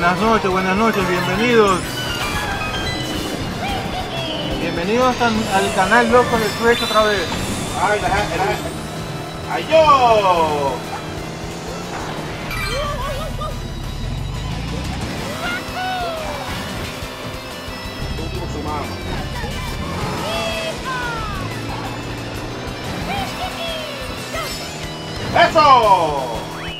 buenas noches, bienvenidos. Bienvenidos al canal Loco de Stretch otra vez. ¡Ay, ¡ay, yo! Último sumado. ¡Eso!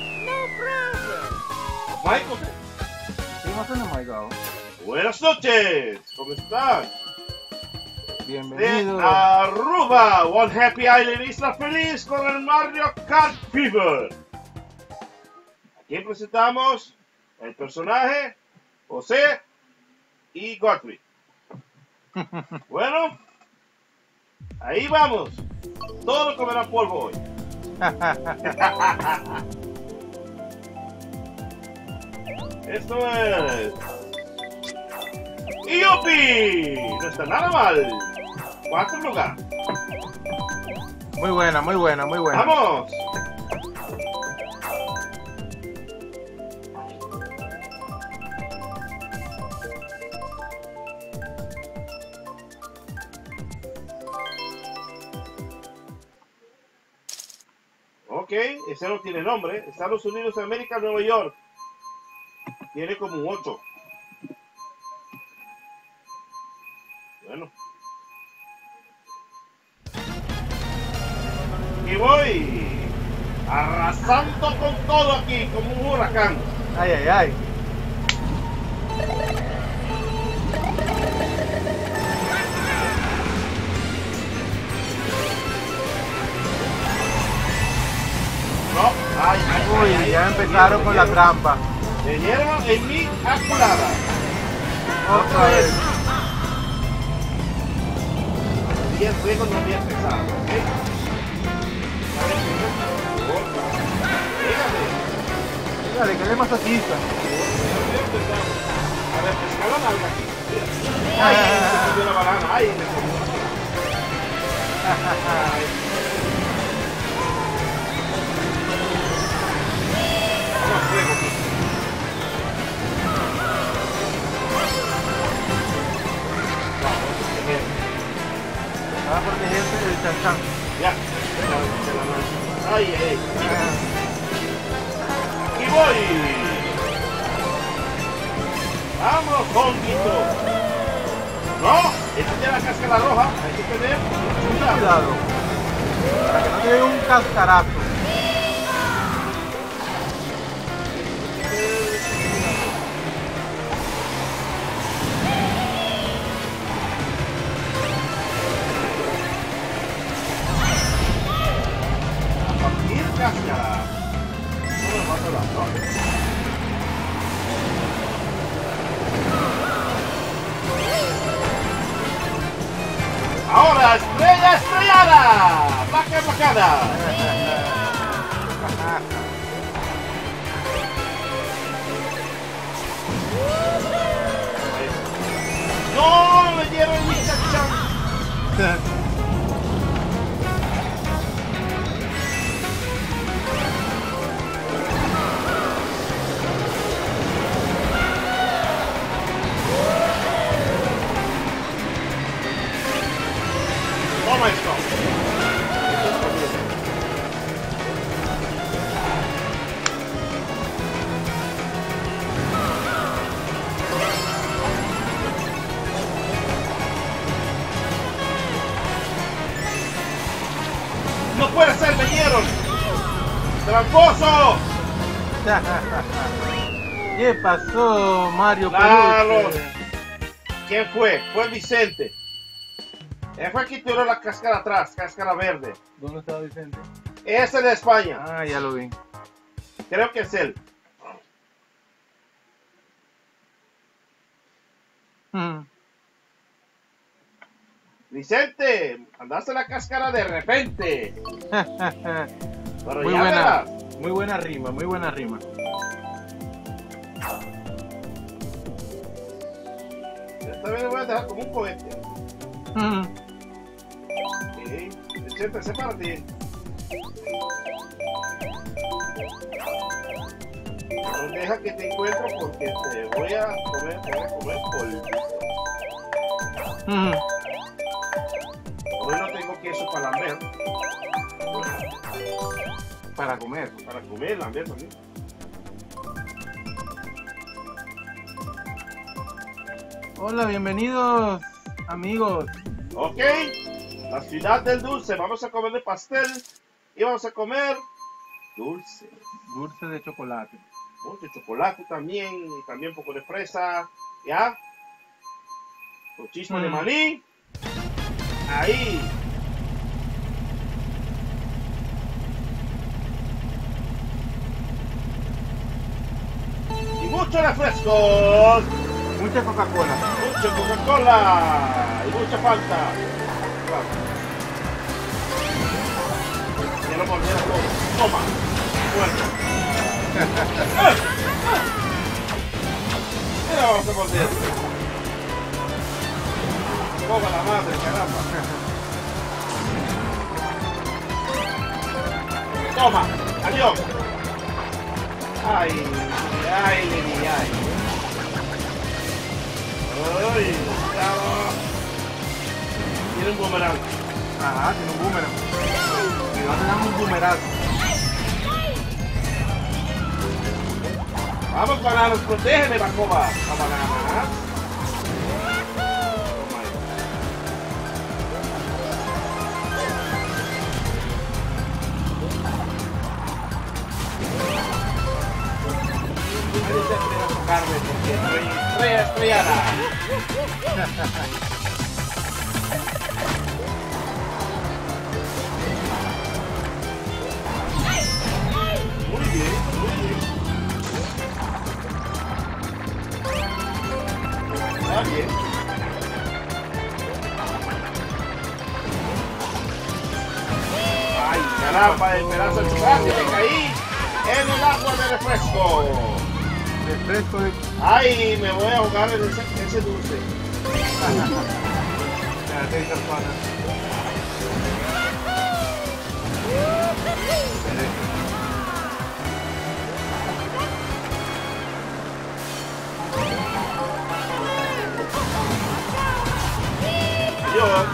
Michael. Seguimos en Oh My God. Buenas noches, ¿cómo están? Bienvenidos. De Aruba, One Happy Island, Isla Feliz con el Mario Kart Fever. Aquí presentamos el personaje José y Godfrey. Bueno, ahí vamos. Todos comerán polvo hoy. Esto es ¡Yupi! No está nada mal. Cuarto lugar. Muy buena, muy buena, muy buena. ¡Vamos! Ok, ese no tiene nombre. Estados Unidos de América, Nueva York. Tiene como un 8. Bueno. Y voy arrasando con todo aquí, como un huracán. Ay, ay, ay. No, ay, ay, Uy, ay, ya ay, empezaron con la trampa. Me dieron en mi aculada. Otra vez. Y el juego no había empezado, ¿ok? A ver, dígame. Dale, que le masajista. A ver, pescaron algo aquí. Ay, se comió la banana. Ay, me comió. Vamos, fuego aquí. Va a protegerse del chancán. Ya. Ay, ay. Aquí voy. Vamos, Honguito. No, este tiene la cáscara roja. Hay que tener mucho Cuidado. Para que no te dé un cascarazo. Cáscara. No me pasa nada, ¿no? Ahora, estrella estrellada. Vaca vacada. No, me dieron mi chachán. Toma esto. No puede ser, me dieron. ¡Tramposo! ¿Qué pasó, Mario Claro. Peluche? ¿Quién fue? Fue Vicente. Él fue quien tiró la cáscara atrás, cáscara verde. ¿Dónde estaba Vicente? Ese de España. Ah, ya lo vi. Creo que es él. Vicente, andaste la cáscara de repente. Pero Muy ya buena, verás. muy buena rima, muy buena rima. Esta vez me voy a dejar como un cohete. Sí. Vicente, ese para ti. No deja que te encuentro porque te voy a comer polvito. Hoy no tengo queso para lamber. Para comer. Para comer, lamber también. Hola, bienvenidos, amigos. Ok, la ciudad del dulce. Vamos a comer de pastel y vamos a comer dulce. Dulce de chocolate. Mucho chocolate también, y también un poco de fresa, ¿ya? Con chispa de maní. Ahí. Y muchos refrescos. Mucha Coca-Cola. Mucha Coca-Cola. Y mucha Fanta. Quiero morder a todo. Toma. Muerto. Mira, vamos a morder. Toma la madre, caramba. Toma. Adiós. Ay, Lenny, ay. Ay, bravo. Tiene un boomerang. Ajá, tiene un boomerang. Y va a tener un boomerang. Vamos, bananas, protégeme, Bacoba. A bananas. Carmen, porque estoy estrellada. Muy bien, muy bien. Está bien. Ay, caramba, el pedazo de chocolate me caí en el agua de refresco. Refresco de... Ay, me voy a ahogar en ese dulce. Espérate, campana. Adiós.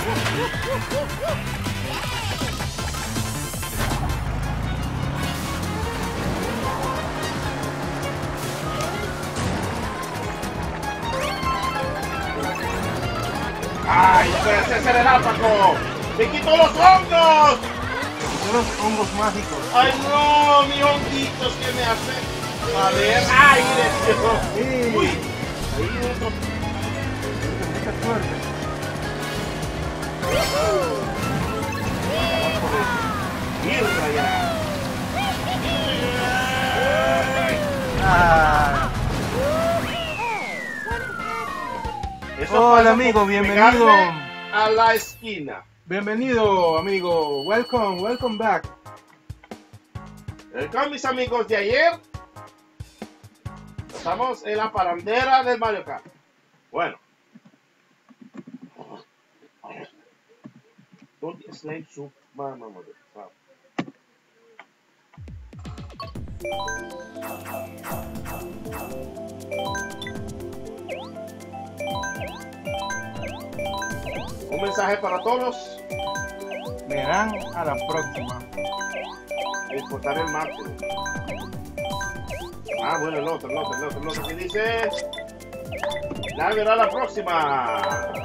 ¡Ay, no puede ser relámpago! ¡Me quitó los hongos! Son los hongos mágicos. ¡Ay, no! ¡Mis honguitos que me hacen! A ver, ¡ay, Dios! Sí. ¡Uy! Ahí otro. Mucha suerte. ¡Mierda ya! Ah. Eso Hola, pasa amigo, por bienvenido. pegarme a la esquina. Bienvenido, amigo. Welcome back. Con mis amigos de ayer, estamos en la parandera del Mario Kart. Bueno. Don't slime soup. Mamá. Un mensaje para todos. Verán a la próxima. Disfrutar el martes. Ah, bueno, el otro que dice. La verá la próxima.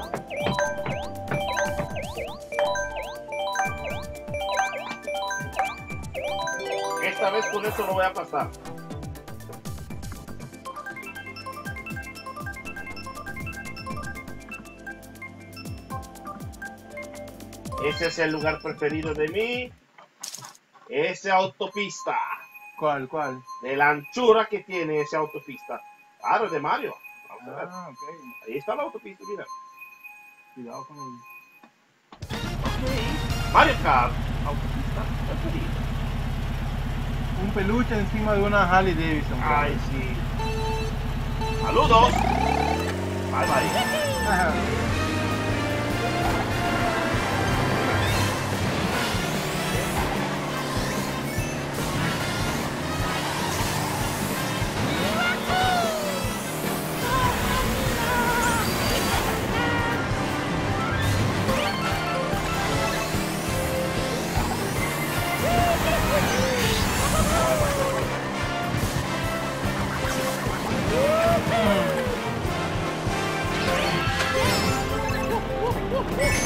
Esta vez con esto lo voy a pasar. Ese es el lugar preferido de mí. Esa autopista. ¿Cuál? De la anchura que tiene esa autopista. Claro, de Mario. Vamos a ver. Ah, ok. Ahí está la autopista, mira. Cuidado con el... Mario Kart. Autopista preferida. Un peluche encima de una Harley Davidson. Ay, sí. Saludos. Bye, bye. Ajá.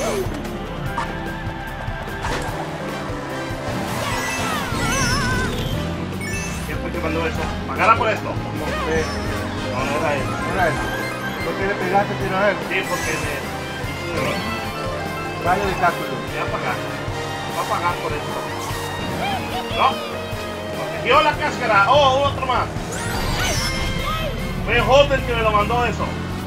¿Quién fue que mandó eso? ¿Pagara por esto? No sé. No, no era él. No era él. ¿Por qué le pegaste tiro a él? Sí, porque me... Rayo de cálculo. Me va a pagar. Va a pagar por esto. No. Protegió la cáscara. Oh, otro más. Fue Holden que me lo mandó eso.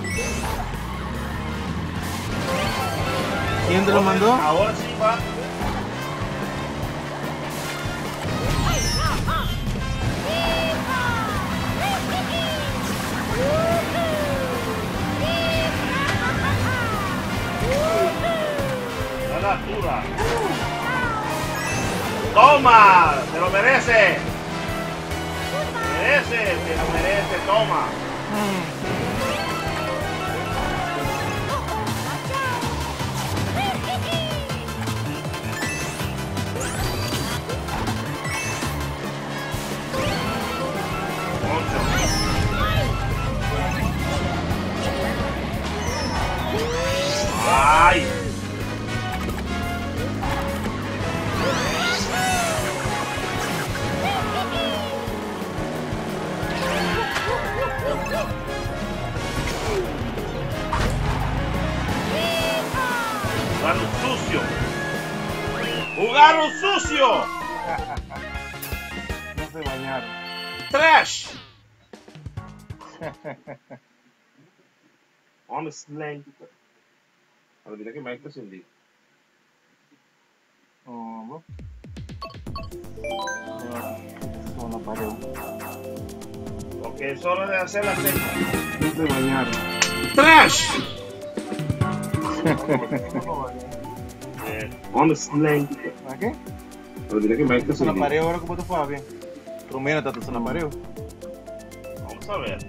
¿Quién te lo mandó? Ahora sí va. La altura. Toma, te lo merece. Te lo merece, toma. Ay. Jugaron sucio. Jugaron sucio. No se bañaron. Trash. Honestly. A ver, mira que me ha encendido. Oh, no, no pareo. Ok, es hora de hacer la seca. No se bañaron. Trash. Honestly. ¿A qué? Pero mira que me ha Se la encendido. pareo ahora como te fue bien. Rumina, tato, se la pareo. Vamos a ver.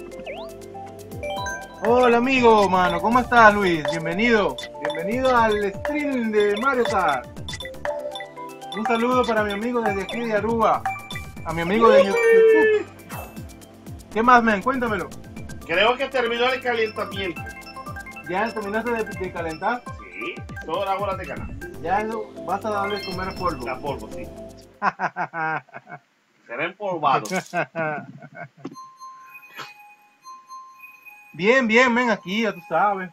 Hola amigo, mano, ¿cómo estás, Luis? Bienvenido. Bienvenido al stream de Mario Kart. Un saludo para mi amigo desde aquí de Aruba. A mi amigo de YouTube. ¿Qué más, men? Cuéntamelo. Creo que terminó el calentamiento. ¿Ya terminaste de calentar? Sí, todas las horas de ganar. Ya vas a darle comer polvo. La polvo, sí. Será empolvado. Bien, bien, men, aquí, ya tú sabes.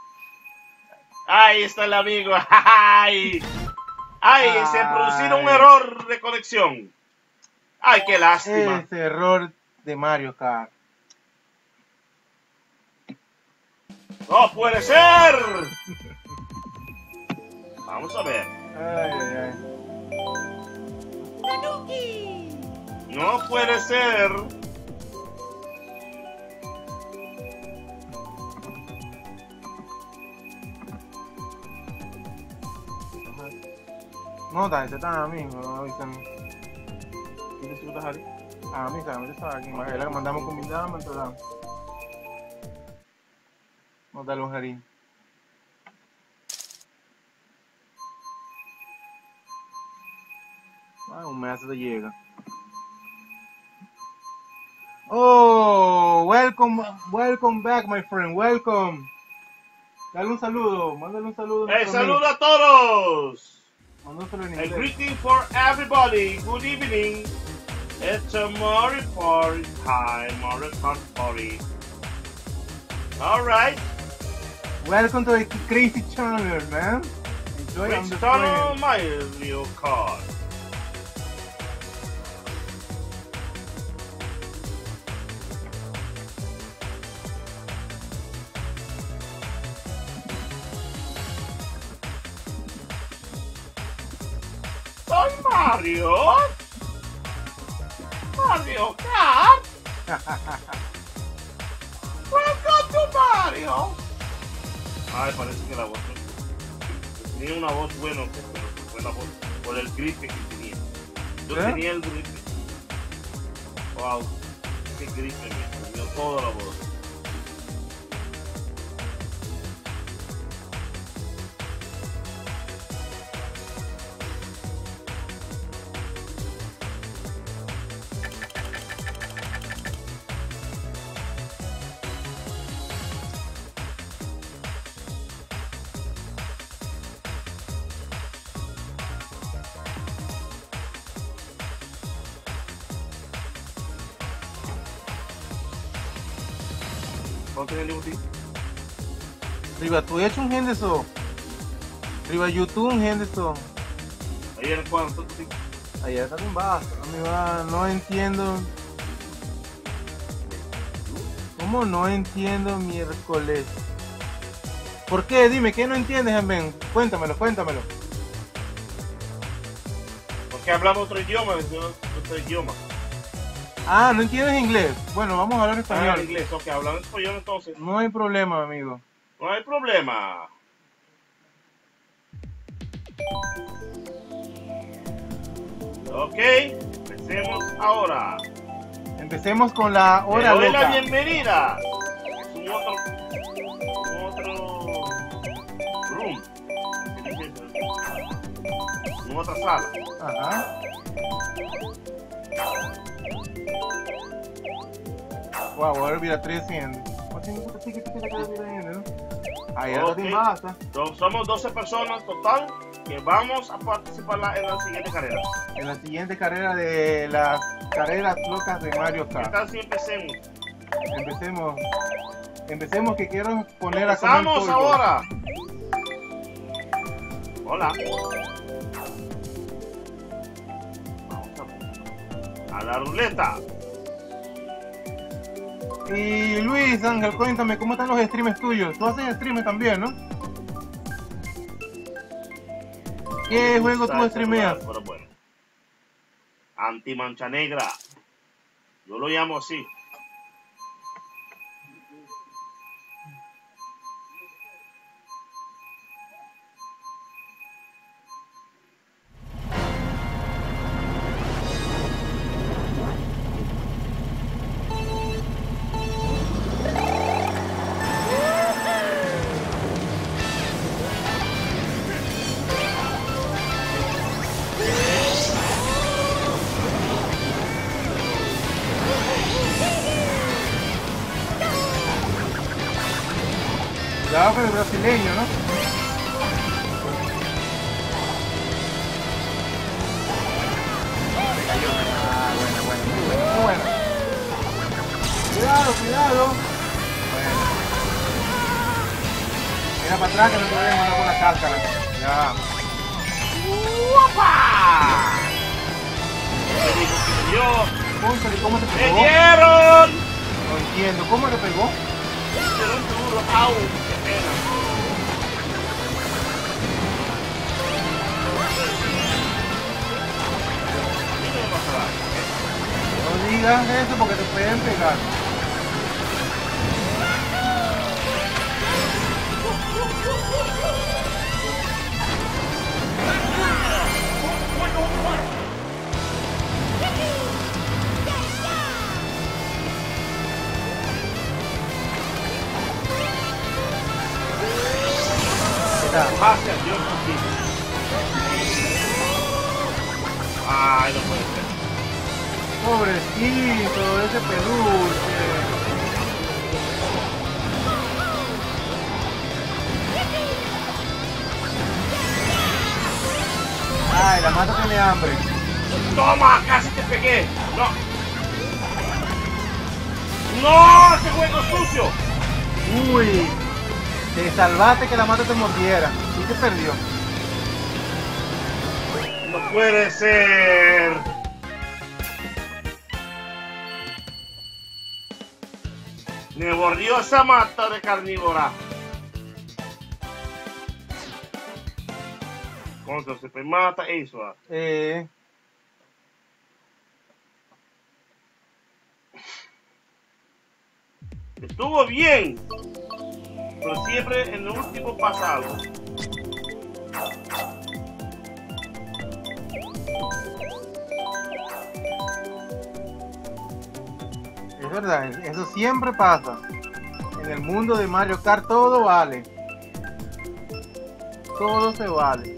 Ahí está el amigo. Ay, ay, se produjo un error de conexión. Ay, qué lástima. Ese error de Mario Kart. ¡No puede ser! Vamos a ver. Ay, ay, ay. No puede ser. No, dai, se tan amigo, no avisan. ¿Qué disfrutas ahí? Ah, mi cara, estaba aquí, es la que mandamos comida, entonces. Nos da un jarín. Ah, un mes de llega. Oh, welcome back, my friend, welcome. Dale un saludo, mándale un saludo. ¡Hey, saludo a todos! Mándaselo en A inglés. greeting for everybody. Good evening. It's a Mario Party time. Mario Kart Party. Alright. Welcome to the crazy channel, man. Enjoy on the Which channel train. Mario Kart? Soy Mario. Mario Kart. Welcome to Mario. Ay, parece que la voz tenía una voz buena, pero fue la voz por el gripe que tenía. Yo ¿Eh? tenía el gripe. Wow, qué gripe me comió toda la voz. ¿Cuánto tiene el libro? Riba Twitch un Henderson. Riba YouTube un Henderson. Ahí el cuarto. Allá está un vaso. Amigo, no entiendo. ¿Cómo no entiendo miércoles? ¿Por qué? Dime, ¿qué no entiendes, Amben? Cuéntamelo. Porque hablamos otro idioma, otro idioma. Ah, ¿no entiendes inglés? Bueno, vamos a hablar español. Ah, inglés, ok, hablando español entonces. No hay problema, amigo. No hay problema. Ok, empecemos ahora. Empecemos con la Le hora doy loca. la bienvenida. Es un otro room. En otra sala. Ajá. Wow, ahora olvidar 300. Ahí ya Ok. te basta. Somos 12 personas total que vamos a participar en la siguiente carrera. En la siguiente carrera de las carreras locas de Mario ¿Qué Kart. tal si empecemos? Empecemos que quiero poner a comer ¡Empezamos polvo. ahora! Hola. Vamos a la ruleta. Y Luis Ángel, cuéntame, ¿cómo están los streams tuyos? Tú haces streams también, ¿no? ¿Qué juego tú streameas? Pero bueno. Anti-mancha negra. Yo lo llamo así. Cuidado con el brasileño, ¿no? Ah, muy bueno. Cuidado. Bueno. Mira para atrás que no te voy a mandar con la cáscara. Ya. ¡Guapa! Me dijo que me dio. Cónchale, ¿cómo te ¡Me pegó? dieron! No entiendo, ¿cómo te pegó? Me dieron duro. ¡Au! ¡Qué pena! A mí no me pasa nada. No digas eso porque te pueden pegar. Gracias a Dios contigo. Ay, no puede ser. Pobrecito, ese peluche. Ay, la mata tiene hambre. ¡Toma! ¡Casi te pegué! ¡No! ¡No! ¡Ese juego sucio! Uy, te salvaste que la mata te mordiera. Y te perdió. ¡No puede ser! Me mordió esa mata de carnívora. ¿Cómo se mata eso? Estuvo bien, pero siempre en el último pasa algo. Es verdad, eso siempre pasa. En el mundo de Mario Kart todo vale. Todo se vale.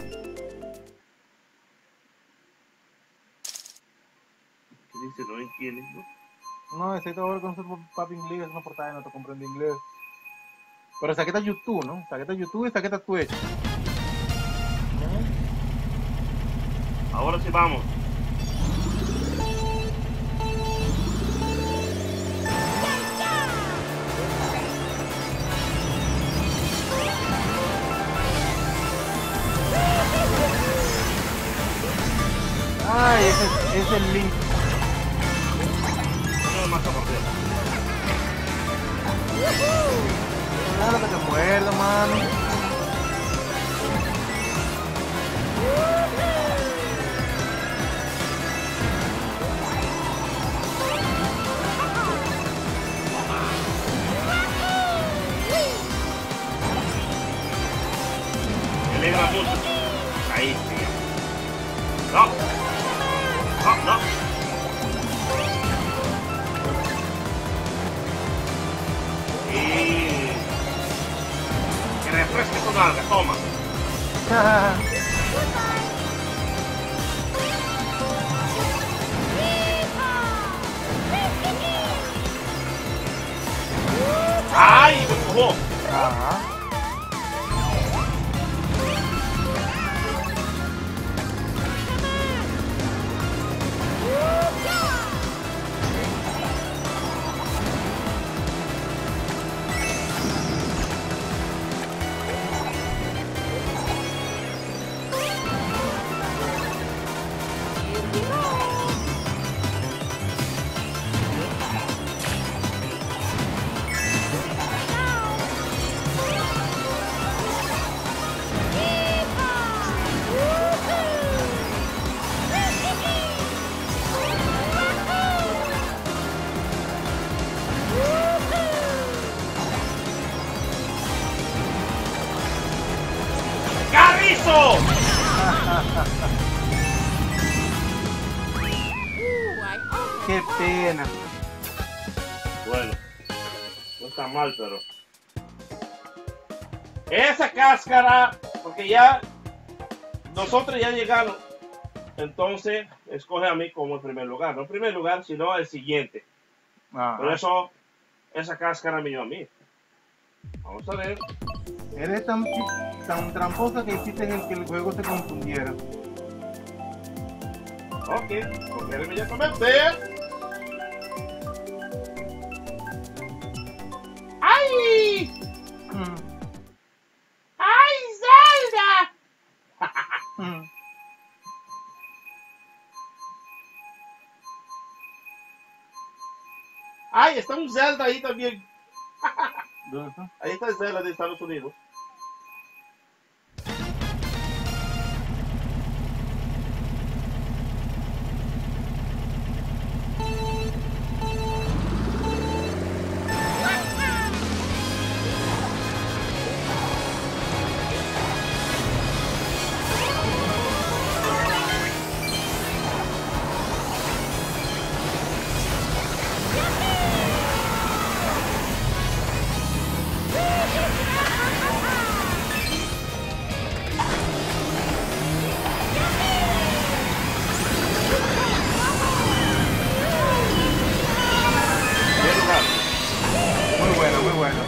¿Qué dice? No entiendes, ¿no? No, necesito ver con su papi inglés, no portada, no te comprendo inglés. Pero saqueta YouTube, ¿no? Saqueta YouTube y saqueta Twitch. Ahora sí vamos. Ay, ese es el Link. No me mata por Dios. Déjalo que te muerda, mano. Me alegra mucho. Ahí sí. No. No, no. Y... que refresque tu nalga, toma. ¡Ay! Me empujó. Ajá. ¡Carrizo! Qué pena. Bueno, no está mal, pero... esa cáscara, porque ya... nosotros ya llegamos. Entonces, escoge a mí como el primer lugar. No el primer lugar, sino el siguiente. Ajá. Por eso, esa cáscara me dio a mí. Vamos a ver. Eres tan tramposa que hiciste que el juego se confundiera. Ok, coger inmediatamente. ¡Ay! Mm. ¡Ay, Zelda! Mm. ¡Ay, está un Zelda ahí también! ¿Dónde está? Ahí está el Zelda de Estados Unidos. Bien lugar. Muy bueno, muy bueno.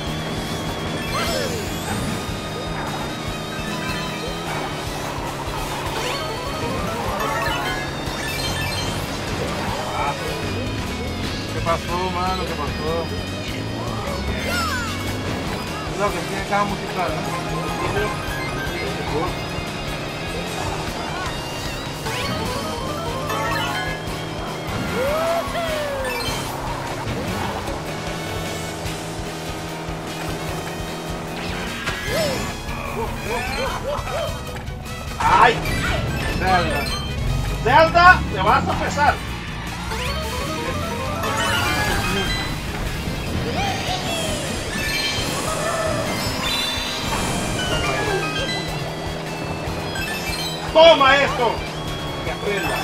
¿Qué pasó, mano? ¿Qué pasó? Cuidado que tiene caja musical, ¿no? ¡Ay! Zelda. Zelda, te vas a pesar. Toma esto. Que aprenda.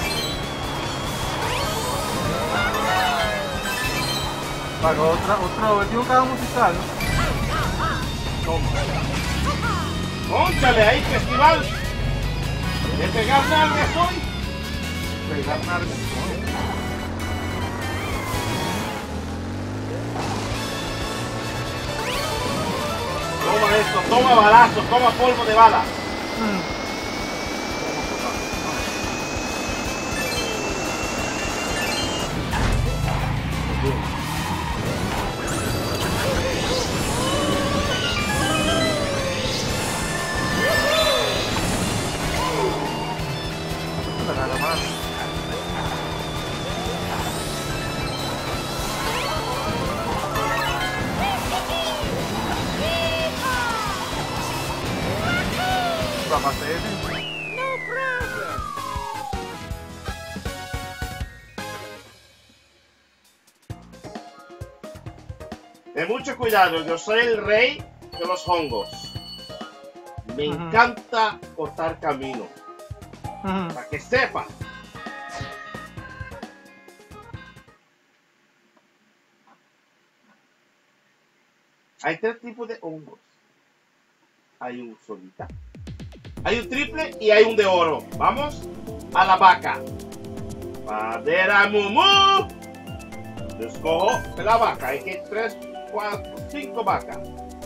Para otro, tiene caja musical, ¿no? Toma. Cónchale, ahí festival. De pegar nalgas hoy. Pegar nalgas. Toma esto, toma balazos, toma polvo de bala. Mm. Nada más. Ten mucho cuidado, yo soy el rey de los hongos. Me encanta cortar camino. Para que sepa. Hay 3 tipos de hongos. Hay un solita, hay un triple y hay un de oro. Vamos a la vaca. Madera mumu. Yo escojo la vaca. Hay que 3, 4, 5 vacas.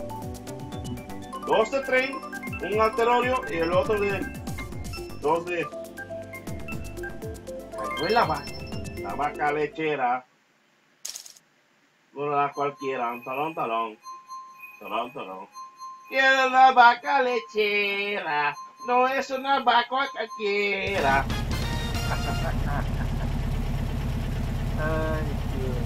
2 de tren, un alterorio y el otro de 2 de... No es la vaca lechera. No la cualquiera, un talón, talón. Talón, talón. Quiero la vaca lechera. No es una vaca cualquiera. Ay, Dios.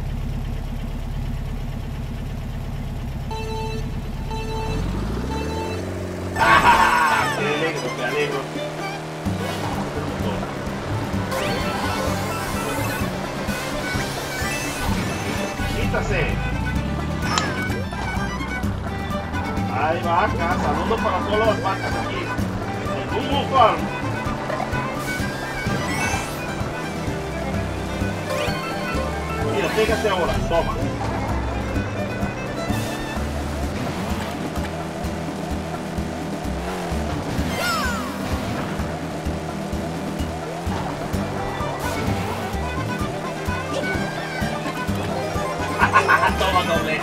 ¡Ah! Me alegro, me alegro. Quítase. Hay vacas, saludos para todas las vacas aquí. En un montón. Mira, fíjate ahora, toma. Toma doble.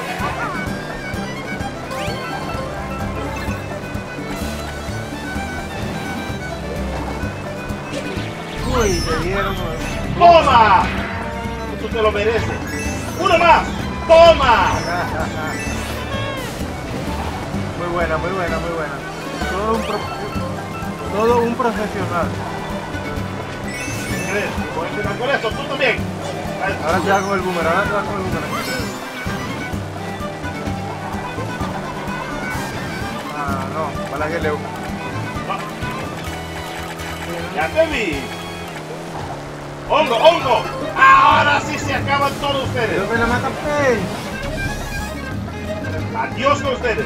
Uy, te dieron. ¡Toma! Tú te lo mereces. ¡Uno más! ¡Toma! Muy buena, muy buena, muy buena. Todo un profesional. ¿Qué crees? ¿Voy a empezar con esto? ¿Tú también? Ahora te hago el boomerang, ahora te hago el boomerang. Ah, no, para que le... ¡Ya te vi! ¡Hongo, hongo! ¡Ahora sí se acaban todos ustedes! ¡Yo me la mata Pei! ¡Adiós con ustedes!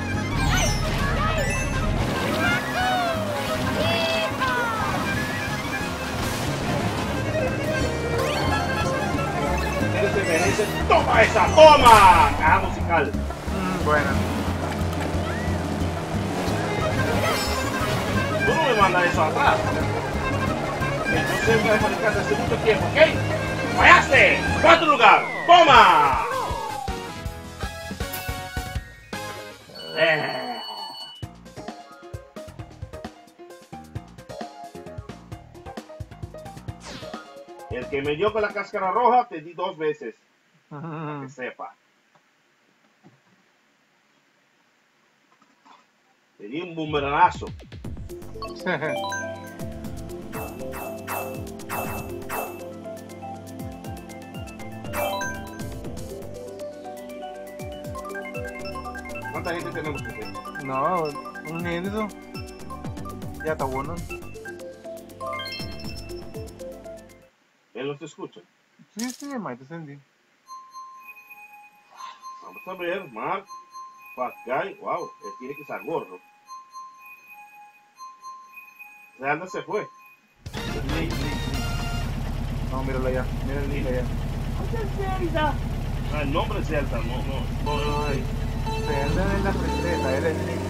Ustedes se merecen. ¡Toma esa! ¡Toma! Caja musical. Buena. Tú no me mandas eso atrás. Entonces voy a fabricarte hace mucho tiempo, ¿ok? ¡Fallaste! ¡Cuarto lugar! ¡Toma! El que me dio con la cáscara roja te di 2 veces. Para que sepa. Te di un bumeranazo. ¿Cuánta gente tenemos que hacer? No, un inédito. Ya está bueno. Él no te escucha. Sí, sí, Mike, te sentí. Vamos a ver, Mark. Fat Guy. Wow, él tiene que estar gordo. Zelda se fue. Lee. No, míralo allá. Mira el Lee allá. Zelda. Ah, el nombre es Zelda, no. Ay, Zelda es la princesa, él es Lee.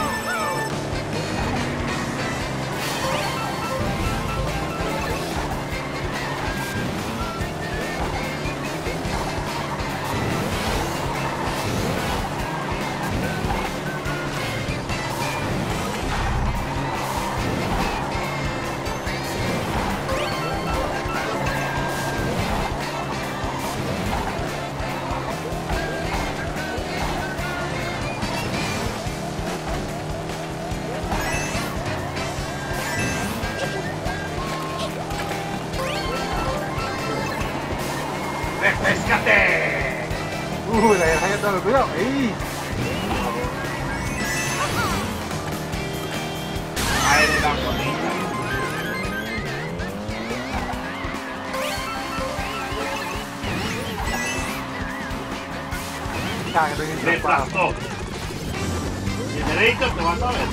¡Refrescate! La guerra ya está, cuidado. ¡Ey! Aire Ah, que estoy bien Me atrapado. aplastó. De derecho te vas a ver.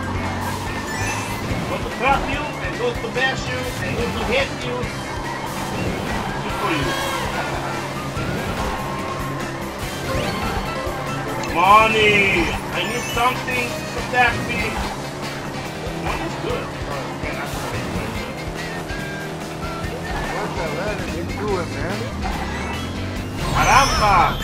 Go to trap you, and go to bash you, and go to hit you. Good for you. Money! I need something to attack me. Money is good. Okay, that's not it. What the hell are you doing, man? ¡Caramba!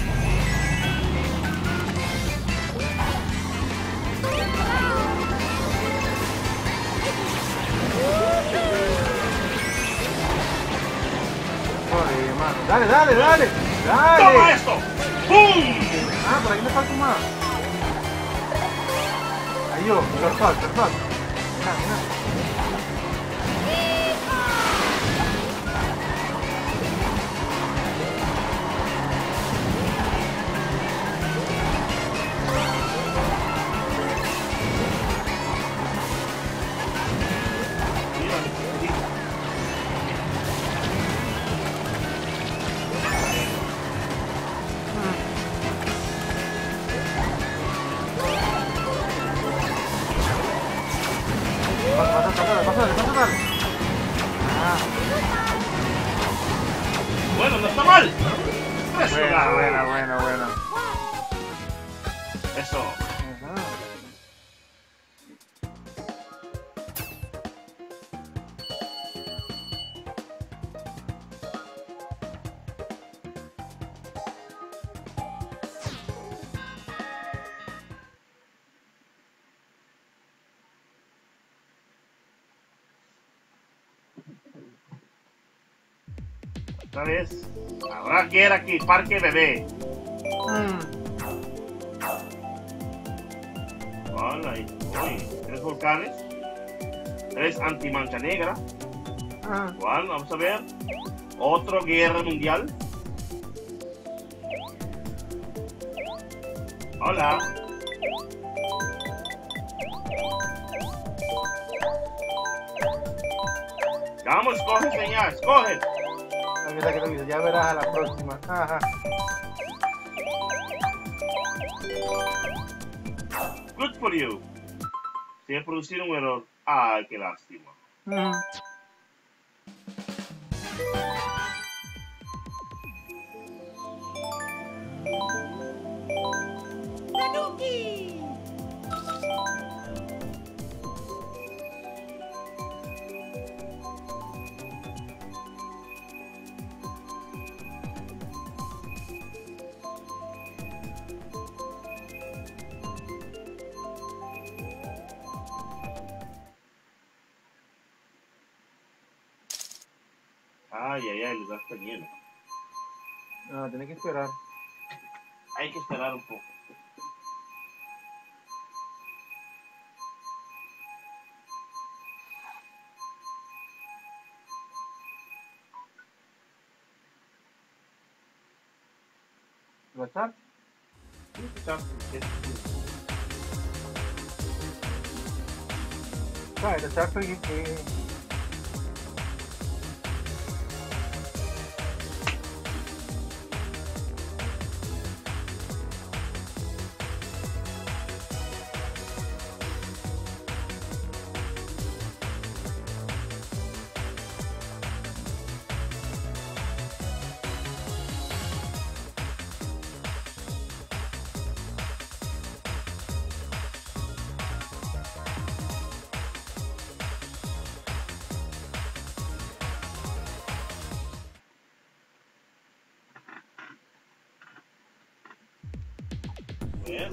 Joder, mano. Dale, dale, dale. ¡Toma Dale. esto! ¡Pum! Ah, por aquí me falta más. Ahí yo, perfecto, perfecto. Mira, mira. Pásale. Ah, Bueno, no está mal. buena. Eso. Ajá. Otra vez. Habrá guerra aquí, parque bebé. Hola, uy, 3 volcanes. 3 antimancha negra. Ah, Igual, vamos a ver. Otro guerra mundial. Hola. Vamos, escoge, señor, escoge. aquí, ya verás a la próxima. Ajá. Good for you. Se ha producido un error. Ay, qué lástima. Ay, el lugar está lleno. No, tenés que esperar. Hay que esperar un poco. ¿WhatsApp? El WhatsApp que... Bien.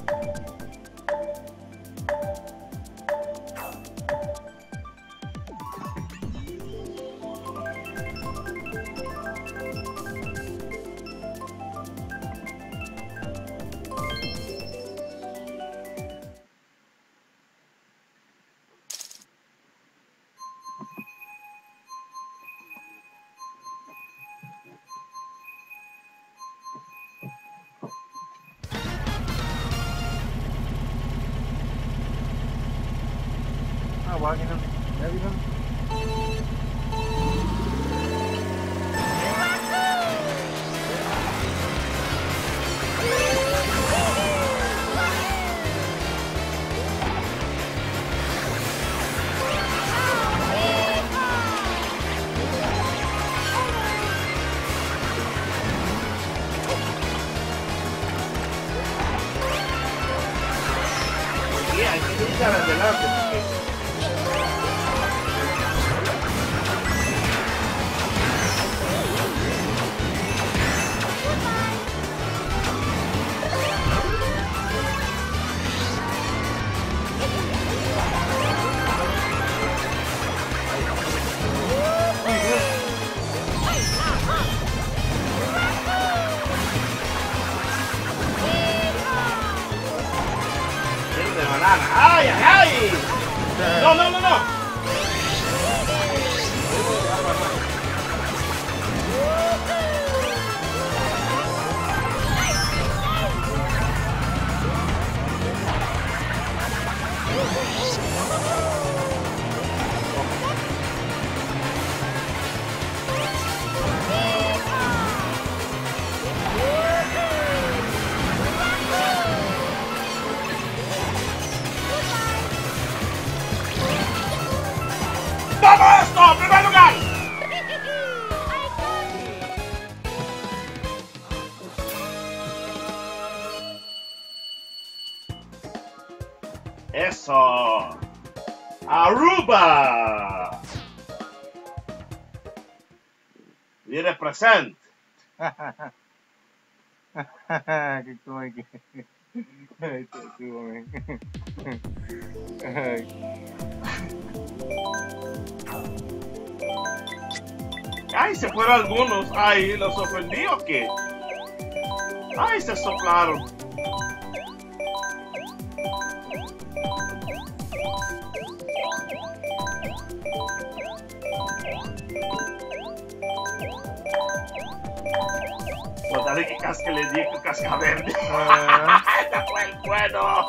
Walking him, heavy him. Yeah, hay que luchar adelante. De banana. ¡Ay, ay, ay! No, no, no, no. ¡Vamos esto! ¡En primer lugar! ¡Eso! ¡Aruba! We represent. Qué cómico. Ay, te subo, man. Ay. ¡Ay, se fueron algunos! ¡Ay, los ofendí o qué! ¡Ay, se soplaron! Pues dale que casca le di con casca verde. ¡Ese fue el bueno!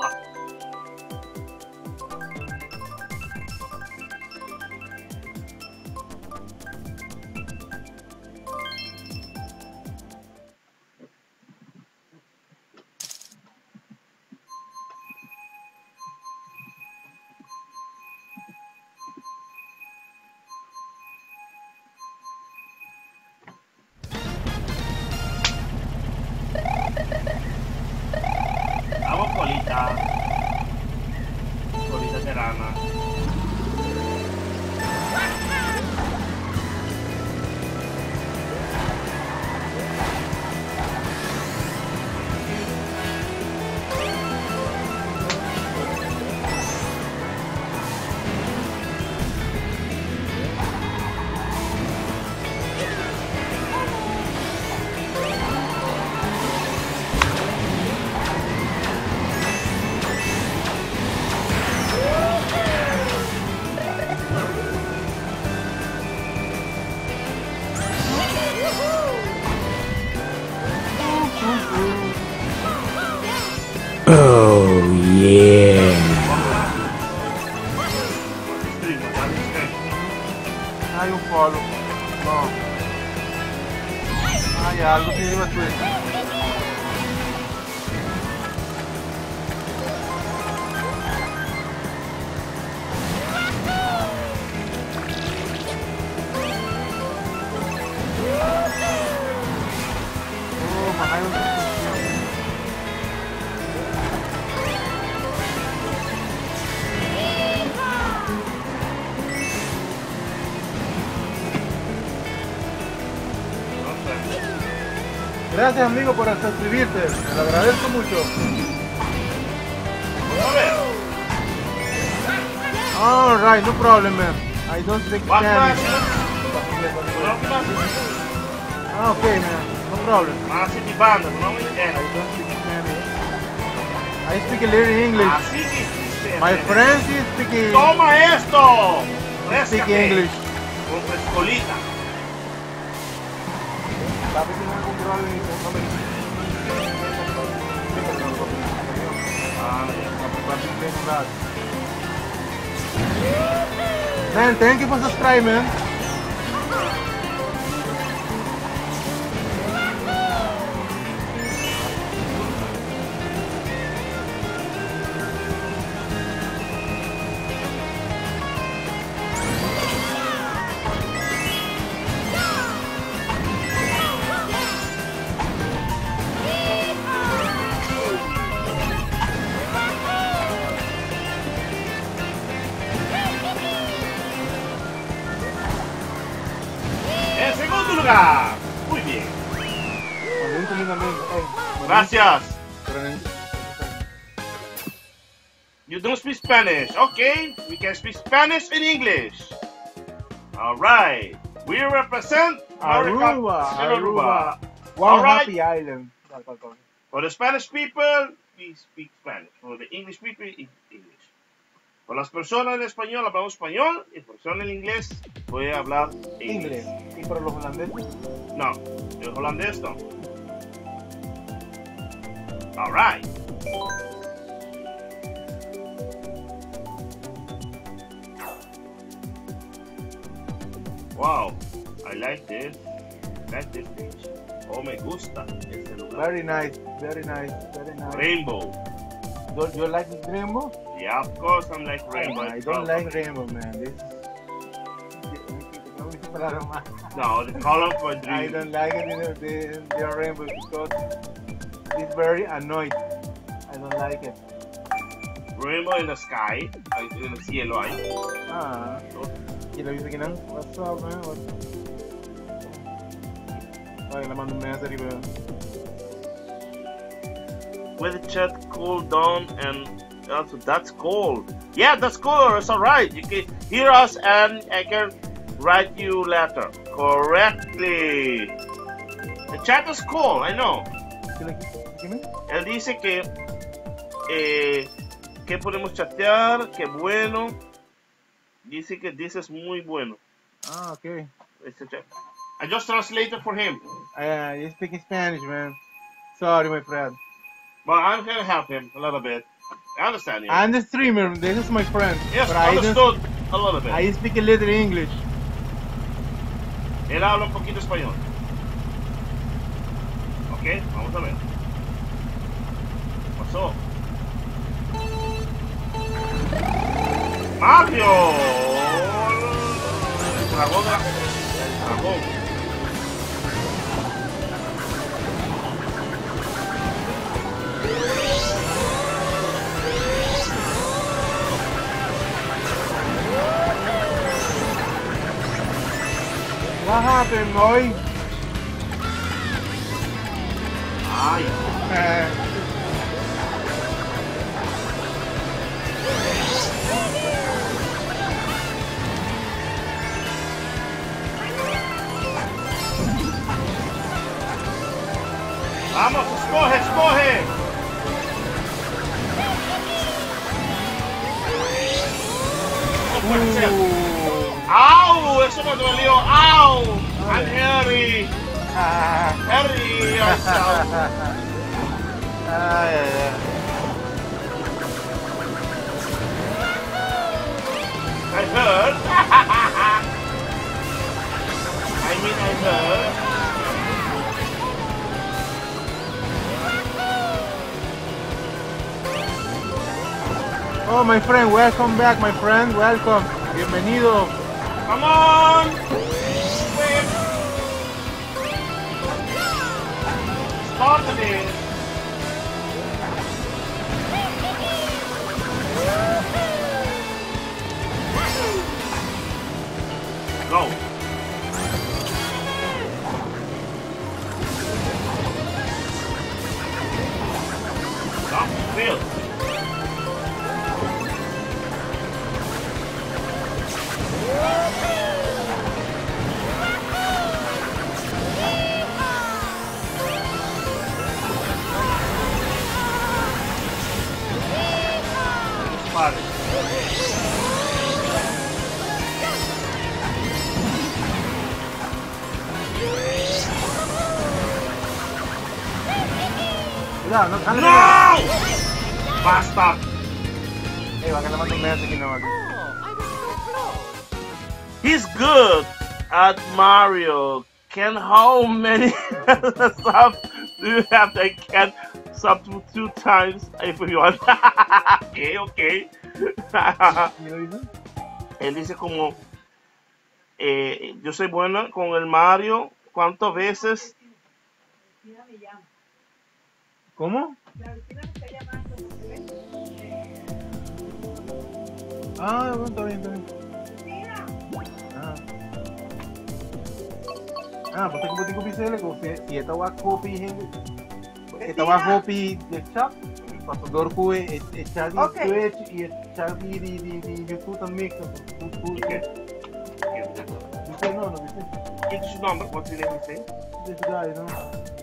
Vamos, colita. Colita serana. Oh yeah. Hay un polo. No. Hay algo que iba a hacer. Oh, man, hay un... Gracias amigo por suscribirte, te lo agradezco mucho. A ver. All right, no problem, man. I don't speak What Spanish. Okay, man. No problem. Así mi banda, no me I entiendes. don't speak Spanish. I speak a little English. Así dijiste. My friends is speaking ¡Toma esto! speak Réscate. English. Con frescolita. Papi tiene algún problema y no me Ah, ya. Man, thank you for subscribing, man. En segundo lugar. Muy bien. Gracias. You don't speak Spanish. Okay, we can speak Spanish and English. All right. We represent Aruba. One All right. happy island. For the Spanish people, we speak Spanish. For the English people, it's English. Por las personas en español, hablamos español. Y por personas en inglés, voy a hablar Inglés. inglés. ¿Y para los holandeses? No, el holandés no. All right. Wow, I like this. I like this beach. Oh, me gusta este lugar. Very nice, very nice, very nice. Rainbow. Don't you like rainbow? Yeah, of course I'm like rainbow. I don't like rainbow, man. This No, the color for I dream. don't like it in the rainbow because it's very annoying. I don't like it. Rainbow in the sky. En el cielo hay. Ah, y lo dice que no. What's up, man? Ay, le mando un mensaje, pero With the chat cool down and also that's cold. Yeah, that's cool. It's alright. You can hear us and I can write you letter correctly. The chat is cool, I know. Él dice que podemos chatear, que bueno. Dice que dices muy bueno. Ah, okay. Este chat. I just translated for him. You speak Spanish, man. Sorry, my friend. But I'm gonna help him a little bit. I understand you. I'm the streamer. This is my friend. Yes, but I understood a little bit. I speak a little English. Él habla un poquito español. Ok, vamos a ver. ¿Qué pasó? ¡Mario! El dragón. El dragón. What happened, boy? Ay, vamos, escoge, escoge. No puede ser. ¡Au! Eso me dolió. ¡Au! I'm Harry. Harry, yourself. Ay, ay, ay. I heard. I heard. Oh, my friend, welcome back, my friend. Welcome. Bienvenido. Come on. Wait. Started it. Go. Stop the field. Vale. Cuidado, no, jálale. ¡No! ¡Basta! Va que le mando un mensaje aquí, no, aquí. He's good at Mario. How many subs do you have that can sub to 2 times if you want? Okay. ¿Y lo dice? Él dice como, yo soy bueno con el Mario. ¿Cuántas veces? ¿Cómo? Ah, bueno, está bien. Pues tengo tico pisele, si esta va a copy, gente. Esta va a copy de chat. Pastor fue echar de Twitch y echar de YouTube también. Dice no, dice. What's your number? What's your name? Say? This guy, no?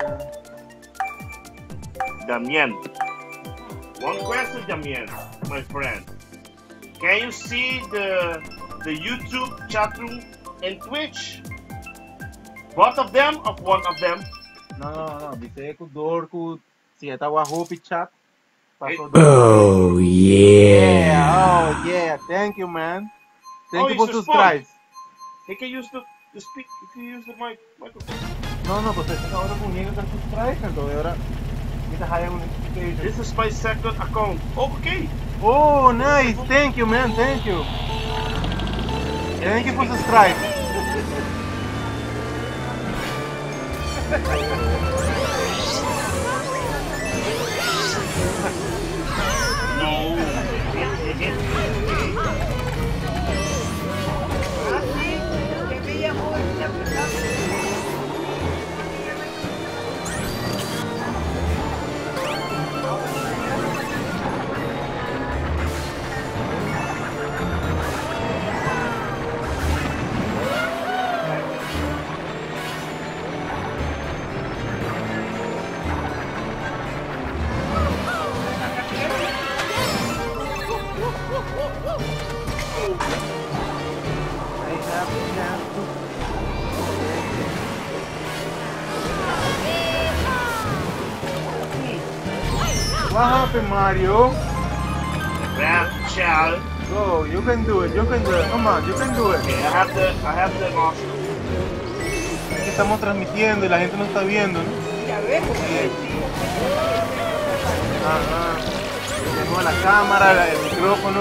Damien. One question, Damien, my friend. Can you see the YouTube chat room and Twitch? Both of them or one of them? No. Dice que Dorku, si esta va a copy chat. Oh yeah. Oh yeah. Thank you, man. Thank you it's for a subscribe. He can use the speak. He can use the microphone. No, pues ahora con él está subscribe, entonces ahora kita haya un notification. This is my second account. Okay. Oh, nice. Thank you, man. Thank you. Thank you for subscribe. What happened, Mario? Child. Go, you can do it. Come on, you can do it. Okay, I have the option. Aquí estamos transmitiendo y la gente no está viendo, ¿no? Ajá. Tenemos la cámara, el micrófono.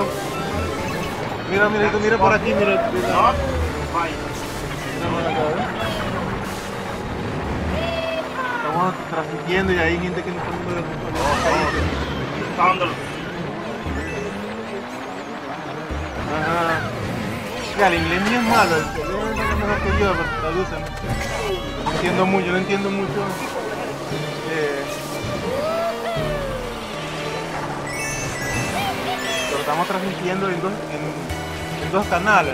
Mira por aquí, mira. No. Fine. Estamos transmitiendo y hay gente que no está viendo el Thunder. Ajá. Ya, el inglés mío es malo, el inglés es mejor que yo, pero tradúceme. No entiendo mucho. Pero estamos transmitiendo en dos canales.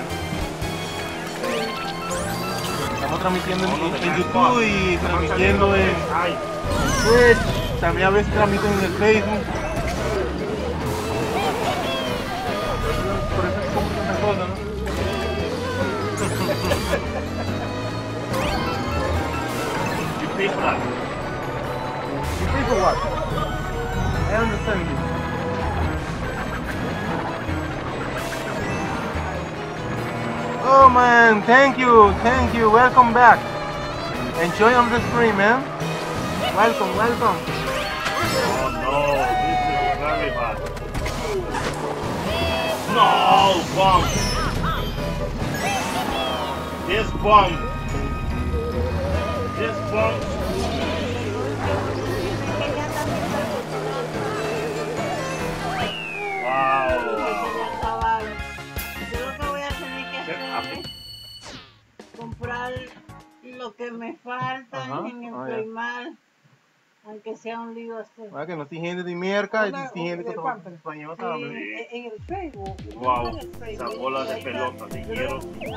Estamos transmitiendo en YouTube y transmitiendo en Twitch. También a veces transmiten en el Facebook. Por eso es como una cosa, ¿no? You pay for that. You pay for what? I understand you. Oh man, thank you, welcome back. Enjoy on the stream, man. Welcome. Oh no, this is very bad. No, bomb. This bomb. Wow. Yo lo que voy a tener que hacer es comprar lo que me falta en el primal, aunque sea un lío este. Que no tiene gente de mierda, y tiene gente que está español, ¿sabes? En el Facebook. Wow, esa bola de pelota, te quiero.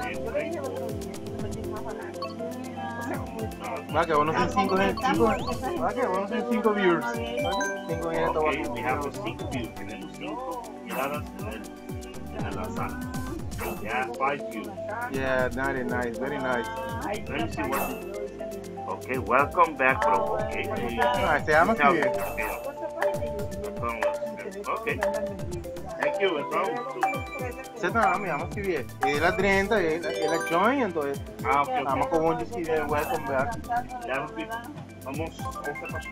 Que vos no son 5 gente, que vos no son 5 viewers. 5 gente. Okay, we have 5 views. Tenemos 5. miradas en la sala. Yeah, 5 views. Yeah, very nice, very nice. Let me see what. Okay, welcome back, bro. Okay. Ah, se llama así. Okay. Thank you, Você tá, me ama se vier. Ele adrenta, ele join, entonces. Ah, okay. Vamos com onde se vier, welcome back. Ya, vamos. ¿Qué pasó?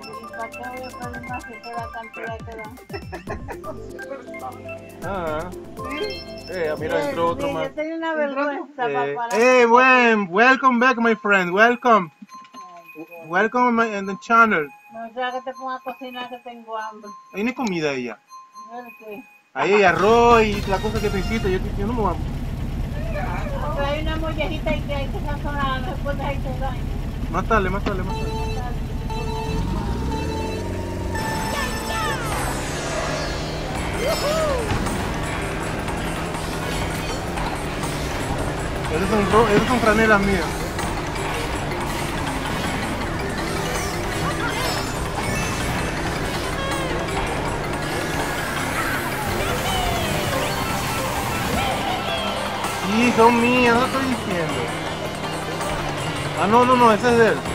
Ah, mira, entró otro más. Yo tengo una vergüenza, papá. Hey, welcome back, my friend. Welcome. Welcome in the channel. No sea que te ponga a cocinar que tengo hambre. Ahí no hay comida ella. ¿El qué? Ahí hay arroz y la cosa que te hiciste. Yo no me voy a... Pero hay una mollejita y que hay que sazonar, después ahí te dan. Más tarde, más tarde, más tarde. Esas son franelas mías. Sí, son mías, no estoy diciendo. Ah, no, ese es de él.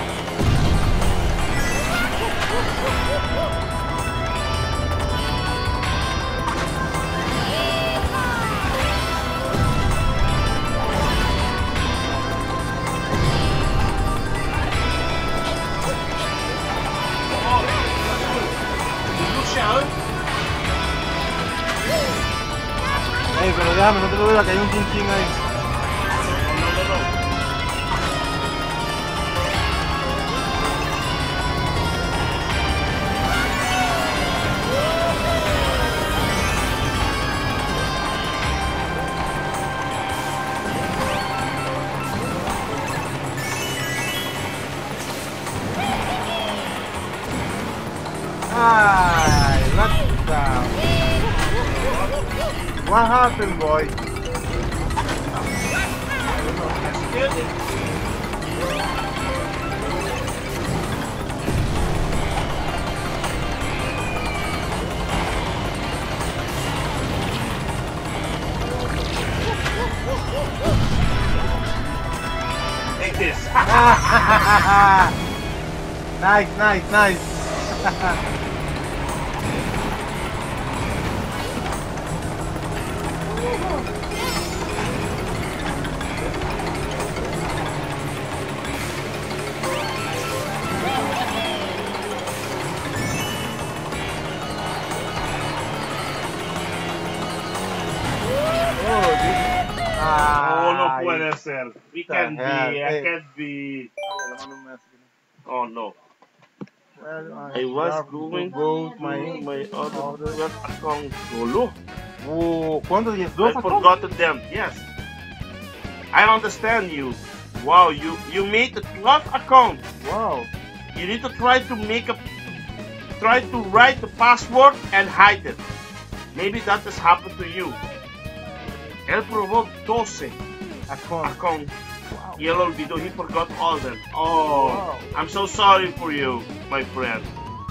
Ey, pero déjame, no te lo veo, que hay un chinchín ahí. Ay, let's go. What happened, boy? Take this. Nice. Oh, no puede ser. It can't be. I can't be. Oh no. Well, I was going to my other account. Solo. Oh, ¿cuántos? I 10, 2 forgot them. Yes. I understand you. Wow, you made a 12 account. Wow. You need to try to write the password and hide it. Maybe that has happened to you. Él probó 12 accounts. Y él olvidó. He forgot all of them. Oh, wow. I'm so sorry for you, my friend.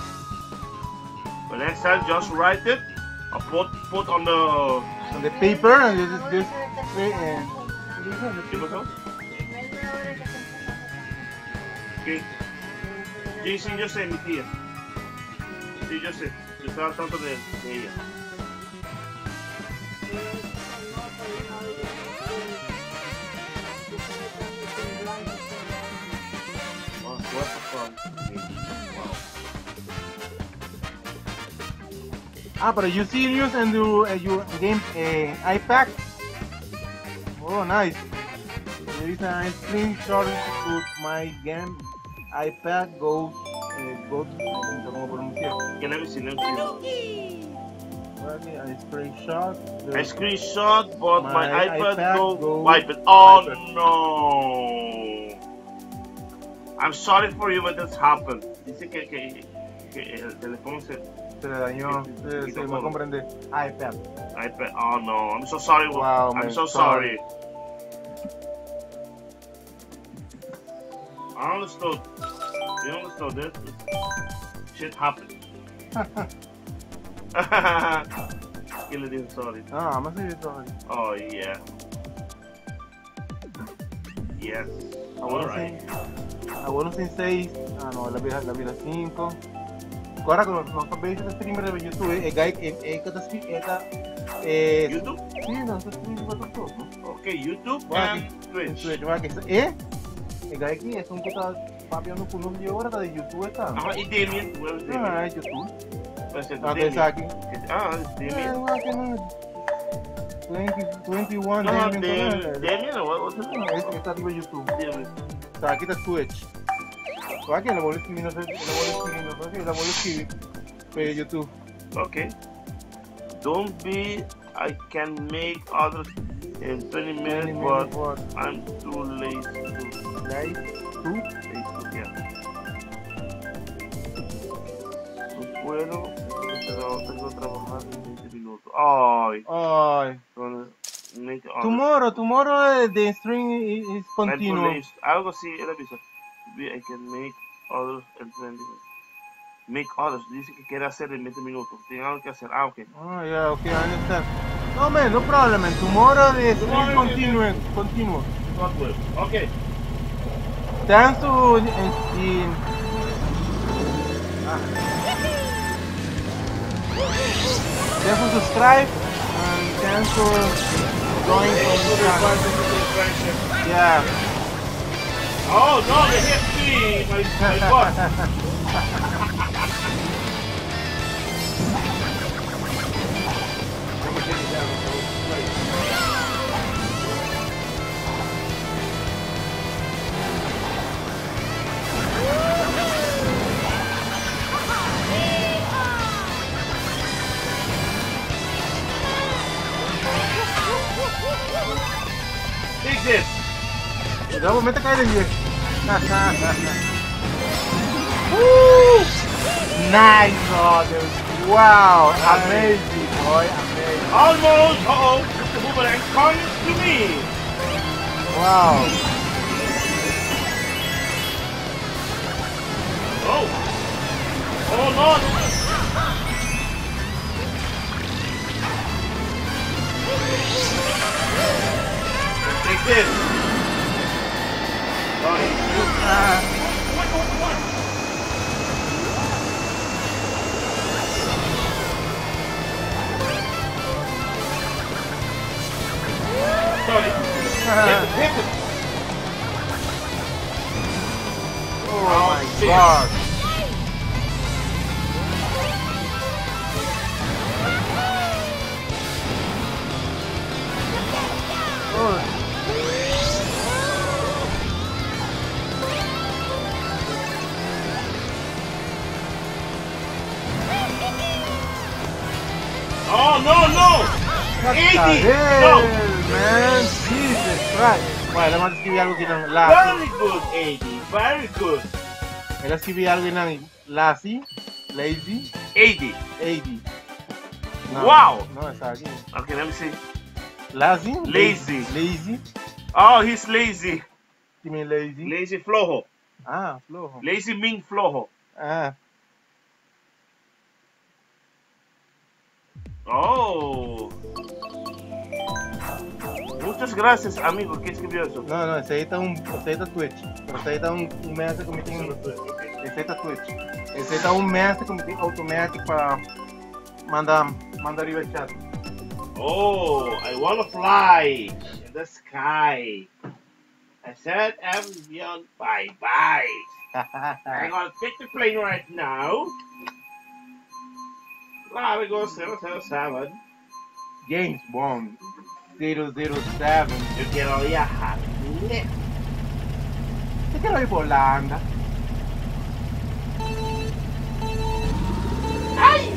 But next time, just write it. Or put on the paper and just ¿Qué pasó? ¿Qué? Sí, yo sé, mi tía. Sí, yo sé. Yo estaba al tanto de ella. Ah, but you serious and your game iPad? Oh, nice. There is a screenshot to my game iPad Go. ¿Cómo pronunciar? Can I see? A screenshot. A screenshot, but my iPad go wipe it. Oh no! I'm sorry for you, but this happened. Dice que el teléfono se le dañó. Se me comprende. iPad. Oh no! I'm so sorry. Wow, I'm so sorry. I understood. You understood this? Shit happened. ¿Quién le dijo sorry? Ah, I'm gonna say sorry. Oh, yeah. Yes. A bueno sin 6. Ah, no, la vida 5. Agora, não acabei de streamer de YouTube. YouTube? Sim, não, estou streamando para todo. Ok, YouTube Vai and Twitch. Gai aqui é um que está papiando com o nome de hora da YouTube, tá? Ah, e Damien? Where is Damien? Ah, é YouTube. Vai ser Ah, Damien. essa aqui. Ah, it's Damien. 21 No, Damien. Damien, what's his name? Esse está aqui no YouTube. Damien. Tá, aqui tá Twitch. Só aqui, ela vou escrever, não sei, ela vou escrever para YouTube. Okay. Don't be, I can make others in 20 minutes, but I'm too lazy to. Lazy to? Yeah. No puedo, tengo que trabajar en 20 minutos. Ay. Ay. Make others. Tomorrow the stream is continue. Algo así, era eso. I can make others in 20 minutes. Make others, dice que quiere hacer en 20 minutos. Tiene algo que hacer. Ah, ok. Oh, yeah, okay, I understand. No, man, no problem, man. Tomorrow the stream continue. Not well. Okay. Thanks to thanks for subscribe and thanks for join from yeah. Oh no, they hit me, my God. Take this. Cuidado, mete caer en 10. Woo! Nice, oh, dude. Wow, amazing, boy, amazing. Almost, the boomerang comes to me. Wow. Oh no. Take this. Sorry. Sorry. Hit it. Oh my God. Oh no! 80! No! Man, Jesus Christ. Bueno, le vamos a escribir algo que no Very good, 80. Very good. Él escribí algo en lazy, 80. 80. No, Wow. No, está aquí. Okay, let me see. Lazy. Oh, he's lazy. You mean lazy? Lazy flojo. Ah, flojo. Lazy mean flojo. Ah. Oh. Muchas gracias, amigo. ¿Qué escribió eso? No, esse aí tá Twitch. Esse aí tá um mestre committee. Esse aí tá Twitch. Esse aí tá um mestre committee automático para mandar arriba o chat. Oh, I wanna fly in the sky. I said everyone bye. I'm gonna take the plane right now. Largo 007. James Bond 007. Yo quiero viajar. Yo quiero ir por Holanda. ¡Ay!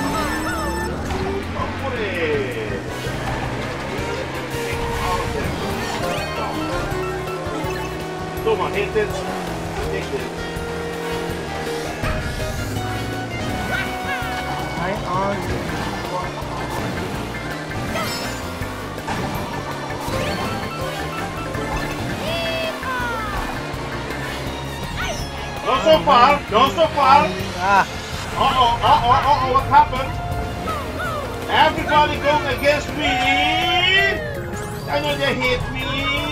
¡Hombre! Toma, gente. Not so far. Ah. Uh-oh, what happened? Everybody go against me. I know they hit me.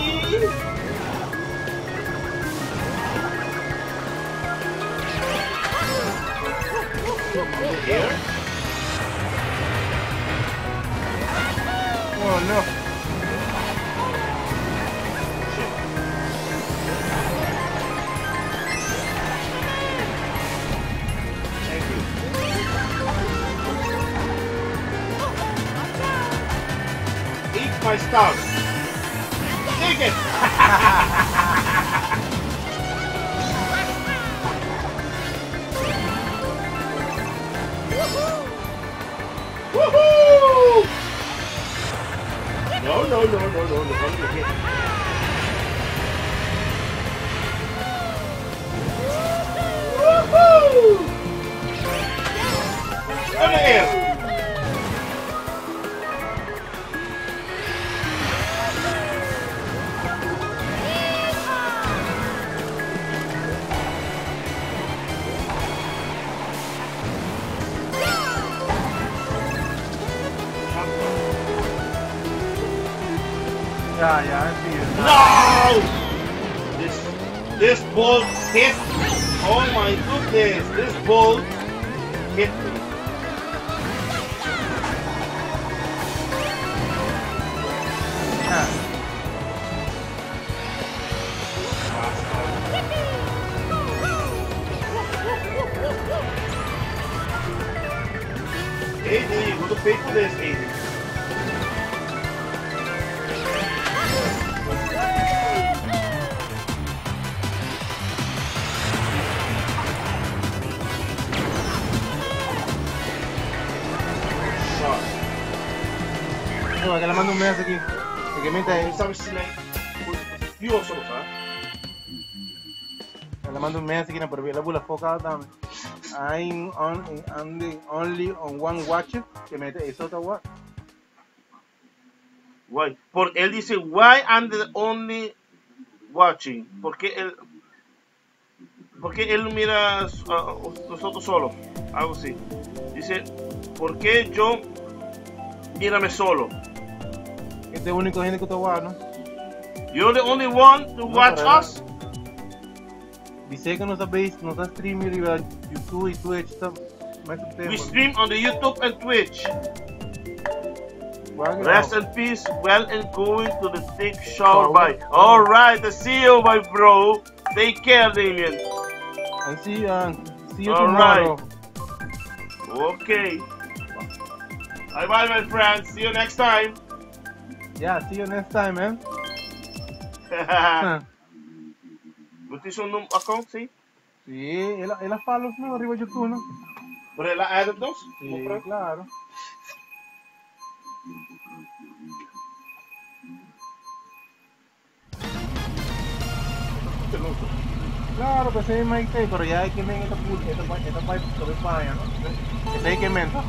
Here. Oh no. Thank you. Eat my stuff. Take it. Woohoo! No. Woohoo! Over here. Yeah, I see you. No! This ball hit me. Oh my goodness, this ball hit me. Yeah. Aiden, you gotta pay for this, Aiden. No, que le mando un mes aqui. Que meta aí. Sabe se nem. Viu só, tá? Le mando un mes aqui na por la bula focada também. I'm only on one watch. Que mete eso otra watch. Why? Él dice, why I'm the only watching? ¿Por qué él mira a nosotros solos? Algo así. Dice, ¿por qué yo mírame solo? Este es el único gente que te va, ¿no? You're the only one to watch us? Dice que no sabéis, no está streaming y YouTube y Twitch. We stream on the YouTube and Twitch. Well, Rest in peace, well and going to the thick shower. Bye. Alright, I see you, my bro. Take care, Damien. I see you All tomorrow. Okay. Bye bye, my friends. See you next time. Yeah, see you next time, man. Wat is zo'n account, zie? Sí, él follows no arriba de YouTube, ¿no? Pero él ha added dos. Sí, claro. Claro, pues sí, Mike Tay, pero ya hay que ver esta parte sobre España, ¿no? Ese hay que mentar.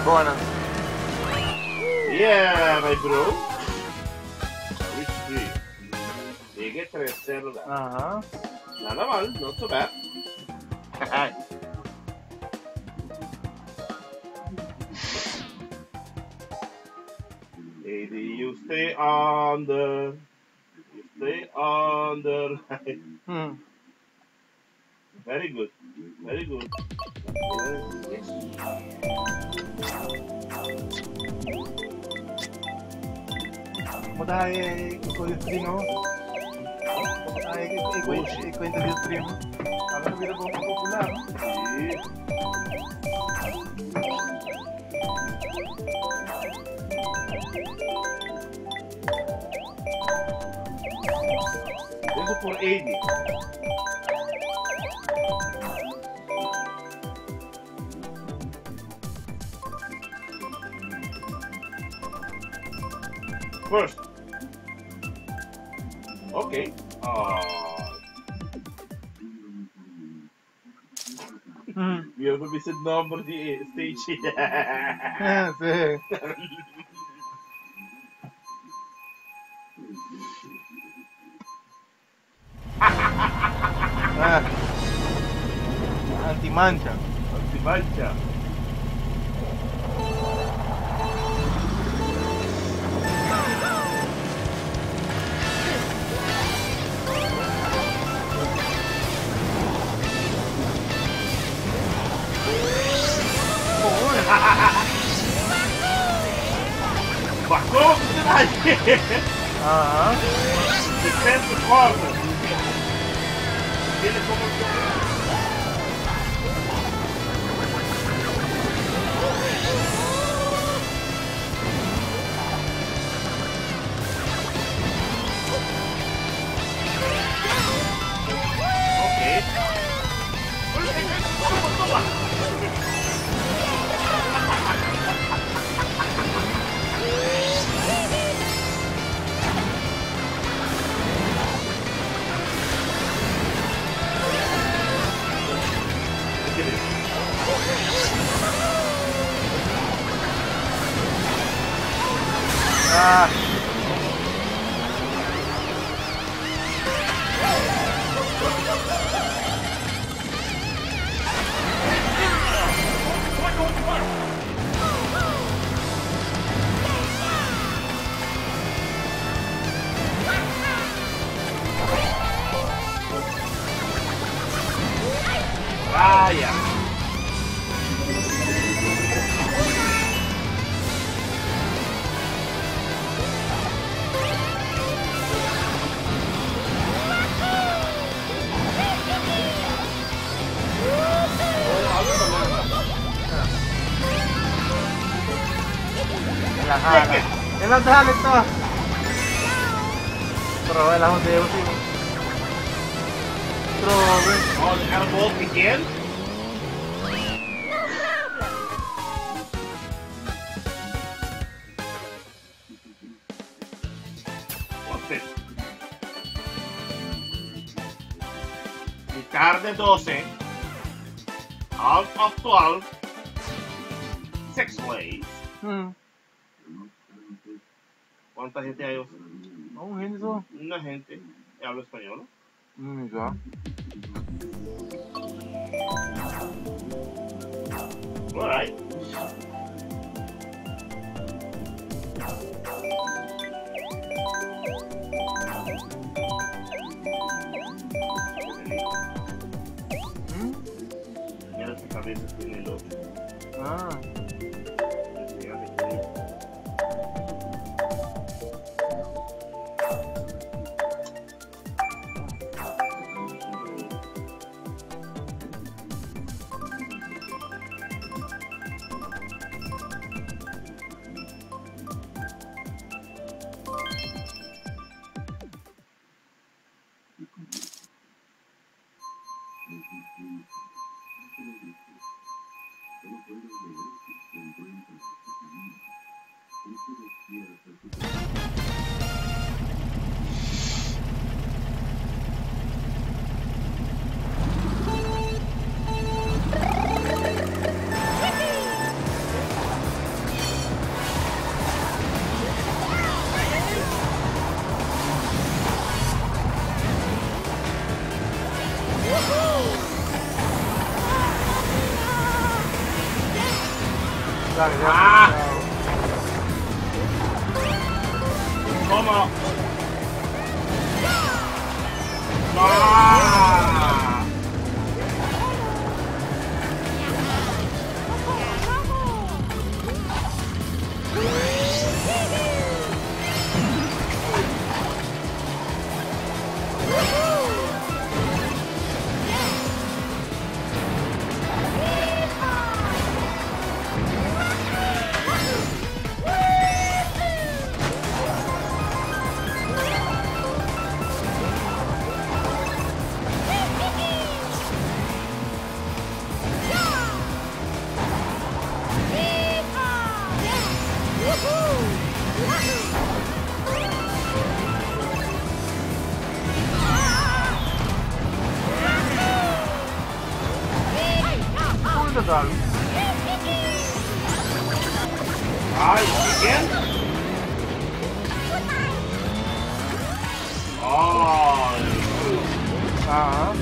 Buenas. Yeah, my bro. Rich. Llegué 3-0. Ajá. Nada mal, not so bad. Maybe you stay under. You stay under. Very good. Very good. Yes. ¿Cómo estás ahí con el stream, no? ¿Cómo estás ahí con el stream? Ahora un video como popular, ¿no? Sí. Eso por 80. First. Okay. Vi har vist et nummer i stage. Sí. Antimancha. Antimancha. Bacou a velocidade! Aham. Defende corda! Ele como... Ah. Vaya. La jala. En la jala está. Probé la de último. Probé. Oh, de cara boa pequeno. Carne 12. Out of 12. 6 plays. ¿Cuánta gente hay? Vamos gente só. Una gente que habla español. Já. Alright. Mira tu cabeza tiene el otro. Ah. Dale, ya. ¡Ah! ¿Cómo? ¡Ah! Total. Ay, ¿quién? Ay. Ajá.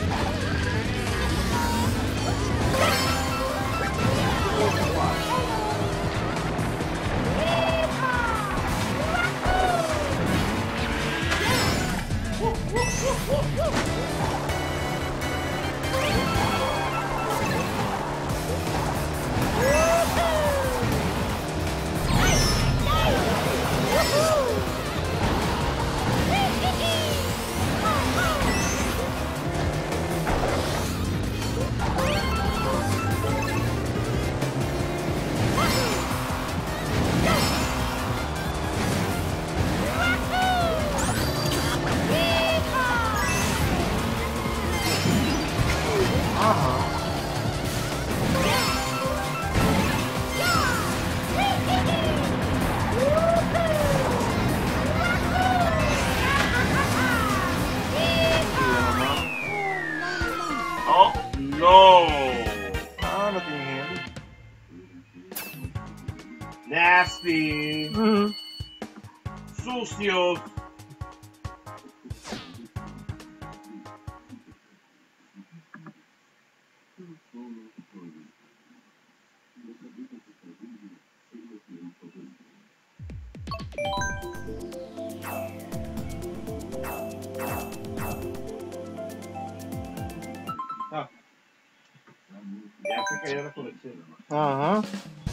Oh, no. Ah, lo tiene. Nasty. Sucios. Ah. Ya se cayó la colección. Ajá.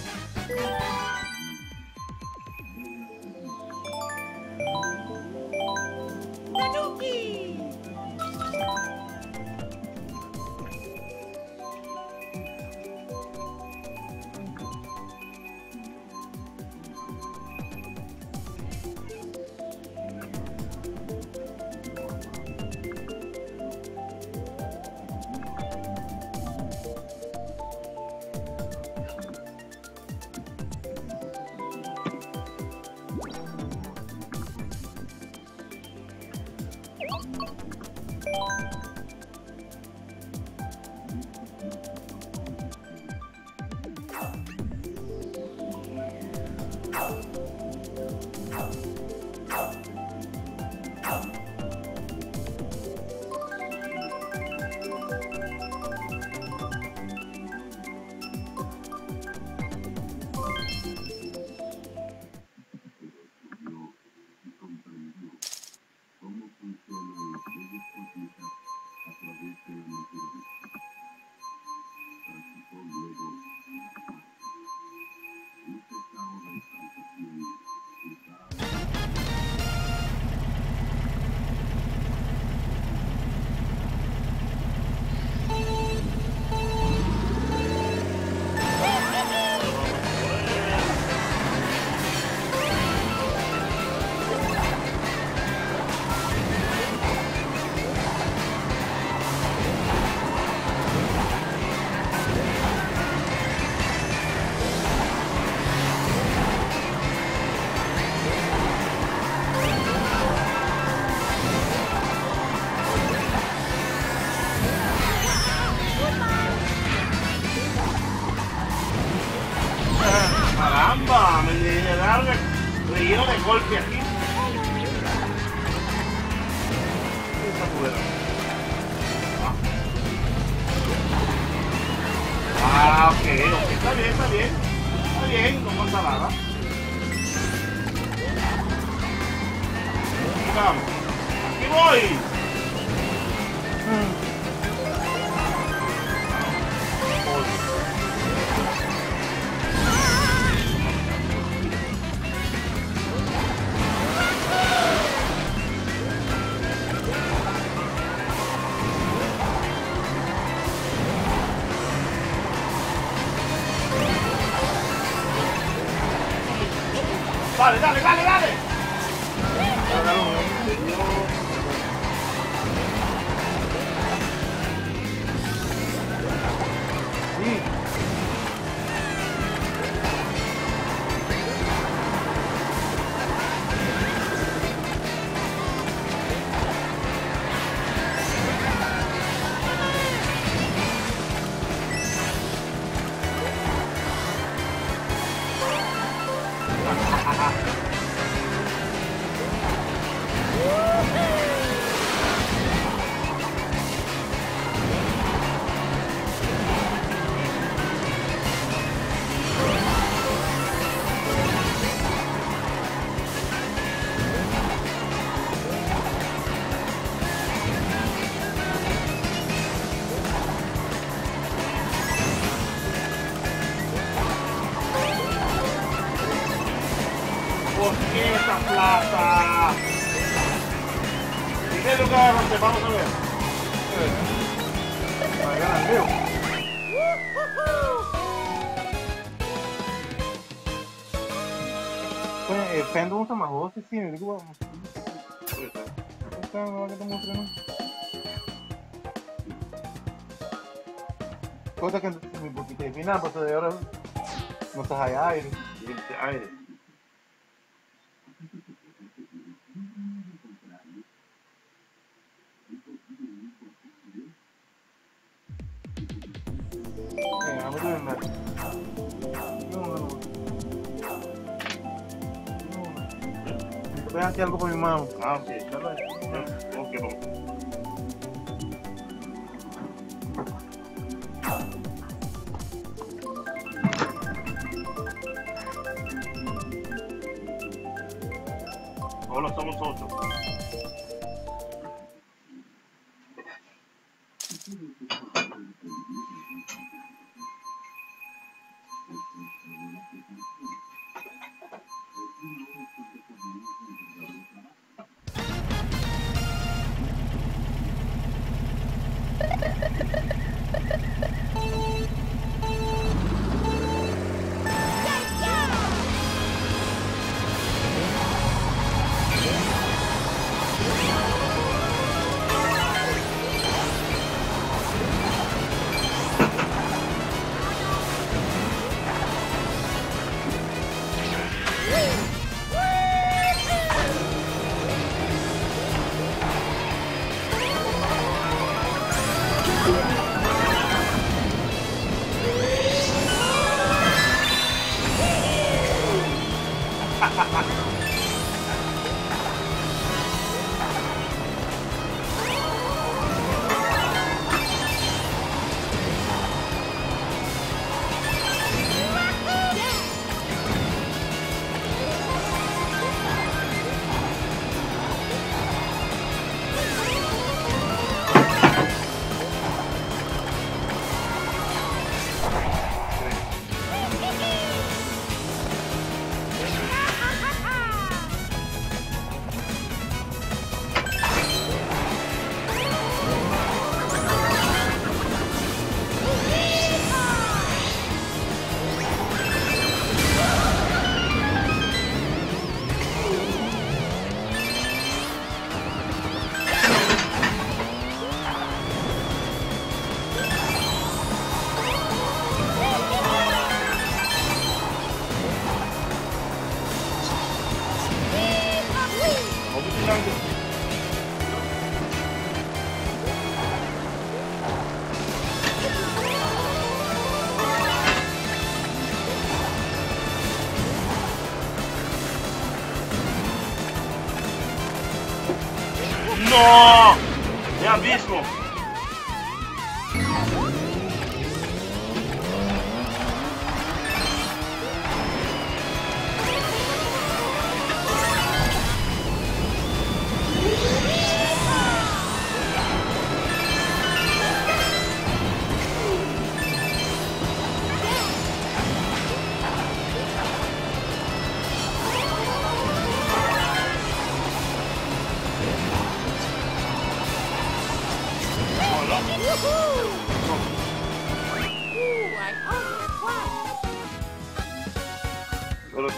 Caramba, me llenaron relleno de golpe aquí. Está fuera. Ok, está bien, está bien. Está bien, no pasa nada. Vamos. ¡Aquí voy! Dale, dale, dale, dale. Sí. ¿Por qué esta plata? Primer lugar, vamos a ver. Para ganar, Leo. Pendo un tamagotchi, sim, eu digo, vamos. Então, agora eu tô mostrando. Conta que me boquei final, porque agora não está aí aire. Aire. Vamos a ver, ¿no? Voy a hacer algo por mi mano. Ah, sí. Ok, vamos. Ahora somos 8. ¡No! ¡Ya mismo!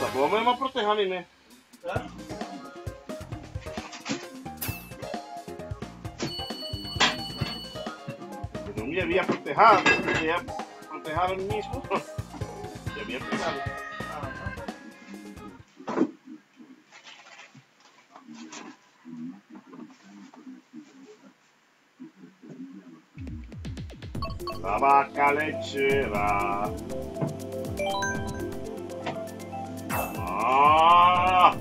¿Cómo me va a proteger a mí, me? ¿Ah? Que no me había protegido, me había protegido a mí mismo. Me había pegado. La vaca lechera. ¡Ah!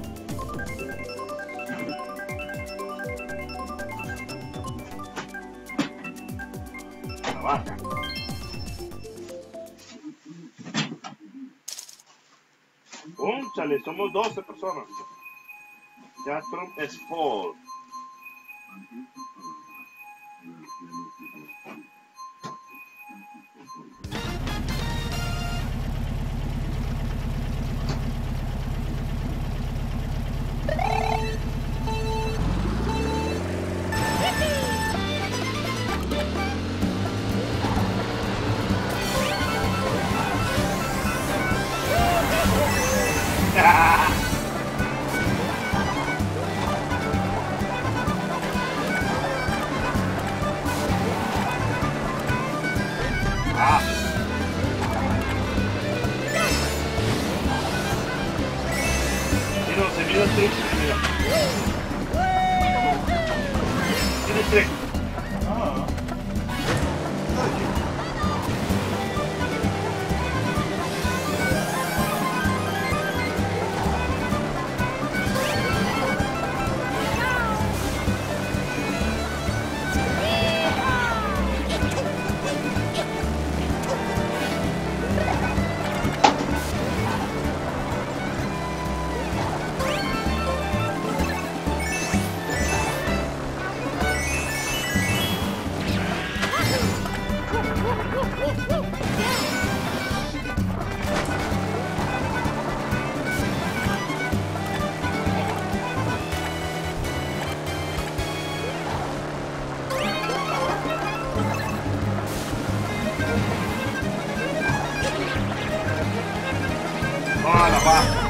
La vaca. Cónchale, somos 12 personas. Chatroom es full. Mira, se mira el trick, mira. Tiene trick. Ah. Ah, la vaca.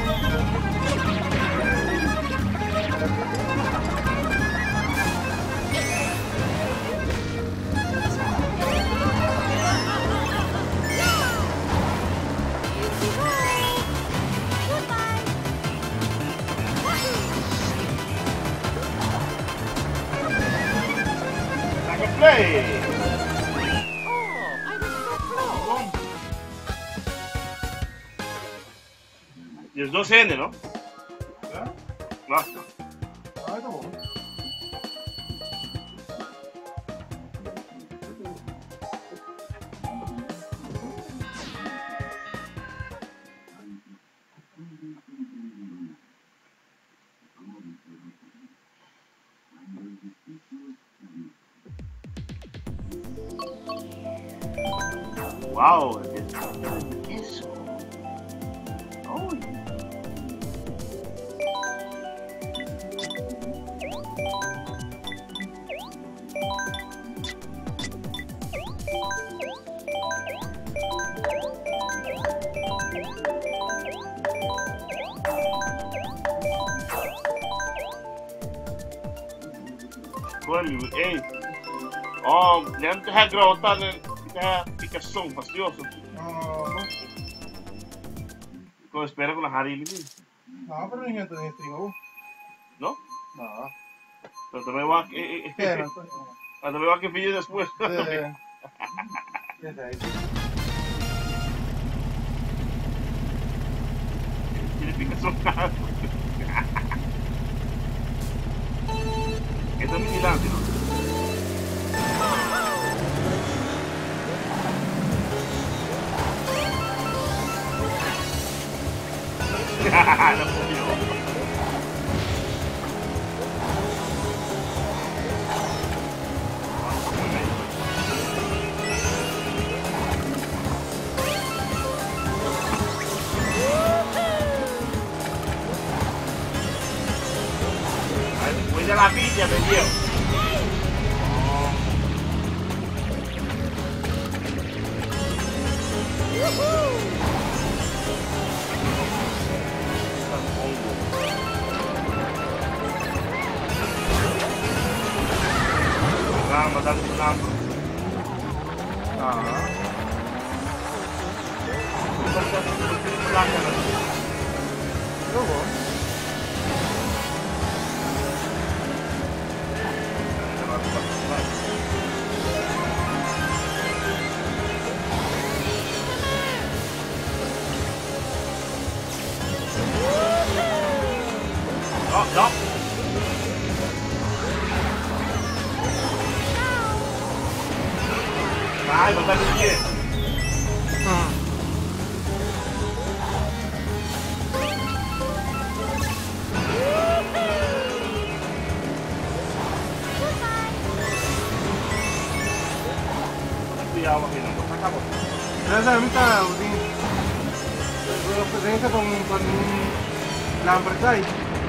Like a play. Y es 2N, ¿no? ¿Ah? No. Ah, está bueno. Wow, es queso. Oh. Bueno, ey. Oh, jag inte här gråta det här vilka sång fastioso. No, no. Como espera con la Harry, No, pero ni Antonio Stringo. ¿no? No. Pero te veo a ¿Qué era, Antonio? te veo a que pide después. Ya está ahí. Tiene picazón. Esto es vigilante, ¿no? Lo comió. Después de la pilla me dio. lámpara. Ajá. Luego. No, no. Ay, no está bien. Cuidado, que no nos sacamos. Gracias a mí está Udín. Regresa con un Lambertay.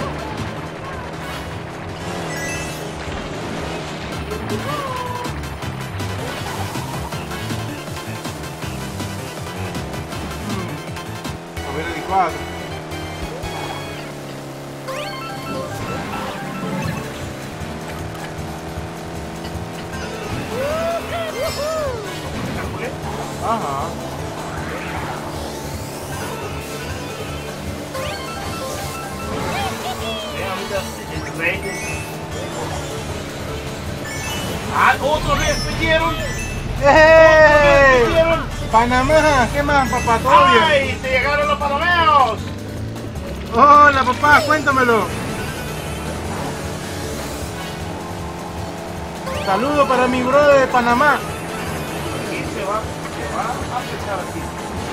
A ver el 4. Ajá. ¡Ah, otro repitieron! ¡Eh! ¡Repitieron! Panamá, ¿qué más, papá? ¿Todo bien? ¡Ay! ¡Se llegaron los panameos! Hola, papá, cuéntamelo. Saludos para mi brother de Panamá. ¿Quién se va a pesar aquí?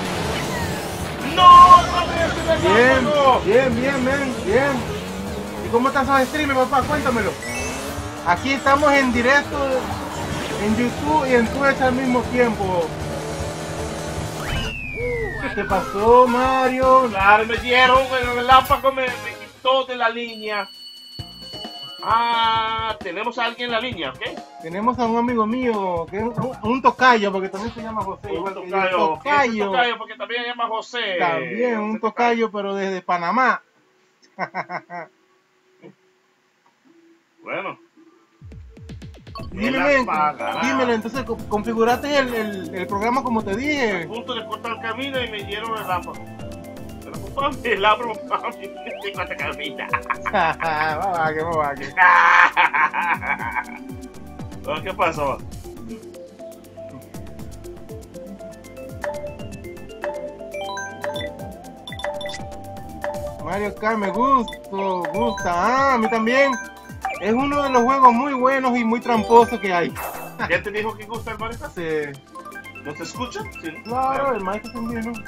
¡No! ¡No! Bien, men, bien. ¿Y cómo están esos streamers, papá? Cuéntamelo. Aquí estamos en directo en YouTube y en Twitch al mismo tiempo. ¿Qué te pasó, Mario? Claro, me dieron, el relámpago me quitó de la línea. Ah, tenemos a alguien en la línea, ¿ok? Tenemos a un amigo mío, que es un tocayo, porque también se llama José. Un Igual que yo. tocayo. Tocayo. Un tocayo, porque también se llama José. También un tocayo, pero desde Panamá. Bueno. Dímelo, entonces configuraste el programa como te dije. A punto de cortar el camino y me dieron el lámparo. Pero papá, el lámparo, papá, me corta el camino. ¿Qué pasó? Mario Kart me gusta. Ah, a mí también. Es uno de los juegos muy buenos y muy tramposos que hay. ¿Ya te dijo que gusta el Mario Kart? Sí. ¿No te escucha? Sí. Claro, el maestro también, ¿no?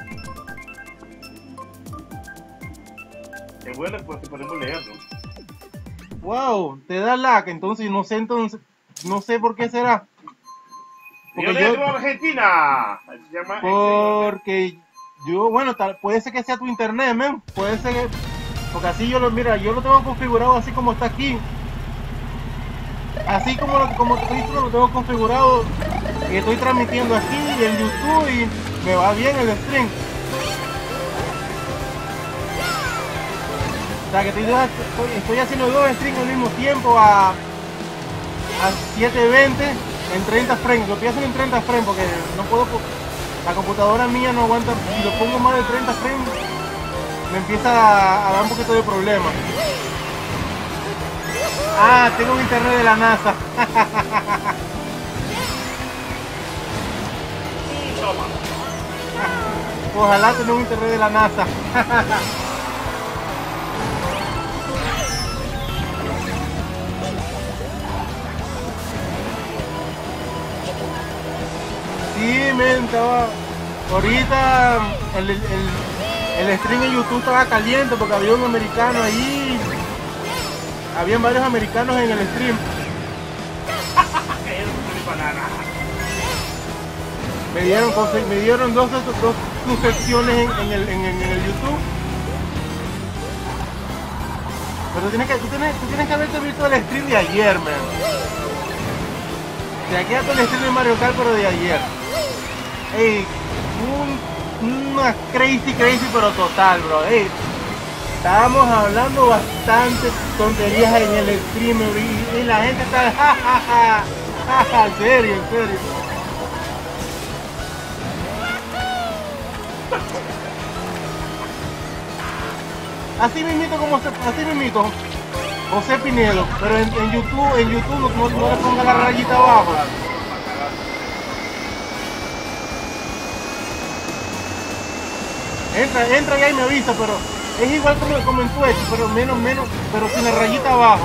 Es bueno porque podemos leerlo. Wow, te da lag, entonces no sé por qué será. Yo Negro Argentina. Se llama Porque yo, bueno, puede ser que sea tu internet, man. Puede ser que, porque así yo lo tengo configurado así como está aquí. Así como te estoy diciendo, lo tengo configurado y estoy transmitiendo aquí en YouTube y me va bien el stream. O sea que estoy haciendo dos streams al mismo tiempo a 720 en 30 frames. Lo estoy haciendo en 30 frames porque no puedo, la computadora mía no aguanta. Si lo pongo más de 30 frames me empieza a dar un poquito de problema. Ah, tengo un internet de la NASA. Ojalá tenga un internet de la NASA. Sí, men, estaba. Ahorita el stream en YouTube estaba caliente porque había un americano ahí. Habían varios americanos en el stream. Me dieron dos suscripciones en el YouTube. Pero tú tienes que haberte visto el stream de ayer, man. De aquí hasta el stream de Mario Kart, pero de ayer. Ey, una crazy pero total, bro. Ey, estábamos hablando bastante tonterías en el stream y la gente está En serio, en serio. Así mismito así mismito. José Pinedo, pero en YouTube no le ponga la rayita abajo. Entra y ahí me avisa, pero es igual como en Twitch, pero menos, pero sin la rayita abajo.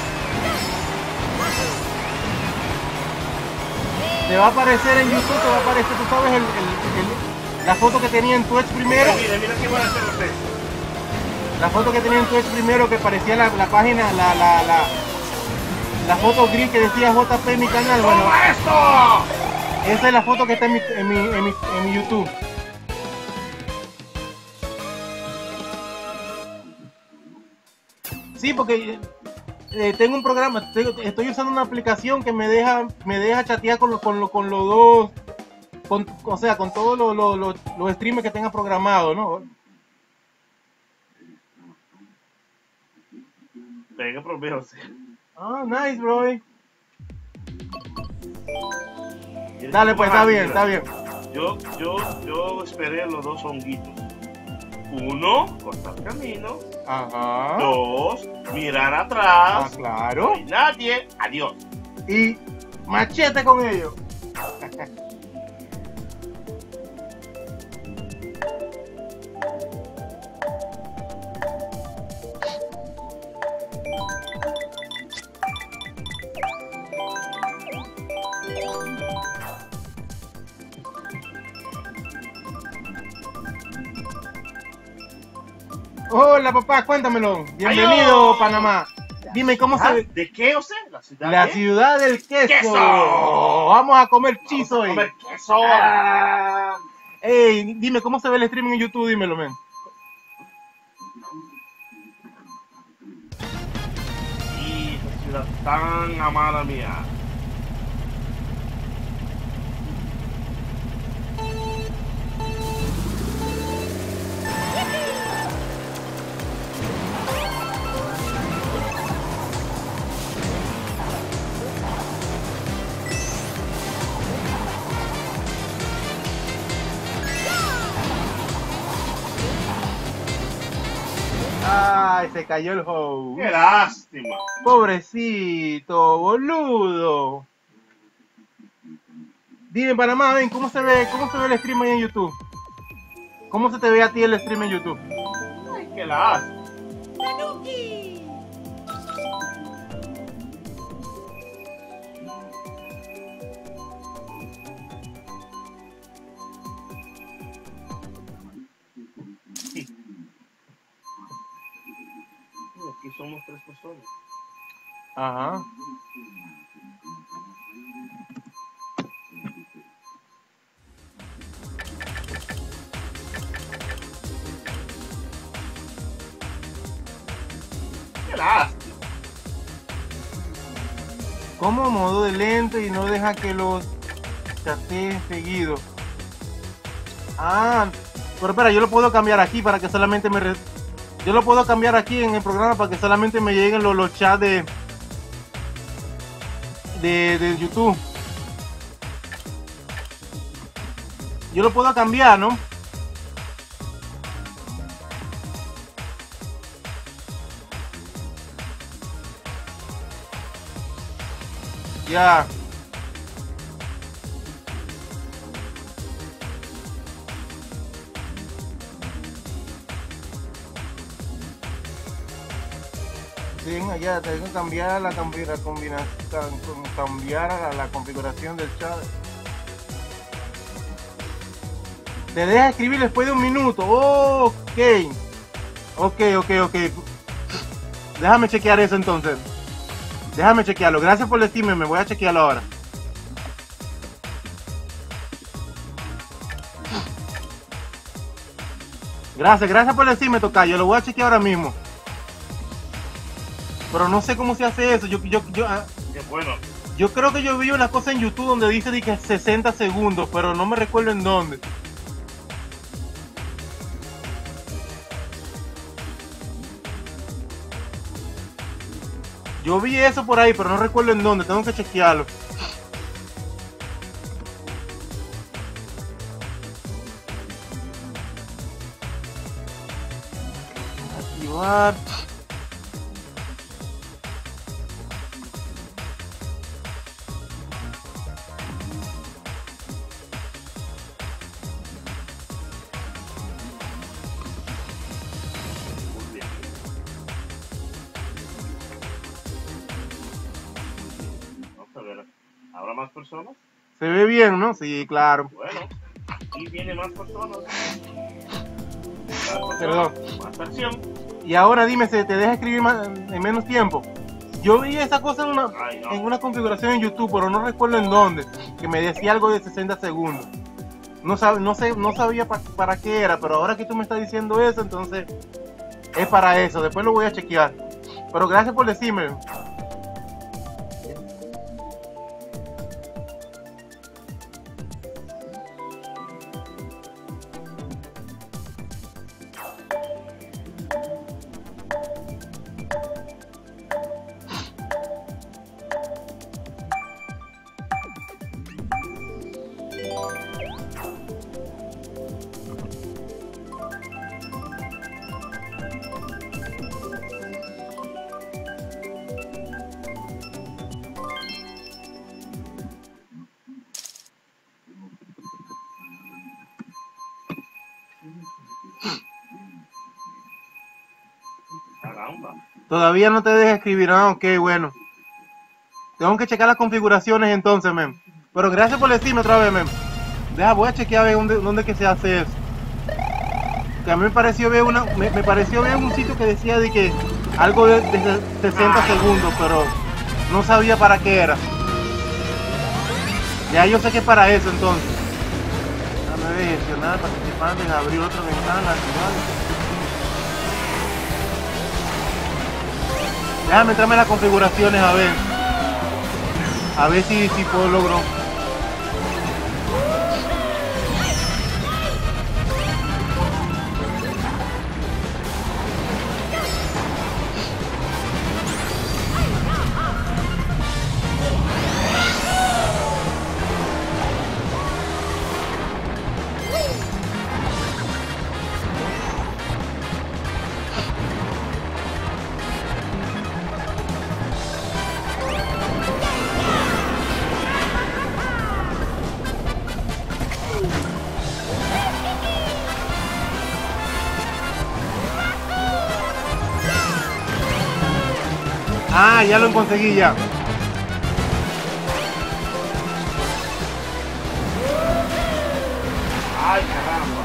Te va a aparecer en YouTube, te va a aparecer, tú sabes, la foto que tenía en Twitch primero. Mira qué van a hacer ustedes. La foto que tenía en Twitch primero, que parecía la página, la foto gris que decía JP mi canal. Bueno, esto! Esa es la foto que está en mi YouTube. Sí, porque tengo un programa, estoy usando una aplicación que me deja chatear con los dos, o sea, con todos los streamers que tenga programado, ¿no? Venga, promedio. Ah, nice, bro. Dale, pues, está bien. Yo esperé los dos honguitos. Uno, cortar camino. Ajá. Dos, mirar atrás. Ah, claro. No hay nadie. Adiós. Y machete con ellos. Hola papá, cuéntamelo. Bienvenido, Panamá. Dime cómo se ve. ¿De qué, o sea? La ciudad del queso. ¡Queso! Vamos a comer chizo hoy. Comer queso. Ey, dime cómo se ve el streaming en YouTube, dímelo, men. Y esa ciudad tan amada mía. Ay, se cayó el host. ¡Qué lástima! Pobrecito, boludo. Dime, Panamá, ven, ¿cómo se ve el stream ahí en YouTube? ¿Cómo se te ve a ti el stream en YouTube? ¡Ay, qué lástima! Aquí somos 3 personas. Ajá. ¡Qué lástima! Como modo de lente y no deja que los chateen seguido. Ah, pero espera, yo lo puedo cambiar aquí para que solamente yo lo puedo cambiar aquí en el programa para que solamente me lleguen los chats de YouTube. Yo lo puedo cambiar, ¿no? Ya. Ya tengo que cambiar la configuración del chat. Te deja escribir después de 1 minuto. Ok. Déjame chequear eso entonces. Déjame chequearlo. Gracias por decirme, me voy a chequearlo ahora. Gracias por decirme, tocayo. Lo voy a chequear ahora mismo. Pero no sé cómo se hace eso. Bueno. Yo creo que yo vi una cosa en YouTube donde dice que 60 segundos, pero no me recuerdo en dónde. Yo vi eso por ahí, pero no recuerdo en dónde. Tengo que chequearlo. Archivar. Muy bien. Vamos a ver. ¿Habrá más personas? Se ve bien, ¿no? Sí, claro. Bueno. Y viene más personas. Perdón. Más acción. Y ahora dime, ¿se te deja escribir en menos tiempo? Yo vi esa cosa Ay, no. en una configuración en YouTube, pero no recuerdo en dónde, que me decía algo de 60 segundos. No sabía para qué era, pero ahora que tú me estás diciendo eso, entonces es para eso. Después lo voy a chequear. Pero gracias por decirme. Caramba. Todavía no te deja escribir. Ah, ok, bueno. Tengo que checar las configuraciones entonces, men. Pero gracias por decirme otra vez, men. Voy a chequear a ver dónde que se hace eso. Que a mí me pareció ver me pareció ver un sitio que decía de que algo de 60 segundos, pero no sabía para qué era. Ya yo sé que es para eso entonces. Déjame ver, gestionar participantes, abrir otra ventana, activar. Déjame entrarme en las configuraciones a ver. A ver si puedo lograr. Ah, ya lo conseguí ya. Ay, caramba.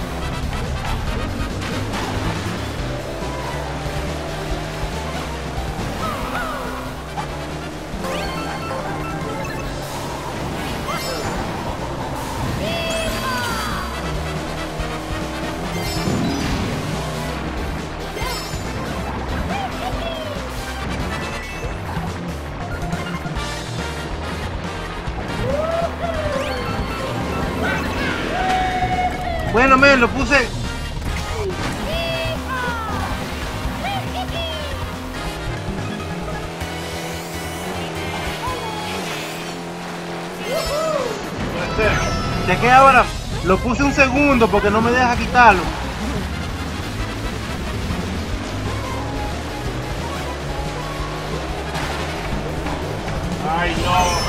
Bueno, men, lo puse. Puede ser. ¿De qué ahora? Lo puse un segundo porque no me deja quitarlo. Ay, no.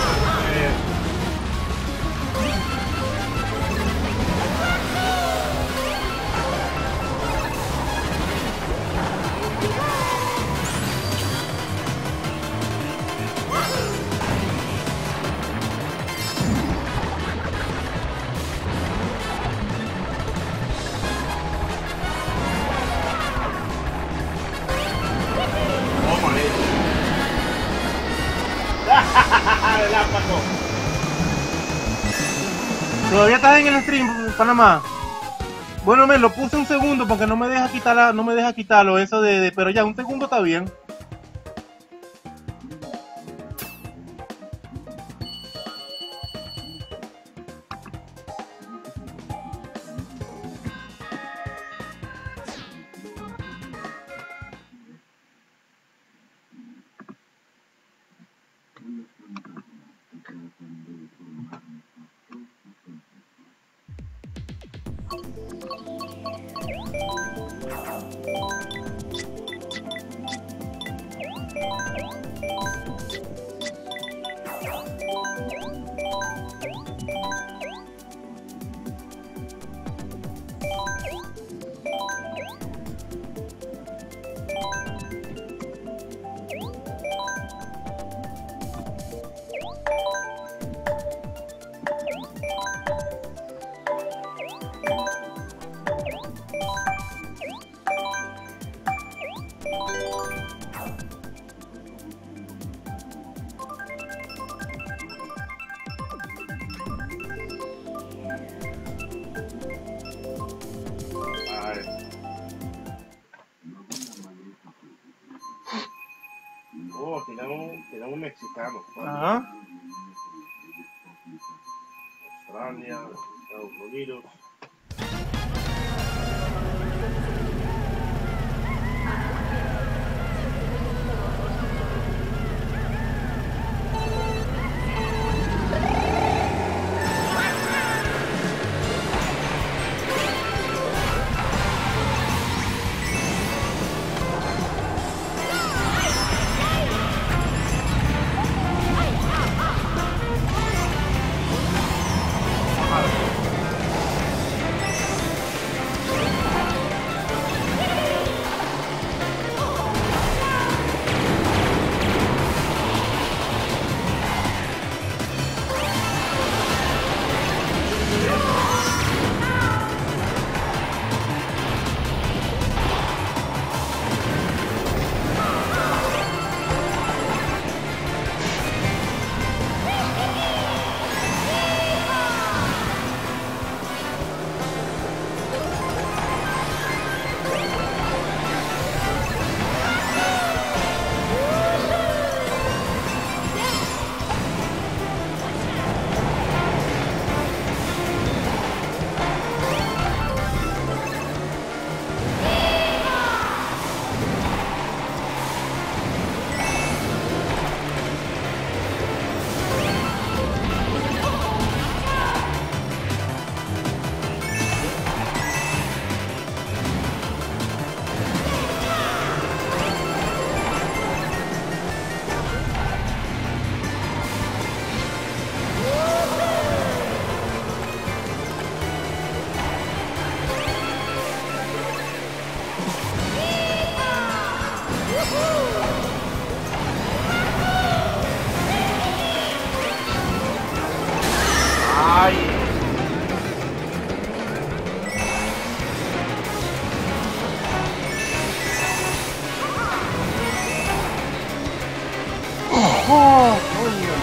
Toma eso. Relámpago. ¿Todavía estás en el stream, Panamá? Bueno, men, lo puse un segundo porque no me deja quitarlo eso pero ya un segundo está bien. mexicanos. Ajá. Australia, Estados Unidos. ¡Oh, coño!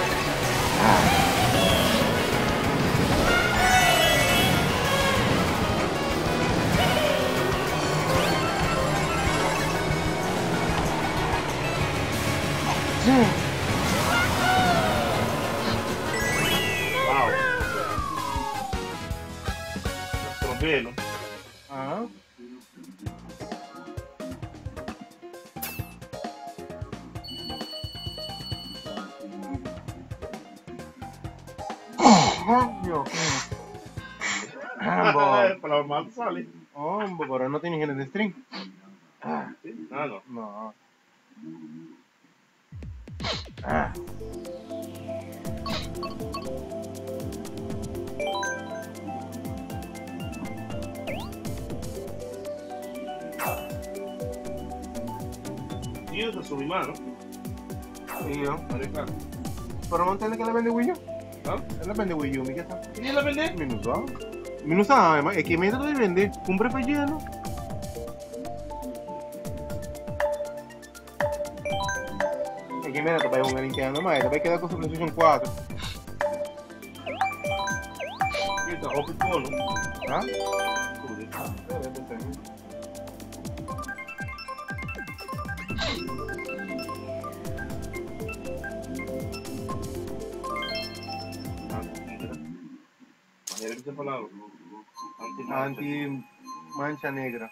Wow. Nuestro velo. Ajá. Coño. Para lo mal sale. Hombre, pero no tiene genes de string. Sí, nada. No. Y es de su hermano. Y yo. Americano. Pero no entiende que le vende Wii U. ¿Ah? Él le vende Wii U, mi casa. ¿Quién la vende? Minusa, è che mi devo vendere. Compra per gelo. E che mi ha detto fai un Nintendo, ma dove queda con su PlayStation 4? Esta ropa es bueno. Ah? Manera que se palabra. Anti mancha negra.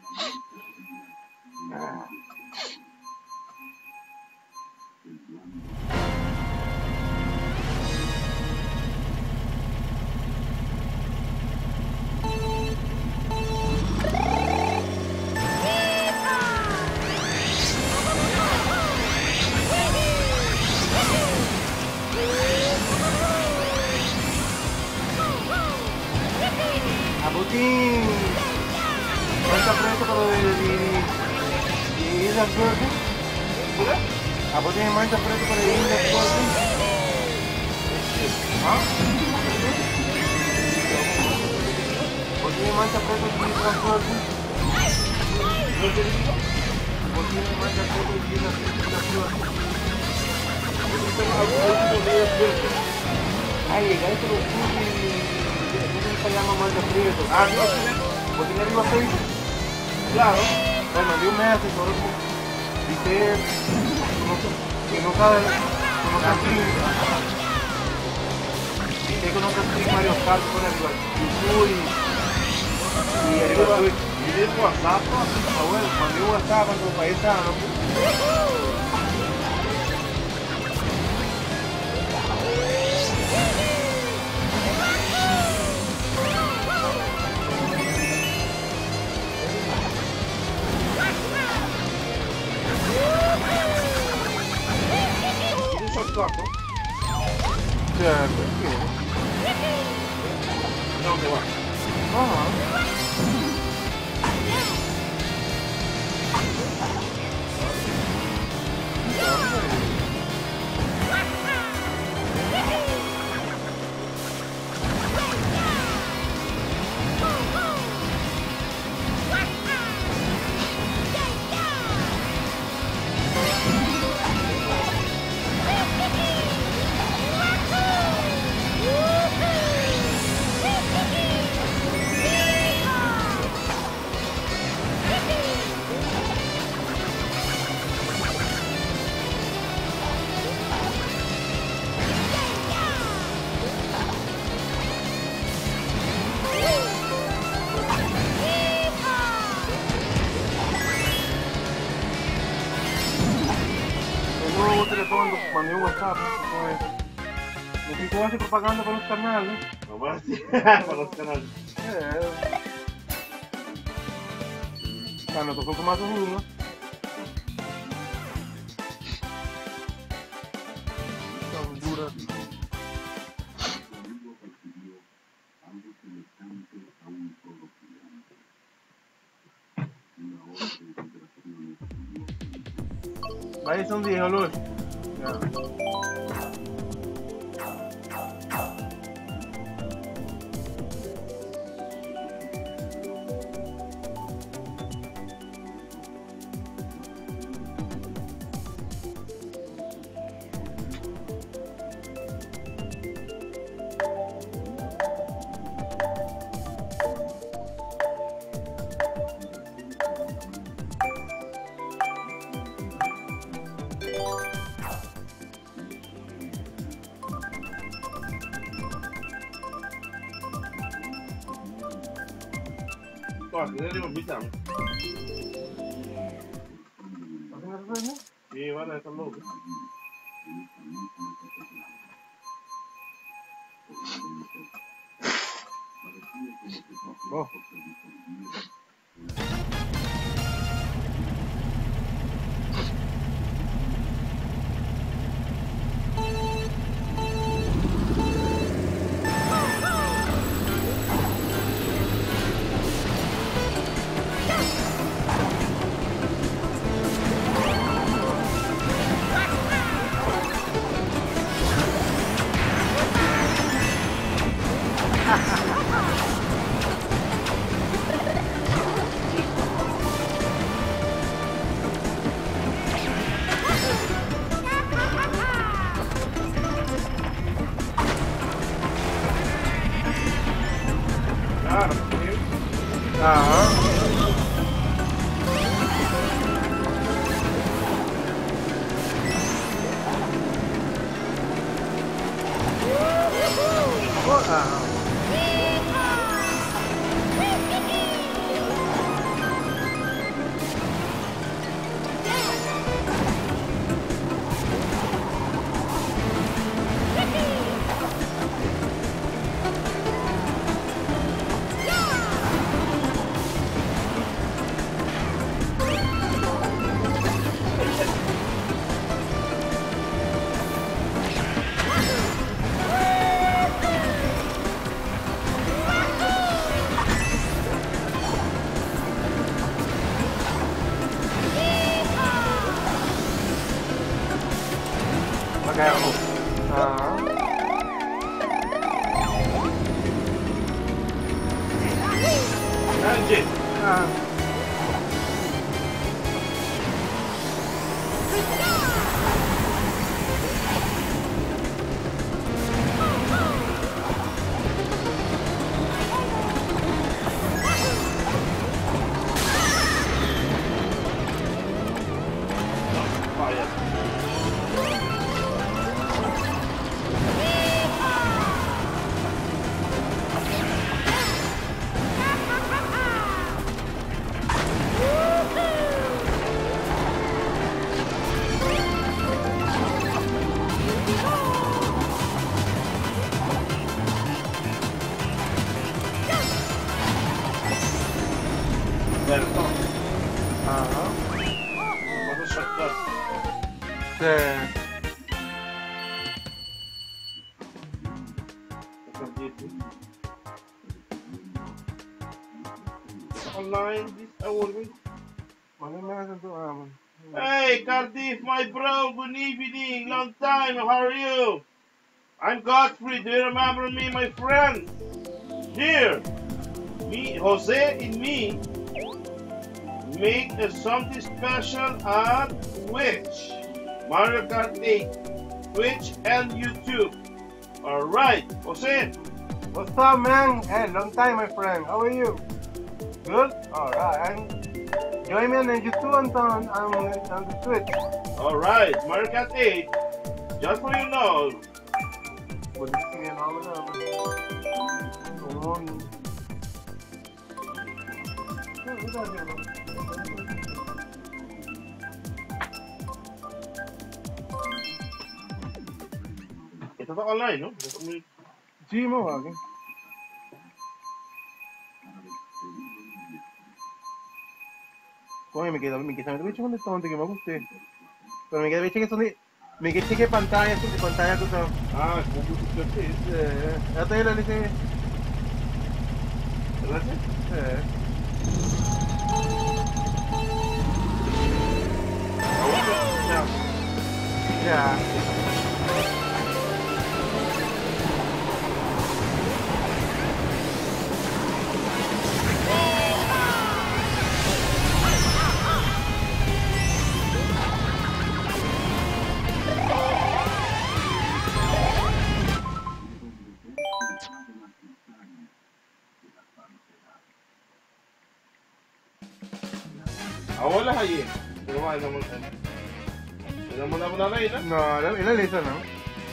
Abutin, mancha preso pero di Ida Gordon. Abutin mancha preso pero di Ida Gordon. Ah? Abutin mancha preso di Ida Gordon. Abutin mancha preso di Ida Gordon. Ay, llegaste a los se llama mancha preso. Ah, no, ¿Por qué arriba Facebook? claro. Bueno, de un mes asesor dice que no sabe Mario Kart con el YouTube y el Switch. ¿Y el WhatsApp? Ah, bueno, mandé un WhatsApp a tu paisano. Un saltato? Certo, ¿Dónde va? nuevo teléfono, mandé un WhatsApp. Necesito hacer propaganda para los canales. No para los canales. Nosotros somos más uno. Ahí son 10 olores. ¿Qué le invitan? Sí, van a estar locos. Oh. Ajá. Vamos a saltar. Sí. Online, this hour. Mano me hacen tu amo. Hey, Cardiff, my bro, good evening, long time, how are you? I'm Godfrey, do you remember me, my friend? Here, me, Jose and me, make something special on Twitch, Mario Kart 8, Twitch and YouTube. Alright, Jose. What's up, man? Hey, long time, my friend. How are you? Good? Alright. Join me on the YouTube and on the Twitch. Alright, Mario Kart 8, just for you know. What is he and all of them? Come on. Esto está online, ¿no? Sí, me va, ¿qué? Coño, me queda bicho con el tonto que me guste. Pero me queda bicho que son de... Me queda que pantalla, tú sabes. Ah, como que usted es. Ya te la lista. ¿Verdad? Ya. Ahora es allí. Pero vaya, ¿tenemos una reina? No, la lista no.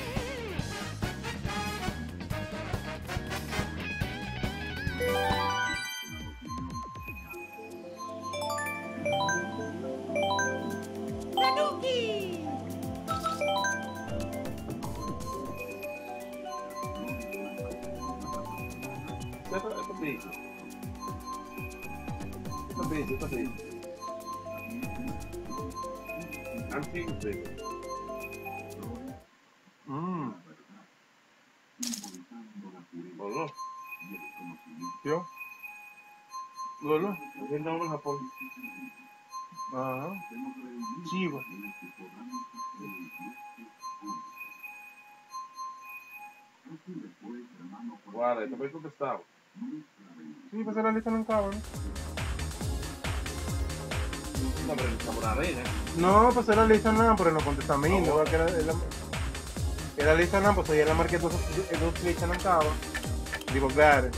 Esto sí. Antiguo, sí. ¿O no? ¿Yo? ¿Lolo? ¿Aquí estamos en Japón? Ajá. Chivo. Guarda, esto me contestado. Sí, pues la lista no acaba, ¿no? No, pero estamos la reina. No, pues era lista nada, pero no contesta a mí, no, que era lista nada, pues ya la marqué dos listas no acaba. Digo, claro.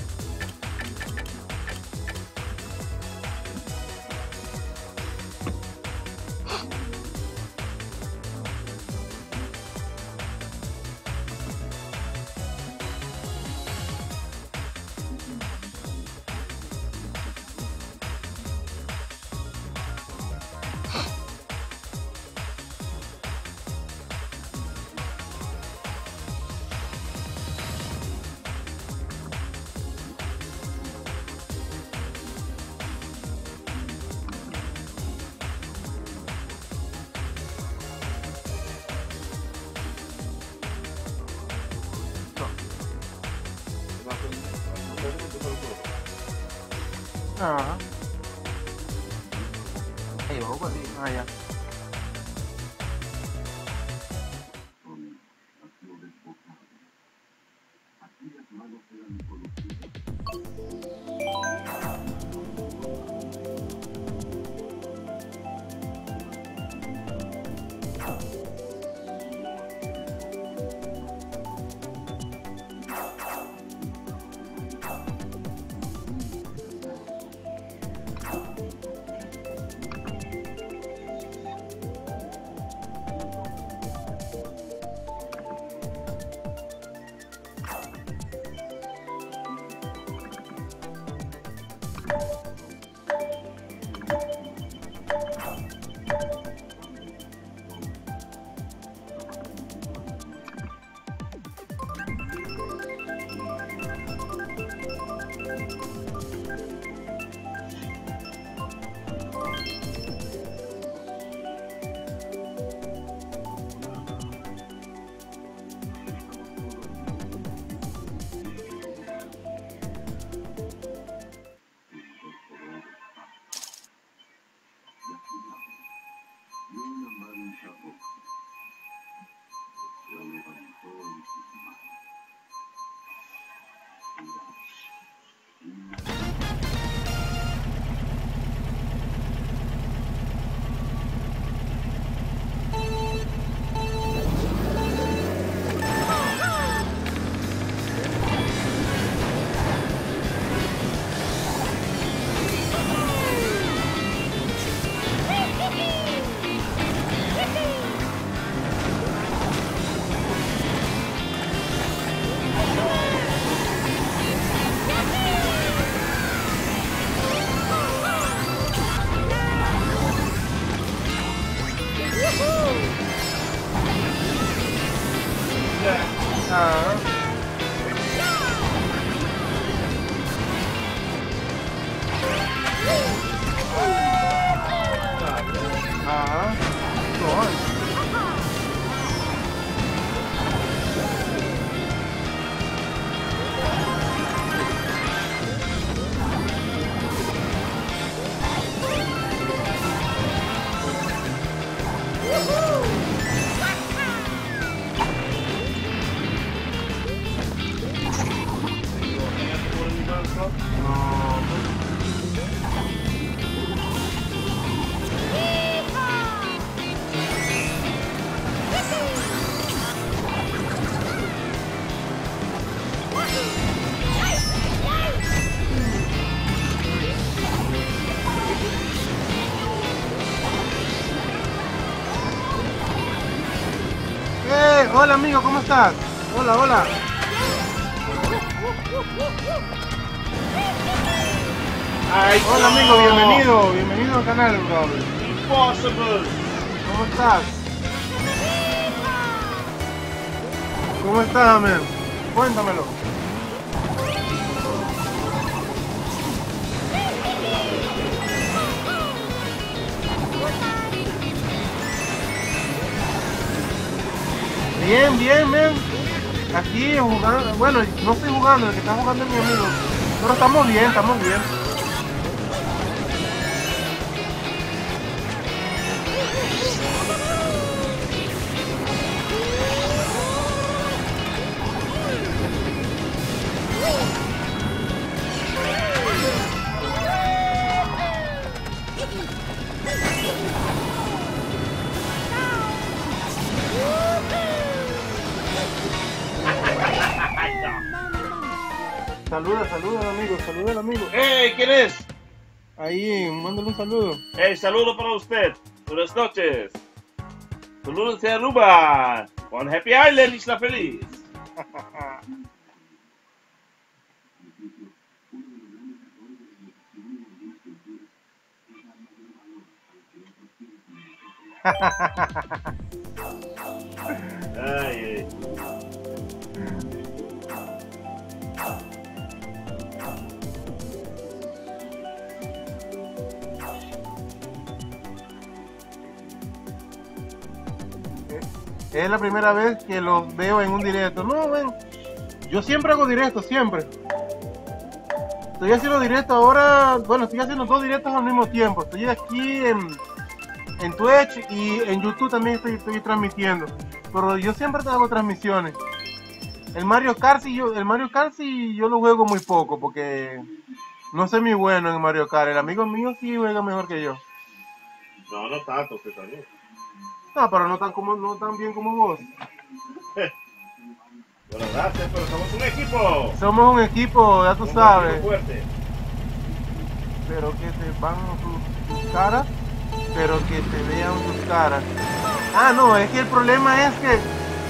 Ajá. Ahí vamos para ti. Ah, ya. Hola amigo, ¿cómo estás? Hola, hola. Ay, Hola amigo, bienvenido al canal, bro. Impossible. ¿Cómo estás? ¿Cómo estás, man? Cuéntamelo. Bien, man. Aquí jugando, bueno, no estoy jugando, el que está jugando es mi amigo. Pero estamos bien, estamos bien. Saluda al amigo. Hey, ¿quién es? Ahí, mándale un saludo. Hey, saludo para usted. Buenas noches. Saludos de Aruba. One Happy Island, Isla Feliz. Ay. Es la primera vez que los veo en un directo. No, ven. Yo siempre hago directos, siempre. Estoy haciendo directo ahora. Bueno, estoy haciendo 2 directos al mismo tiempo. Estoy aquí en Twitch y en YouTube también estoy transmitiendo. Pero yo siempre hago transmisiones. El Mario Kart sí yo lo juego muy poco porque no soy muy bueno en Mario Kart. El amigo mío sí juega mejor que yo. No tanto, usted también. No, pero no tan bien como vos. Bueno, gracias, pero somos un equipo. Somos un equipo, ya tú sabes. Un equipo fuerte. Pero que te van tus caras, pero que te vean tus caras. Ah, no, es que el problema es que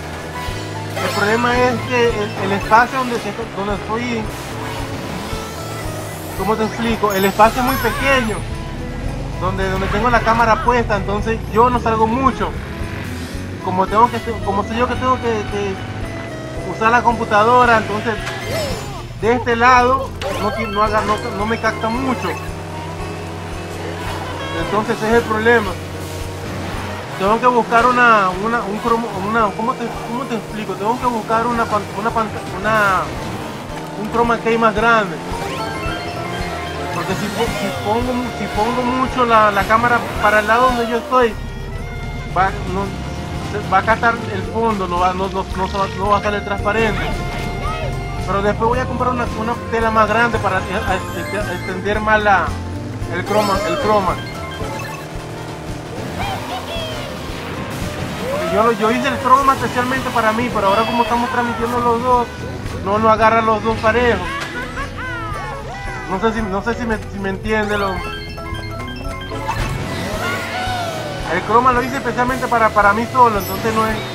el espacio donde estoy, ¿cómo te explico? El espacio es muy pequeño, donde tengo la cámara puesta, entonces yo no salgo mucho. Como soy yo que tengo que usar la computadora, entonces de este lado no me capta mucho. Entonces ese es el problema. Tengo que buscar ¿cómo te explico? Tengo que buscar un chroma key más grande. Porque si pongo mucho la cámara para el lado donde yo estoy, va a captar el fondo, no va a salir transparente. Pero después voy a comprar una tela más grande para extender más el croma. Yo hice el croma especialmente para mí, pero ahora como estamos transmitiendo los dos, no nos agarra los dos parejos. No sé si me entiende el croma lo hice especialmente para mí solo, entonces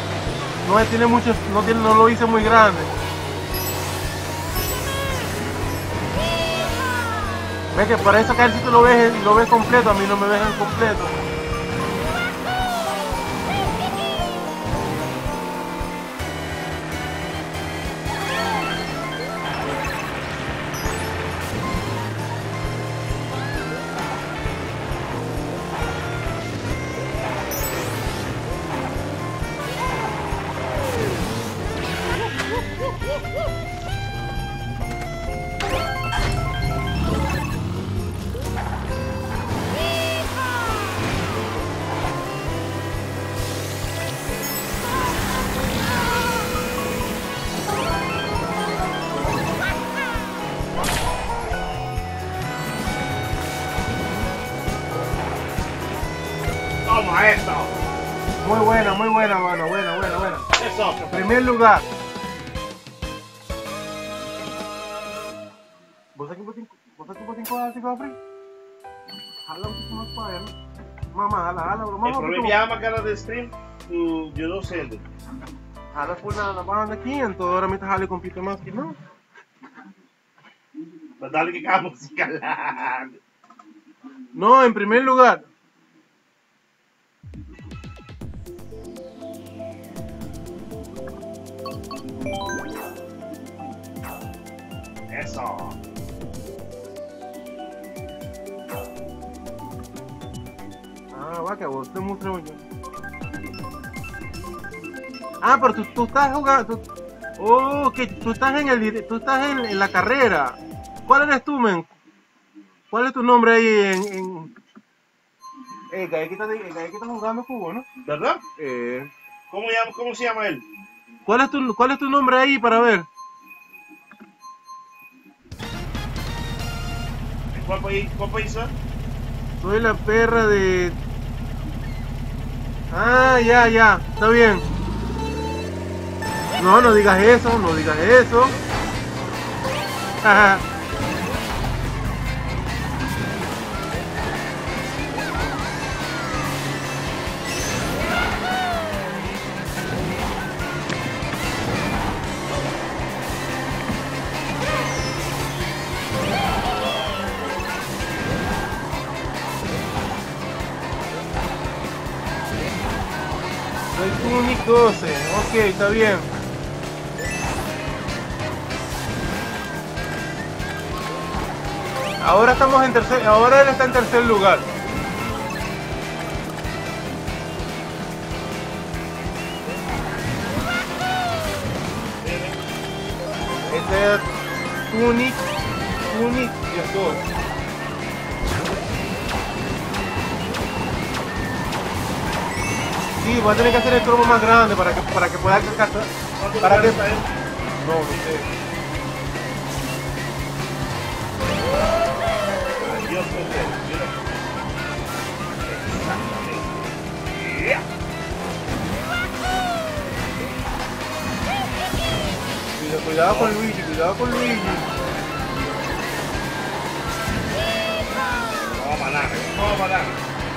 no lo hice muy grande. Ves que por eso que a él sí tú lo ves completo, a mí no me dejan completo. Toma esto. Muy buena, buena. Eso. En primer lugar. ¿Vos aquí puedes abrir? Jala un poco más para allá, ¿no? Mamá, jala, bro. El problema é a cara de stream do Judô Sendo. Ahora fue la banda aquí, entonces ahora me jale compito más que no. Pues dale que cada música. No, en primer lugar. Eso. Ah, va, que vos te muestro yo. Ah, pero tú estás jugando. Oh, que tú estás en la carrera. ¿Cuál eres tú, men? ¿Cuál es tu nombre ahí en... que está jugando fútbol, ¿no? ¿Verdad? Eh, ¿Cómo se llama él? ¿cuál es tu nombre ahí para ver? ¿Cuál país es? Soy la perra de... Ah, ya, está bien. No, no digas eso, no digas eso. Soy Tunic 12, ok, está bien. Ahora ahora él está en tercer lugar. Este es Tunic 12. Sí, voy a tener que hacer el cromo más grande para que pueda alcanzar. Para que... está él? No sé. Adiós, Exactamente. Yeah. Cuidado con Luigi, cuidado con Luigi. Vamos a matar.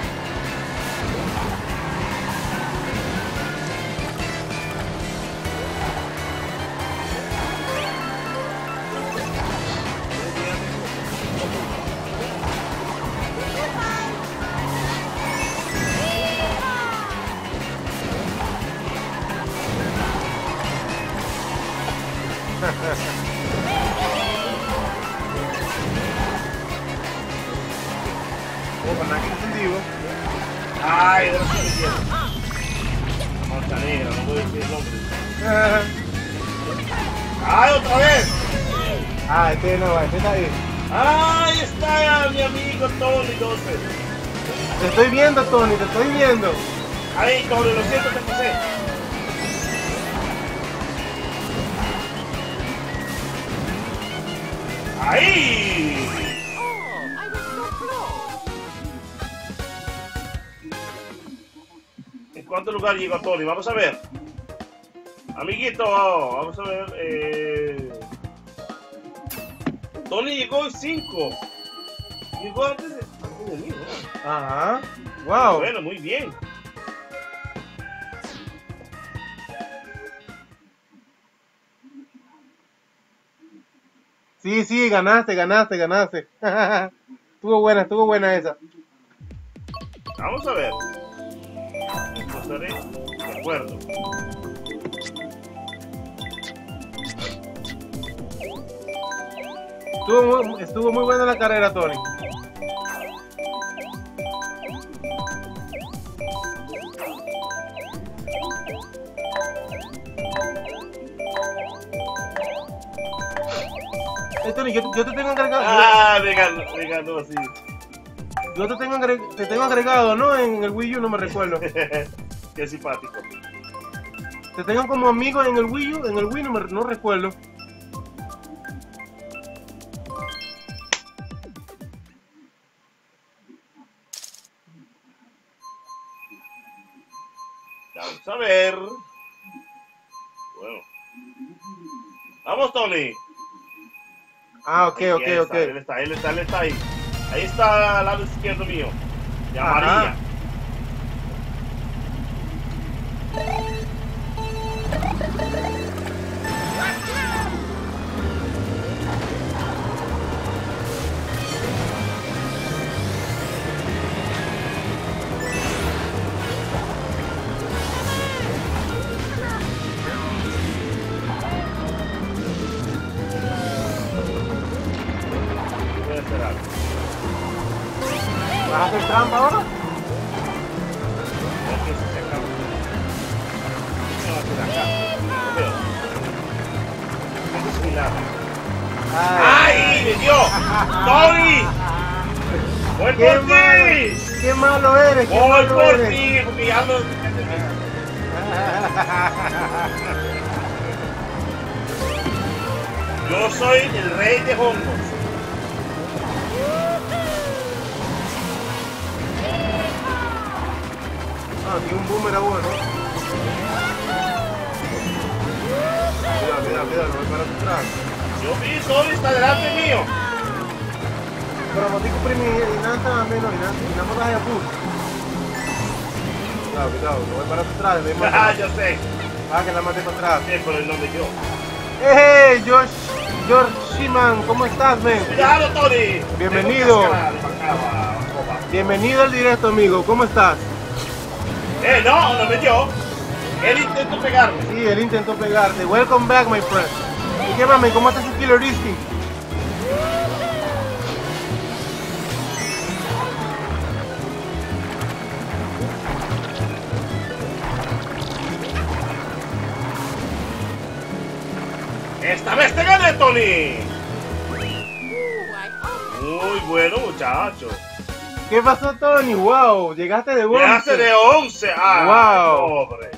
Para nada que encendido. Ay, de lo que quiero. Montanegra, no puedo decir el nombre. ¡Ay, otra vez! Este no va, este está ahí. ¡Ahí está mi amigo Tony 12! Te estoy viendo, Tony, te estoy viendo. Ahí, Tony, lo siento, te pasé. ¡Ahí! ¿En cuánto lugar llegó Tony? Vamos a ver. Amiguito, vamos a ver. Tony llegó en 5. Llegó antes de mí, ¿no? Ajá. Wow. Bueno, muy bien. Sí, ganaste. Estuvo buena esa. Vamos a ver. Estaré de acuerdo. Estuvo muy buena la carrera, Tony. Tony, yo te tengo agregado. Ah, me ganó, sí. Yo te tengo agregado, ¿no? En el Wii U, no me recuerdo. Qué simpático. Te tengo como amigo en el Wii U, en el Wii no recuerdo. Vamos a ver. Bueno. Vamos, Tony. Ah, ok. Él está ahí. Ahí está al lado izquierdo mío. De amarilla. a hacer trampa ahora? Ok, se acaba. ¿Qué va a hacer acá? No veo. Este es mi lado. ¡Ay! ¡Me dio! ¡Tony! ¡Voy por ti! ¡Qué malo eres! ¡Qué ¡Voy malo por eres! ti! Porque ya no... Yo soy el rey de hongos. Ah, tiene un boomerang bueno. Cuidado, no me para atrás. Yo vi, Tony está delante mío. Pero no digo inanza menos, inanza a Yapur. Cuidado, no voy para atrás. Ah, yo sé. Ah, que la maté para atrás. Sí, pero el nombre yo. ¡Hey, George Shiman! ¿Cómo estás, men? ¡Cuidado, Tony! Bienvenido. Bienvenido al directo, amigo. ¿Cómo estás? No me dio. Él intentó pegarme. Sí, él intentó pegarte. Welcome back, my friend. ¿Y qué mami? ¿Cómo estás en Killer Instinct? ¡Esta vez te gané, Tony! Muy bueno, muchacho. ¿Qué pasó, Tony? ¡Wow! Llegaste de 11. Llegaste de 11. ¡Ah! Wow. Pobre.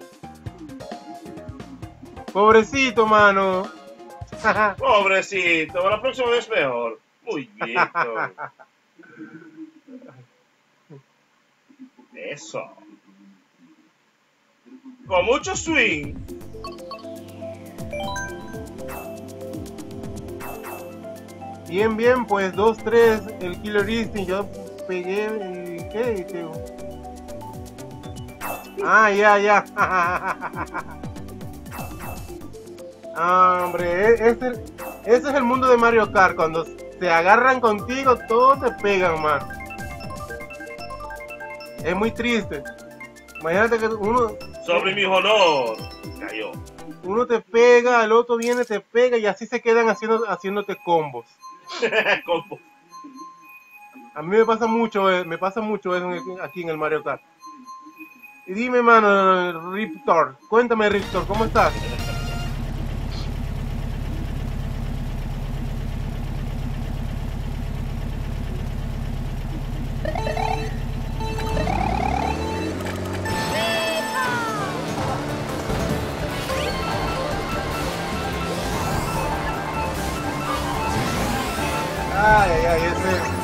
Pobrecito, mano. Pobrecito. La próxima vez mejor. Muy bien, Tony. Eso. Con mucho swing. Bien, pues 2-3 el Killer Instinct. Yo pegué y ¿qué? Ah, ya. Ah, hombre, ese es el mundo de Mario Kart. Cuando se agarran contigo, todos te pegan, man. Es muy triste. Imagínate que uno... Sobre mi honor. Cayó. Uno te pega, el otro viene, te pega y así se quedan haciéndote combos. Combo. A mí me pasa mucho eso aquí en el Mario Kart. Y dime, mano, Riptor, cuéntame, Riptor, ¿cómo estás? Ay, ese...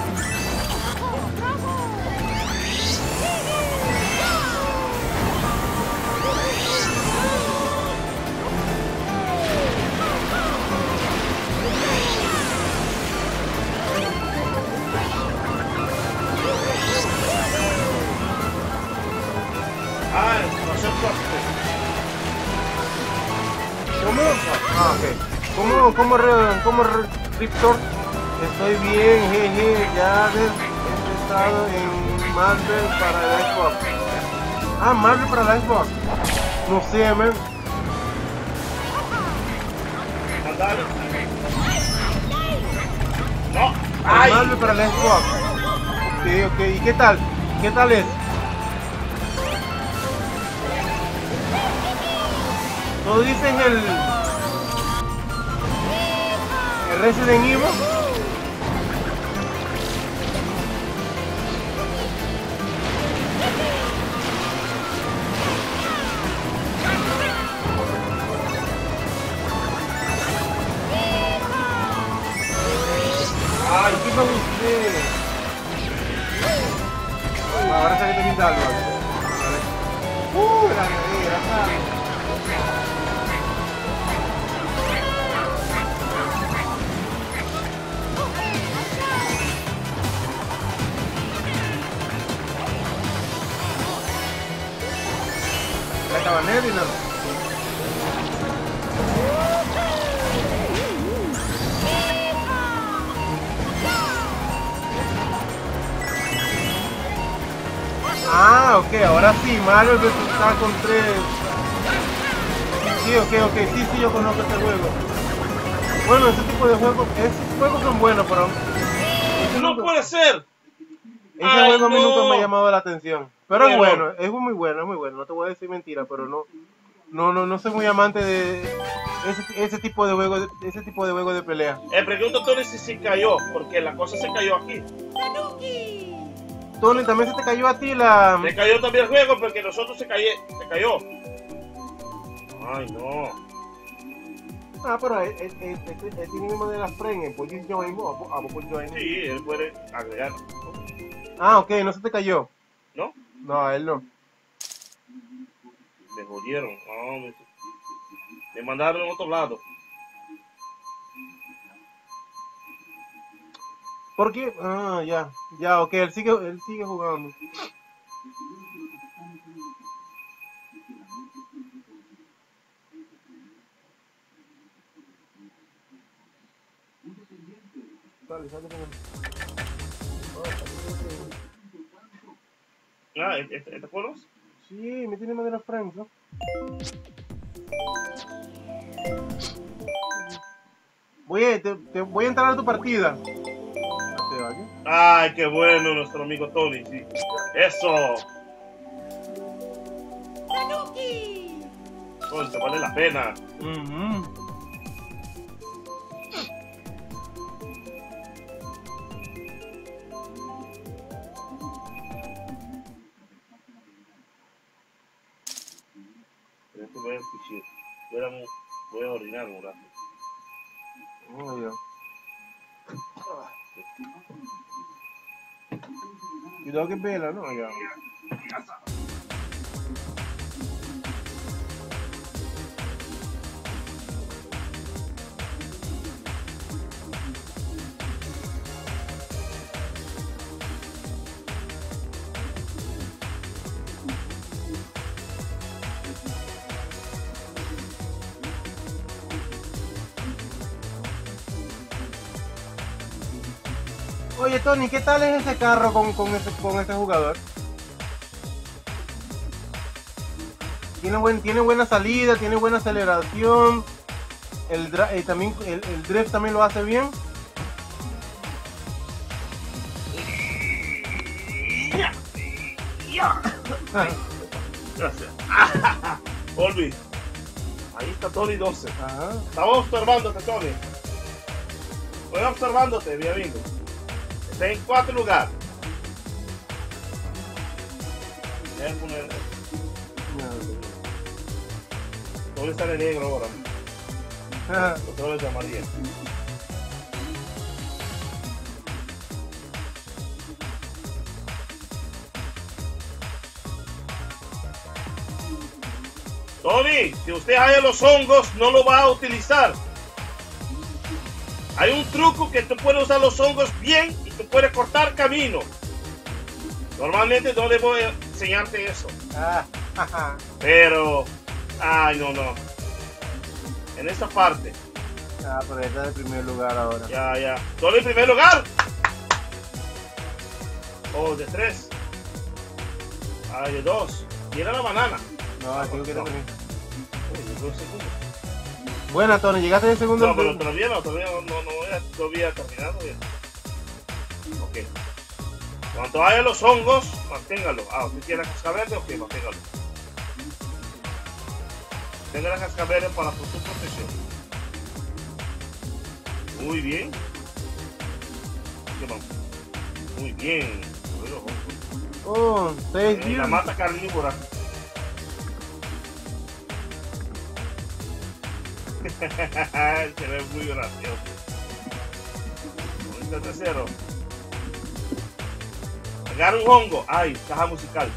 ¿Cómo? Ah, ok. ¿Cómo, Riptor? Estoy bien, jeje, ya he empezado en Marvel para la Xbox. Ah, Marvel para la Xbox. No sé, man. No. Marvel para la Xbox. Ok. ¿Y qué tal? ¿Qué tal es? ¿No dicen el Resident Evil? Ay, ¿qué me gusté? Ahora se le pinta algo. La negra, la cabanera y nada. Ah, ok, ahora sí, Mario vs. con 3. Sí, ok, sí, yo conozco este juego. Bueno, ese tipo de juegos son buenos, pero... ¡No puede ser! Ese juego a mí nunca no. me ha llamado la atención. Pero es Bueno. bueno, es muy bueno, es muy bueno. No te voy a decir mentira, pero no soy muy amante de ese tipo de juego, ese tipo de juego de pelea. Pregunto a Tony si se cayó, porque la cosa se cayó aquí. Tony, también se te cayó a ti la... Se cayó también el juego porque nosotros se cayó. Ay, no. Ah, pero el mismo de las friends, pues join, por join. Sí, él puede agregar. Ah, ok, no se te cayó. ¿No? No, a él no. Me jodieron. No, me mandaron a otro lado. ¿Por qué? Ah, ya, ok, él sigue jugando. Sale con él. Ah, ¿te acuerdas? Sí, me tiene madera Frank, ¿no? Te voy a entrar a tu partida. Ay, qué bueno nuestro amigo Tony, sí. Eso. Entonces vale la pena. Voy a orinar un rato. Oh, ya. Cuidado que pela, ¿no? Ya. Oye, Tony, ¿qué tal es ese carro con ese jugador? Tiene buena salida, tiene buena aceleración. También el drift también lo hace bien. Gracias. Olvi. Ahí está Tony 12. Ajá. Estamos observándote, Tony. Estoy observándote, mi amigo. Está en 4 lugares. Déjame poner. Tony está de negro ahora. Ajá. Los dobles de amarillo. Tony, si usted halla los hongos, no lo va a utilizar. Hay un truco que tú puedes usar los hongos bien y tú puedes cortar camino. Normalmente no le voy a enseñarte eso. Pero, ay, no. En esta parte. Ah, pero está de primer lugar ahora. Ya. Tony en primer lugar. Oh, de 3. Ay, de 2. Tira la banana. No, tengo que terminar. Uy, yo segundo. Buena, Tony, llegaste en segundo. No, pero todavía no había terminado bien. Ok. Cuando haya los hongos, manténgalo. Ah, ¿usted quiere la cascabel? Ok, manténgalo. Tenga la cascabel para su protección. Muy bien. ¿Qué vamos? Muy bien. Oh, 6 La views. mata carnívora. Se ve muy gracioso. Ahorita tercero. Agarra un hongo. Ay, caja musical.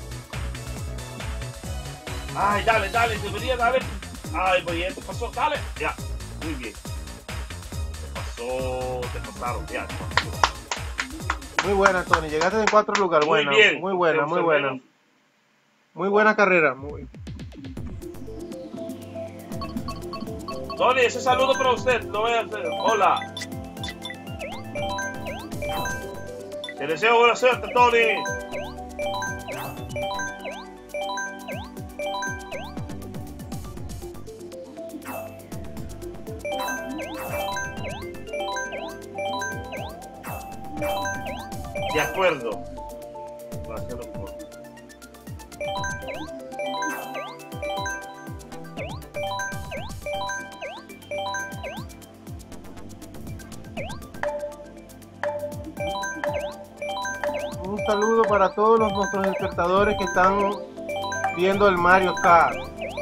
Ay, dale, debería darle. Ay, pues esto pasó, dale. Ya, muy bien. Te pasaron, ya. Muy buena, Tony, llegaste en 4 lugares. Muy Buena, bien. muy buena. Muy buena carrera. Tony, ese saludo para usted. Lo voy a hacer. Hola. Te deseo buena suerte, Tony. De acuerdo. Voy a hacerlo por... Un saludo para todos nuestros espectadores que están viendo el Mario Kart.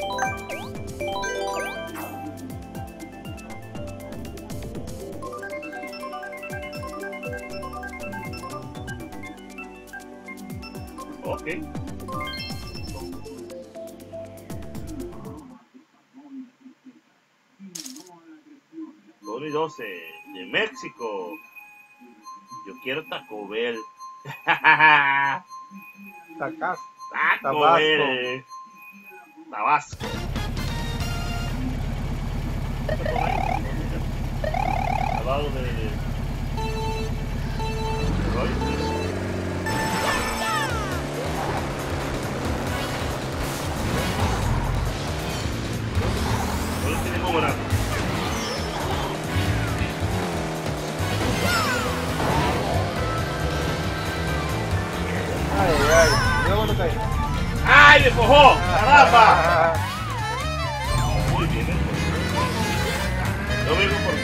Ok. Tony 12 de México. Yo quiero Taco Bell. Tacas. Taco Tabasco. Bell. Tabasco. Al lado de... Hoy tenemos buena. Ay, ay, mira cuando cae. ¡Ay, me cojó! ¡Caramba! Ah, Muy bien, Yo vengo por...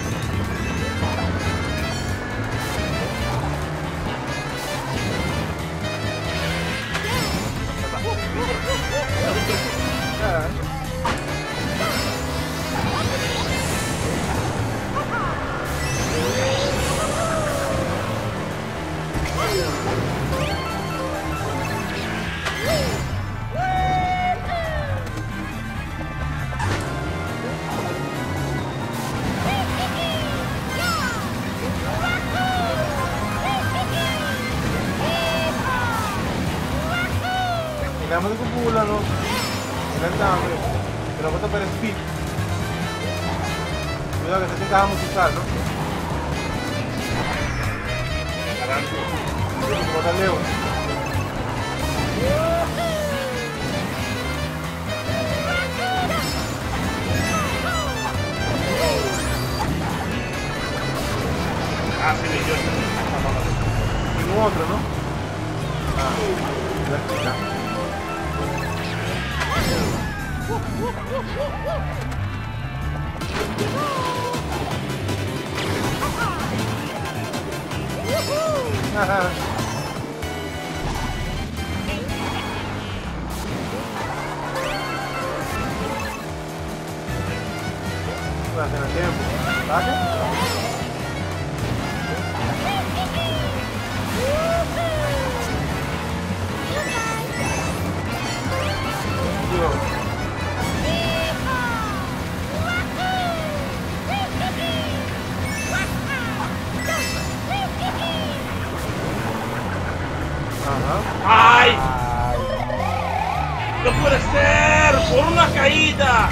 Kailangan mo kumpulan, no? Ilan dami. Pero ako ito para speed. Cuidado que se caja musical, ¿no? Como tal Leo. Ah, sí, yo. Y un otro, ¿no? Ah, ya. Voy a hacer el tiempo. ¿Saque? ¡Ay! ¡No puede ser! ¡Por una caída!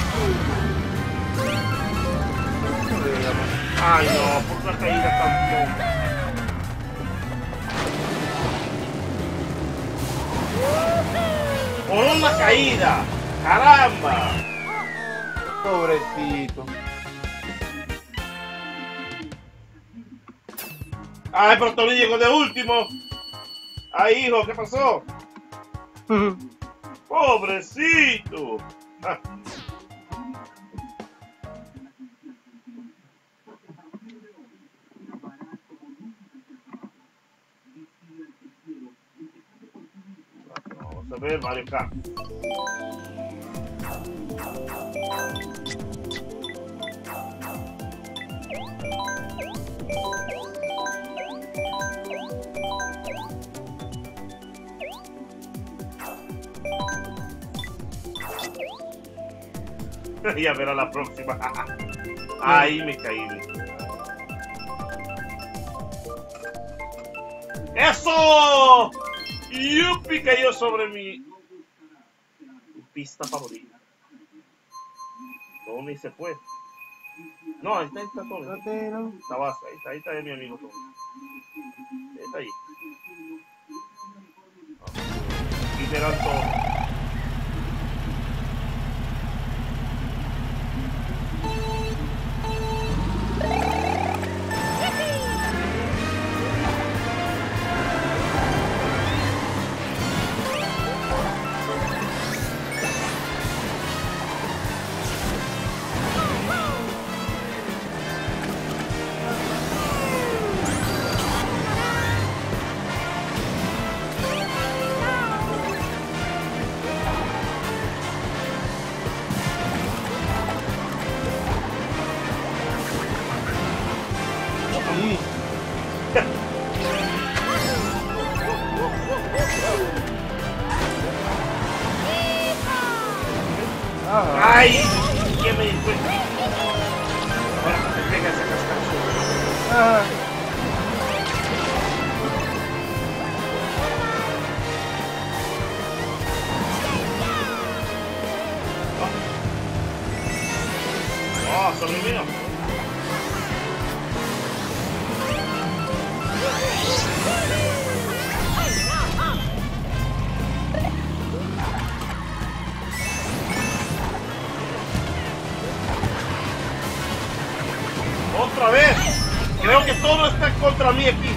¡Ay, no! ¡Por una caída tampoco! ¡Por una caída! ¡Caramba! Pobrecito. ¡Ay, pero Tony llegó de último! ¡Ay, hijo! ¿Qué pasó? ¡Pobrecito! Ah. Vamos a ver Mario Kart. Ya verá la próxima. Ahí me caí. ¡Eso! ¡Yupi! Cayó sobre mi pista favorita. Tony se fue. No, ahí está Tony. Ahí está mi amigo Tony. Está ahí. Y verán todo. ¡Ay! ¿Quién me dijo? Ahora te pegas a cascazo. Oh, son los míos. ¡Otra vez! Creo que todo está contra mí aquí.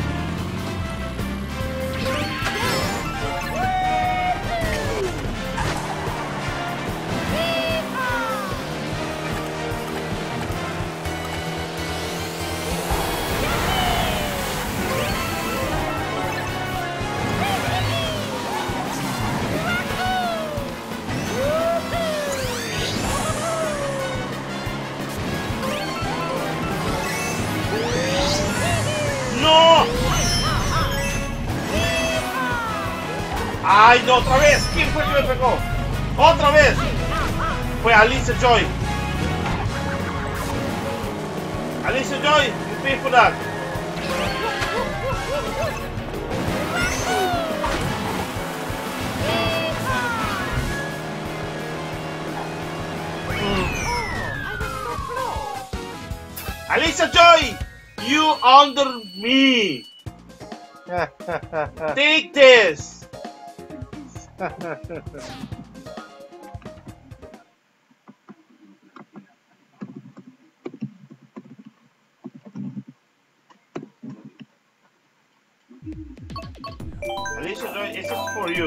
¡No! ¡Ay, no! ¡Otra vez! ¿Quién fue que me pegó? ¡Otra vez! Fue Alicia Joy. Alicia Joy, you pay for that. Alicia Joy! You under me! Take this! Alicia Joy, this is for you.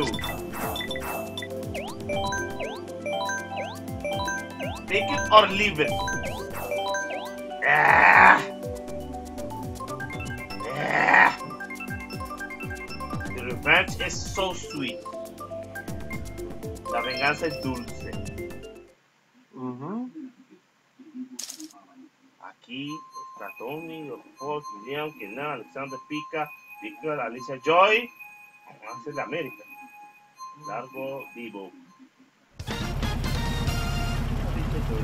Take it or leave it. Ah. The revenge is so sweet. La venganza es dulce. Aquí está Tony, los Fox, William, Kenan, Alexander Pica, Victor, Alicia Joy. Vamos a hacer de América. Largo Divo. Alicia Joy.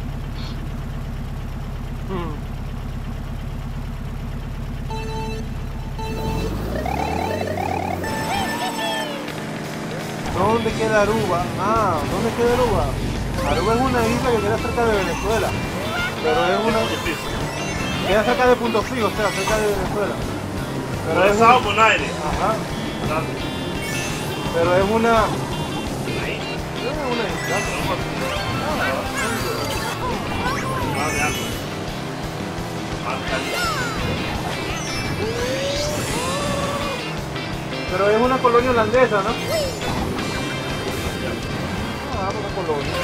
¿Dónde queda Aruba? Ah, ¿dónde queda Aruba? Aruba es una isla que queda cerca de Venezuela. Pero es una... Queda cerca de Punto Fijo, o sea, cerca de Venezuela. Pero es Sao Bonaire. Ajá. Pero es una... Una isla. Es una isla. Más de algo. Más caliente. Pero es una colonia holandesa, ¿no? Ah, una colonia.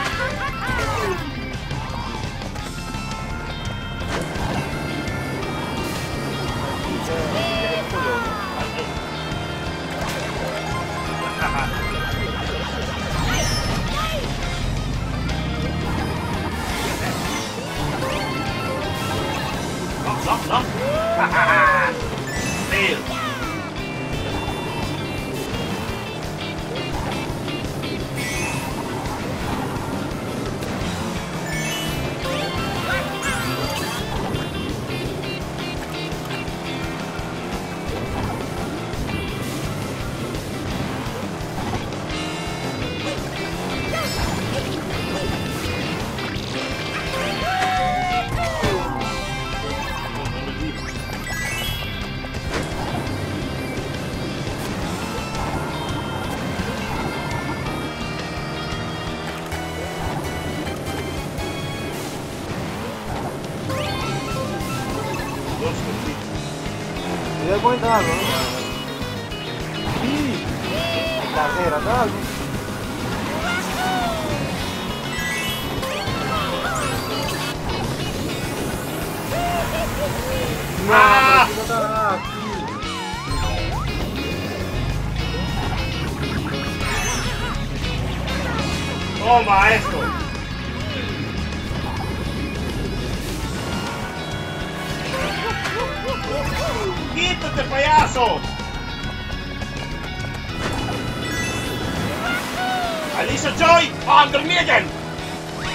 No. Fail. ¿Te das cuenta de algo, no? Sí. Carrera, tal. No, ¡Ah! pero si no está nada aquí. Toma esto. ¡Quítate, payaso! Alicia Joy, under me again!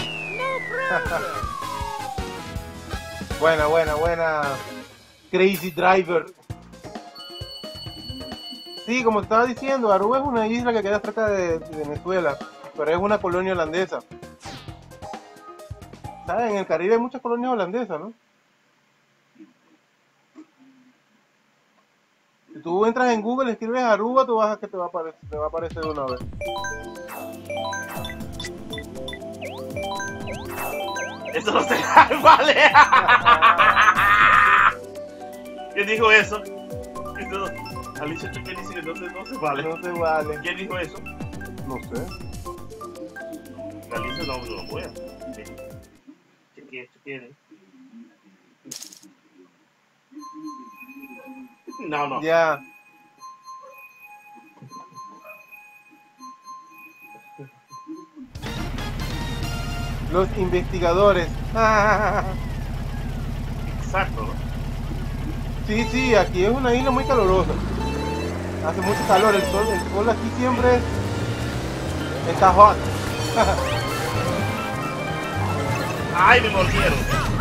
Buena. Crazy Driver. Sí, como te estaba diciendo, Aruba es una isla que queda cerca de Venezuela, pero es una colonia holandesa. ¿Sabes? En el Caribe hay muchas colonias holandesas, ¿no? Si tú entras en Google, escribes Aruba, tú vas a que te va a aparecer de una vez. Eso no se vale. ¿Quién dijo eso? Alicia Choque dice que no se vale. No se vale. ¿Quién dijo eso? No sé. Alicia no lo voy a hacer. Chequeé. No. Ya. Los investigadores. Exacto, ¿no? Sí, aquí es una isla muy calurosa. Hace mucho calor, el sol aquí siempre está hot. ¡Ay, me mordieron!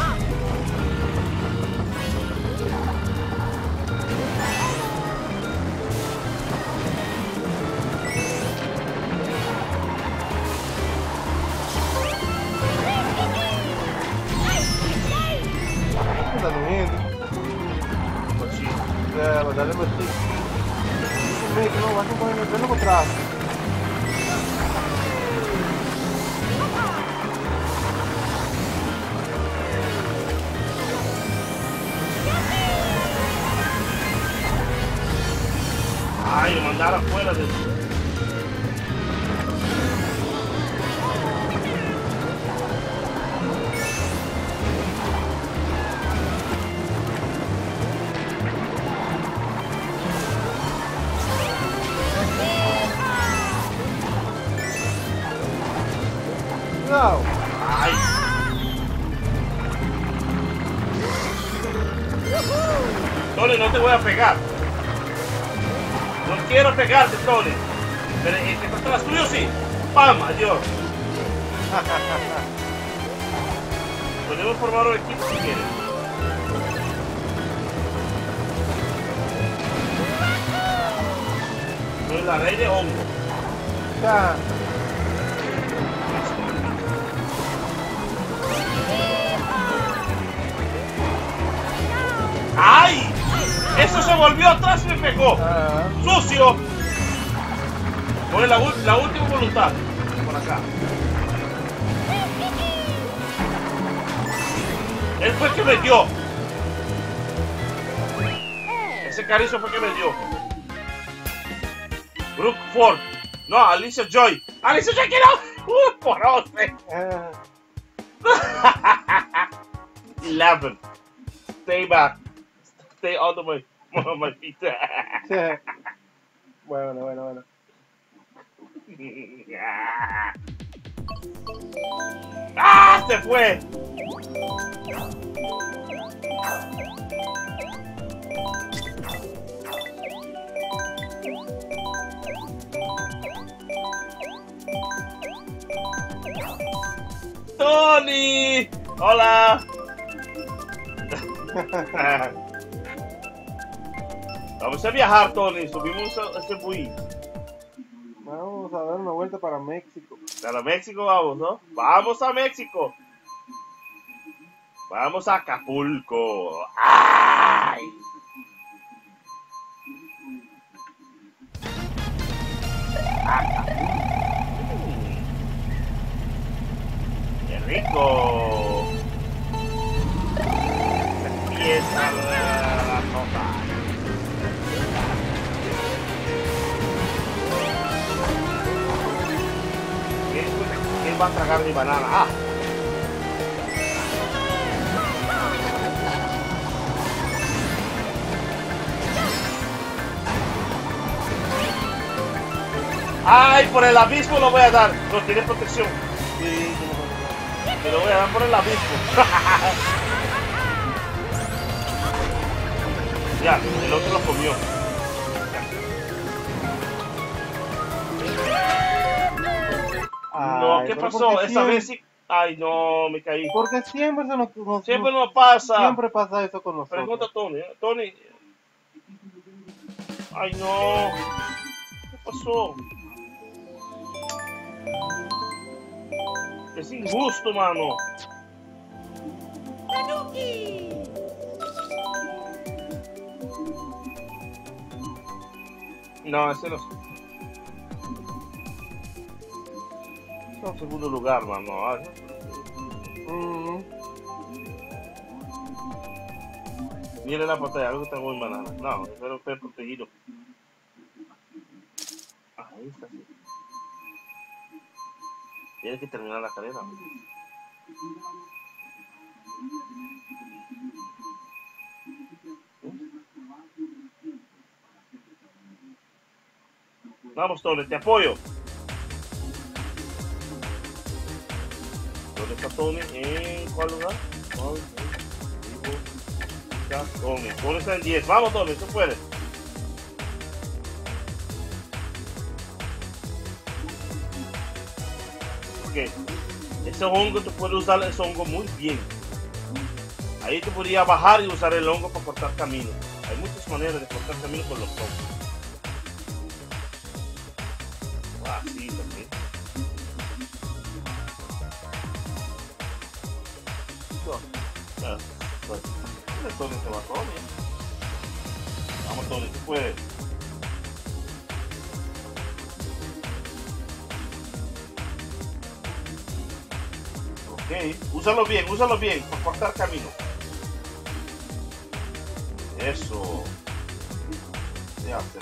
Dale pues sí. No, vas a poner el pelo contra. Ay, lo mandaron afuera de... No. Ay. Tony, no te voy a pegar. No quiero pegarte, Tony. Pero el que está atrás tuyo sí. ¡Pam! Adiós. Podemos formar un equipo si quieres. Soy la rey de hongo. Ya. ¡Ay! ¡Eso se volvió atrás y me pegó! ¡Sucio! Pone la última voluntad. Por acá. Él fue el que me dio. Ese carizo fue el que me dio. Brooke Ford. No, Alicia Joy. ¡Alicia Joy que no! ¡Por 11! 11. Stay back. Stay out of my feet. Bueno. ¡Ah! ¡Se fue! ¡Tony! ¡Hola! Vamos a viajar, Tony. Subimos a este bus. Vamos a dar una vuelta para México. Para México vamos, ¿no? ¡Vamos a México! ¡Vamos a Acapulco! ¡Ay! Acapulco. ¡Qué rico! Empieza la cosa. ¿Quién va a tragar mi banana? ¡Ah! ¡Ay! Por el abismo lo voy a dar. No tiene protección. Sí, Me lo voy a dar por el abismo. Ya, el otro lo comió. No, ¿qué pasó? Esa vez sí. Ay, no, me caí. Porque siempre Siempre nos pasa. Siempre pasa eso con nosotros. Pregunta a Tony. Tony. Ay, no. ¿Qué pasó? Es injusto, mano. No, ese no es. Es un segundo lugar, mano. Mira la pantalla, algo que está muy banana. No, espero estar protegido. Ah, ahí está. Sí. Tienes que terminar la carrera. Vamos, Tony, te apoyo. ¿Dónde está Tony? ¿En cuál lugar? Tony. Tony está en 10. Vamos, Tony, tú puedes. Ok. Ese hongo, tú puedes usar ese hongo muy bien. Ahí tú podrías bajar y usar el hongo para cortar camino. Hay muchas maneras de cortar camino con los hongos. Ah, sí, también. Pues, Tony se va, Tony. Vamos, Tony, tú puedes. Ok, úsalo bien, para cortar camino. Eso. Se hace.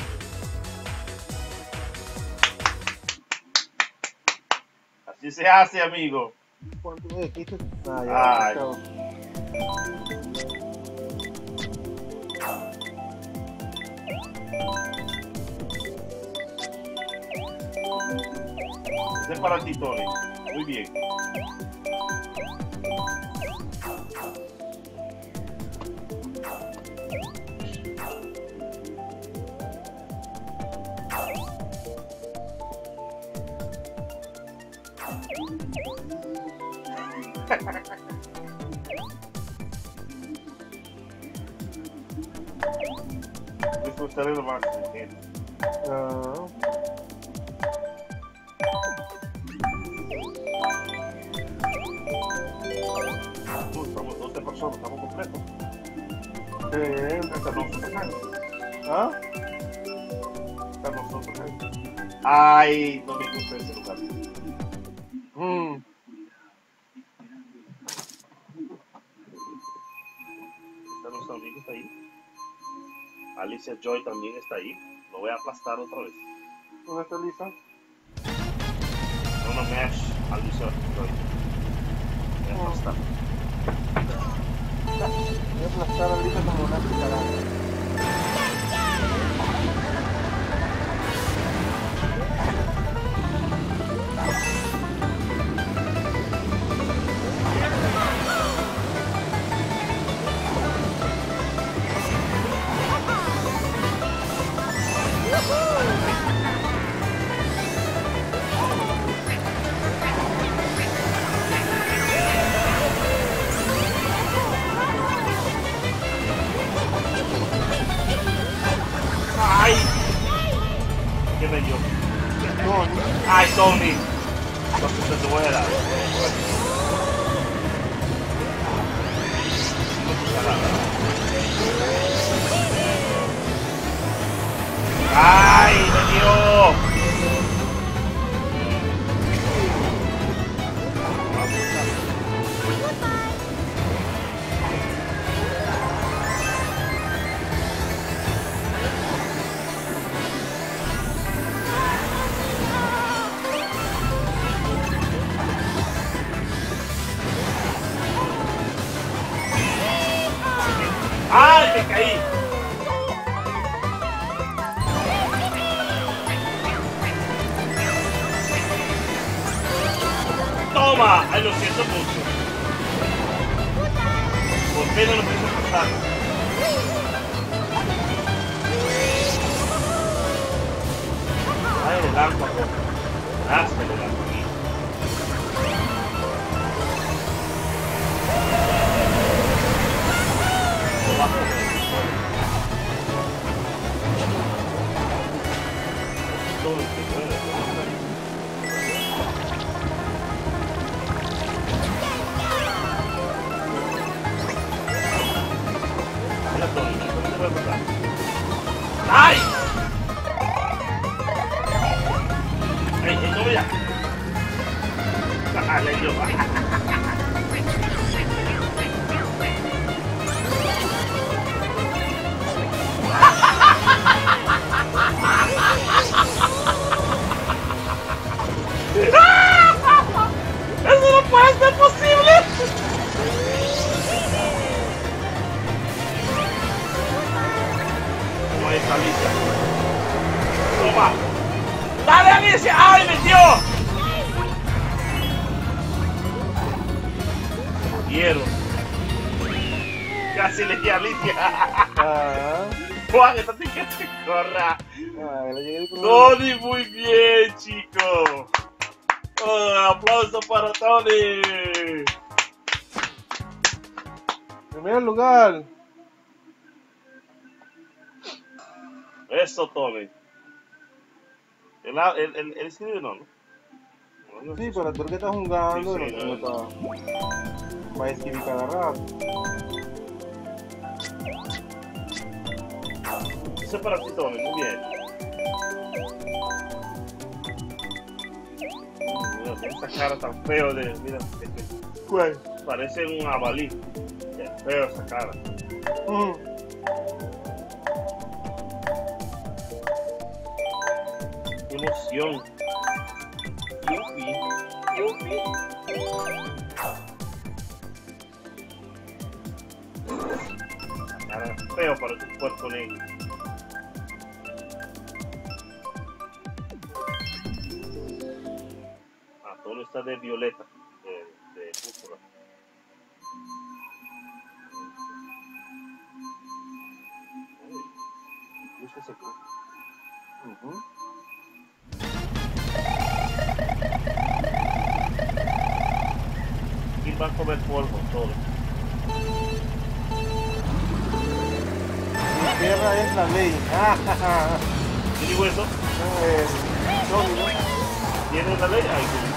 Así se hace, amigo. ¿Cuánto me dijiste? Ya, Este es para ti, Tony. Muy bien. Disfrutaré lo máximo, gente. Estamos 12 personas, estamos completos. Están nosotros ahí. ¿Ah? Están nosotros ahí. Ay, no me gusta ese lugar. Está nuestro amigo, está ahí. Alicia Joy también está ahí. Lo voy a aplastar otra vez. ¿Dónde está Lisa? Una mash, Alicia Joy. Voy a aplastar. Voy a aplastar a Lisa como una cucaracha. ¡Ay! ¿Qué me dio? Tony. ¡Ay, Tony! Entonces se muera. ¡Ay, me dio! ¡Ay, me caí! ¡Toma! ¡Ay, lo siento mucho! ¿Por qué no lo pienso pasar? ¡Ay, el arco! ¡Gracias, el arco! ¡Ay! ¡Ey, no vea! ¡Ah, le dio! ¡Eso no puede ser posible! ¿Cómo es Alicia? ¡Toma! ¡Dale, Alicia! ¡Ay, metió! Quiero. Casi le di a Alicia. Juan, esta tiene que corra. Tony, muy bien, chico. Aplauso para Tony. Primer lugar. Eso, Tony. Él escribe, ¿no? Sí, pero tú que estás jugando, Sí, no está. Va a escribir cada rato. Eso es para ti, Tony, muy bien. Mira, tiene esa cara tan feo de. Mira, ¿Cuál? parece un jabalí. Qué feo esa cara. Qué emoción. Yupi. Yupi. Cara feo para tu cuerpo negro. Todo está de violeta, de púrpura. Busca ese club. Y va a comer polvo todo. Mi tierra es la ley. ¿Qué digo eso? Tony, ¿no? ¿Tiene una ley? Ay, qué lindo.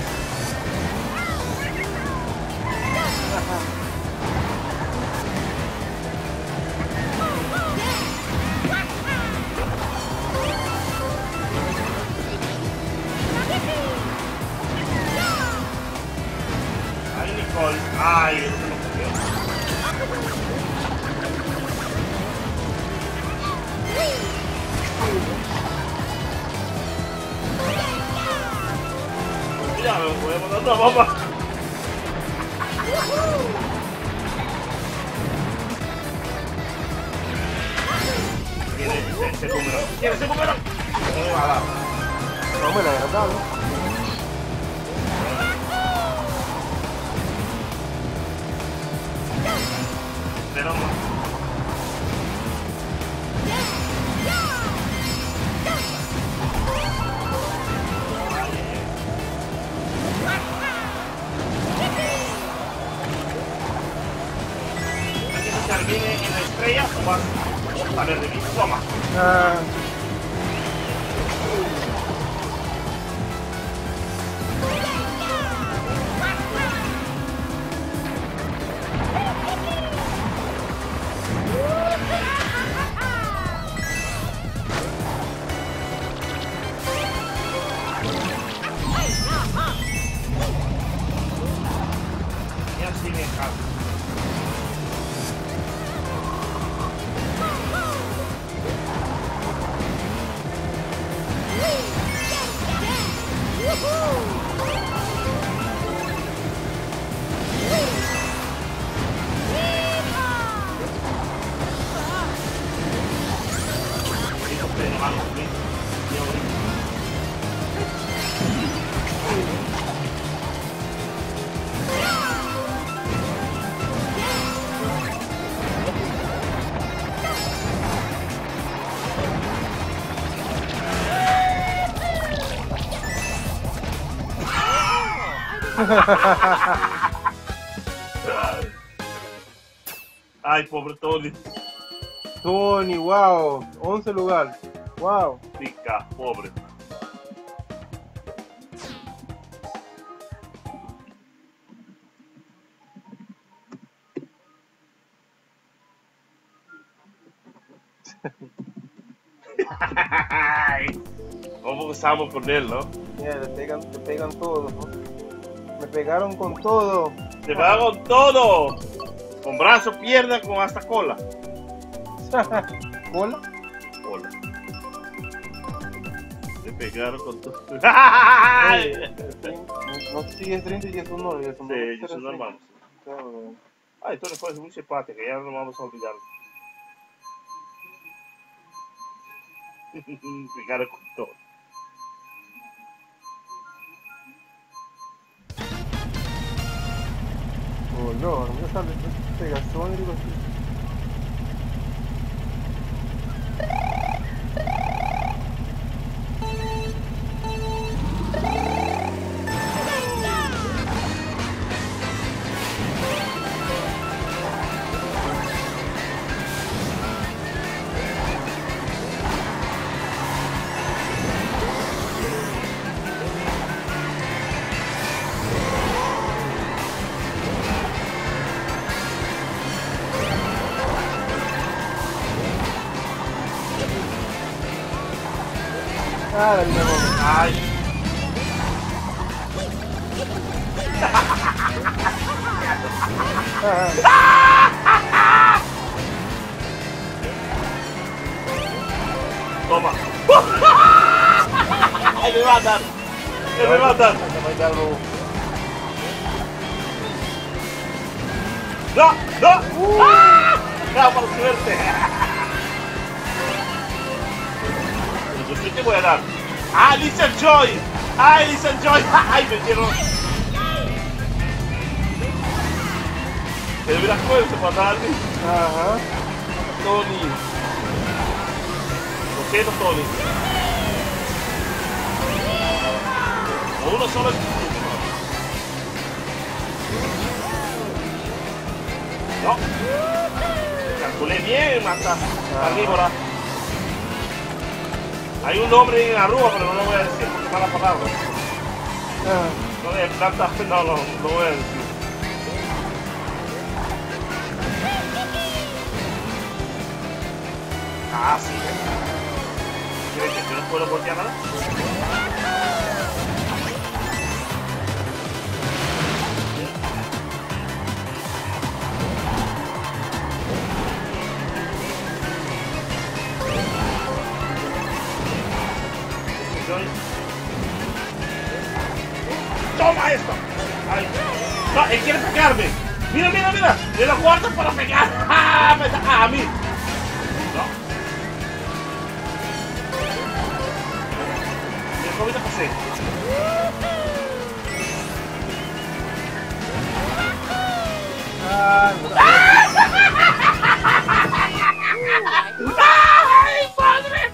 Ay, Nicole. Ay, eso no funciona. Mira, me voy a mandar una bomba. ¿Quién es ese número? ¿Quién es ese número? No me va a dar. No me la he dado. Pero no. Termine en la estrella o vas a ver de mí. Toma. Y así me encanta. Ay, pobre Tony. Tony, wow. 11 lugar. Wow. Pica, pobre. ¿Cómo gozamos con él, no? Mira, te pegan todo, ¿no? Me pegaron con todo. Te pegaron con todo. Con brazo, pierna, con hasta cola. ¿Cola? Cola. Te pegaron con todo. No sé si es 30 y es un no. Sí, ellos son hermanos. Ay, esto fue muy simpático, ya no vamos a olvidar. Pegaron con todo. Oh no, no me sale pegazón y digo así. Ah, dale, mejor. Ay. Toma. Ay, me matan. Me matan. No, no. No, por suerte. Yo sí te voy a dar. ¡Ah, Lisa Joy! ¡Ay, Lisa Joy! ¡Ay, me quiero! ¿Te hubieras puesto para darle? Ajá. Tony. Lo siento, Tony. Uno solo es... No. Calculé bien, mata. Carnívora. Hay un nombre en Aruba, pero no lo voy a decir porque es mala palabra. No de planta, no lo voy a decir. Ah, sí. ¿Crees que yo no puedo voltear nada? ¡Toma esto! Ay. No, él quiere pegarme. Mira, mira, mira. Me lo guardo para pegar. ¡Ah! Me da a mí. No. Mira, ¿cómo te pasé? ¡Ay, padre!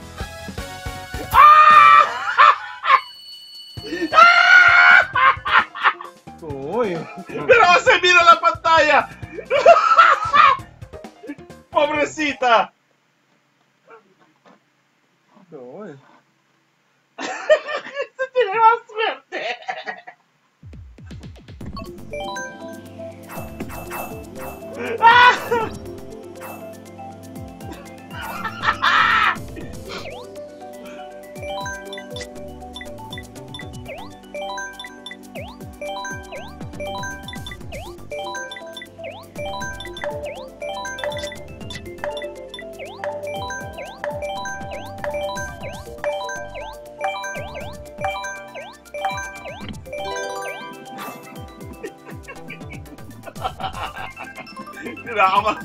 Uy. ¡Pero se mira la pantalla! ¡Pobrecita! Uy. ¡Se tiene más suerte! Drama.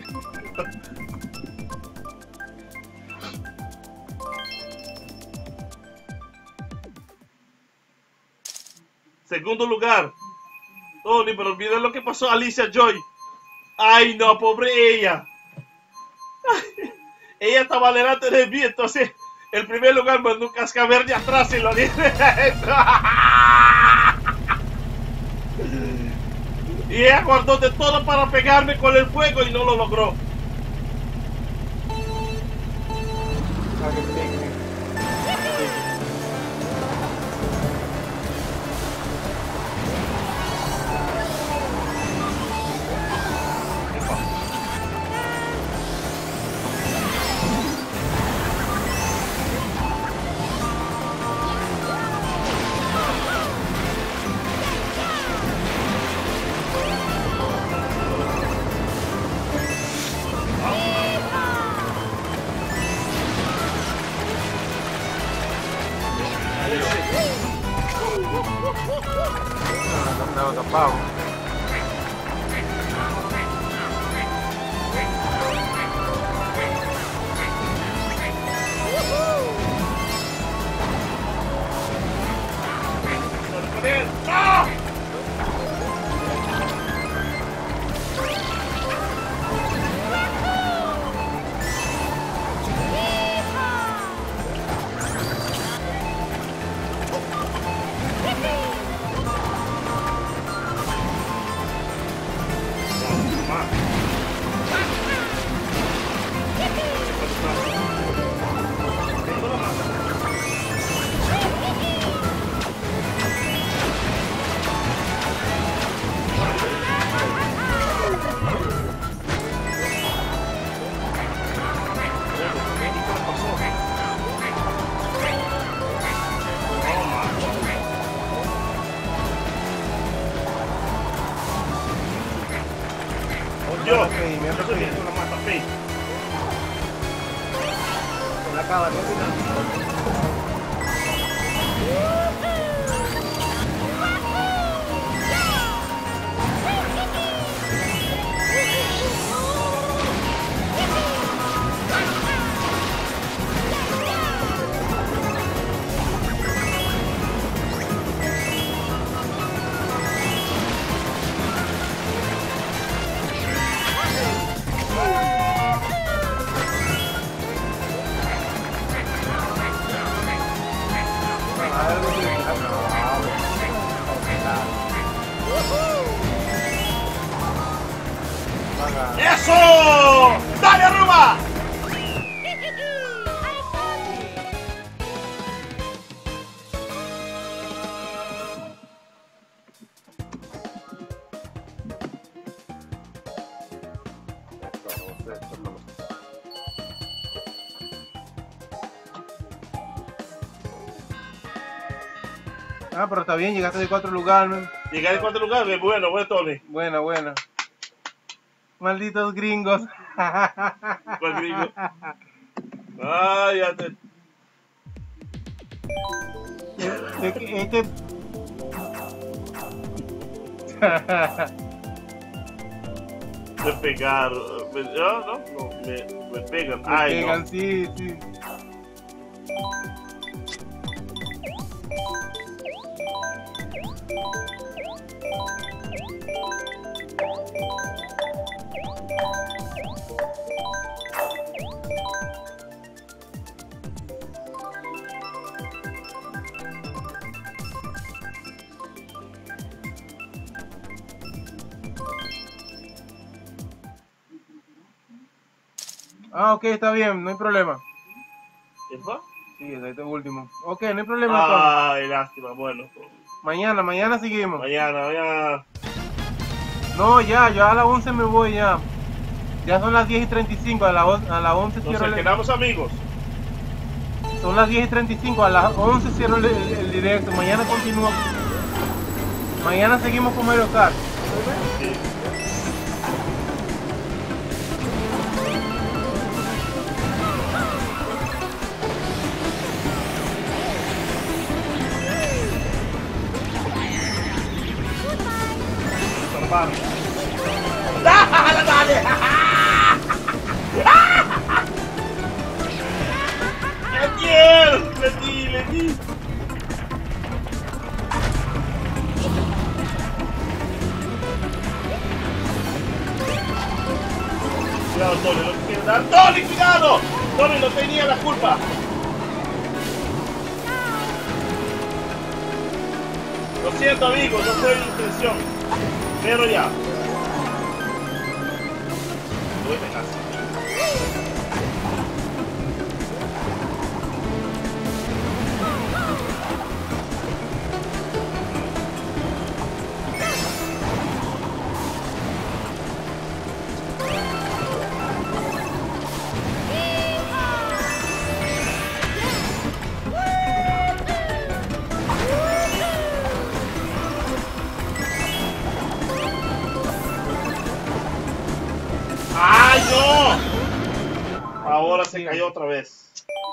Segundo lugar. Tony, pero olvida lo que pasó a Alicia Joy. Ay, no, pobre ella. Ay, ella estaba delante de mí, entonces el primer lugar mandó un cascabel de atrás y lo dije. Y ella guardó de todo para pegarme con el fuego y no lo logró. Estaba tapado. ¡Ah! Yo soy una mata fe. Se la acaba, ¿no? ¡Eso! ¡Dale, Aruba! Ah, pero está bien, llegaste de 4 lugares, ¿no? Llegué de 4 lugares, bueno, Tony. Buena, buena. Malditos gringos. ¿Cuál gringo? Ay, ya te... Me pegaron. Me pegan. Ay, pegan, no. sí, sí. Ah, ok, está bien, no hay problema. ¿Qué fue? Sí, este es último. Ok, no hay problema. Entonces. Ay, lástima, bueno. Mañana seguimos. Mañana. No, ya a las 11 me voy ya. Ya son las 10:35, a las 11 cierro Entonces, quedamos amigos. Son las 10:35, a las 11 cierro el directo. Mañana continúo. Mañana seguimos con Mario Kart. Sí. ¡Dale! Le di. Cuidado, Tony, no te quiero dar. ¡Tony, cuidado! Tony, no tenía la culpa. Lo siento, amigo, no fue mi intención. Pero ya. Voy de casa. ¡Ay, no! Ahora se cayó otra vez.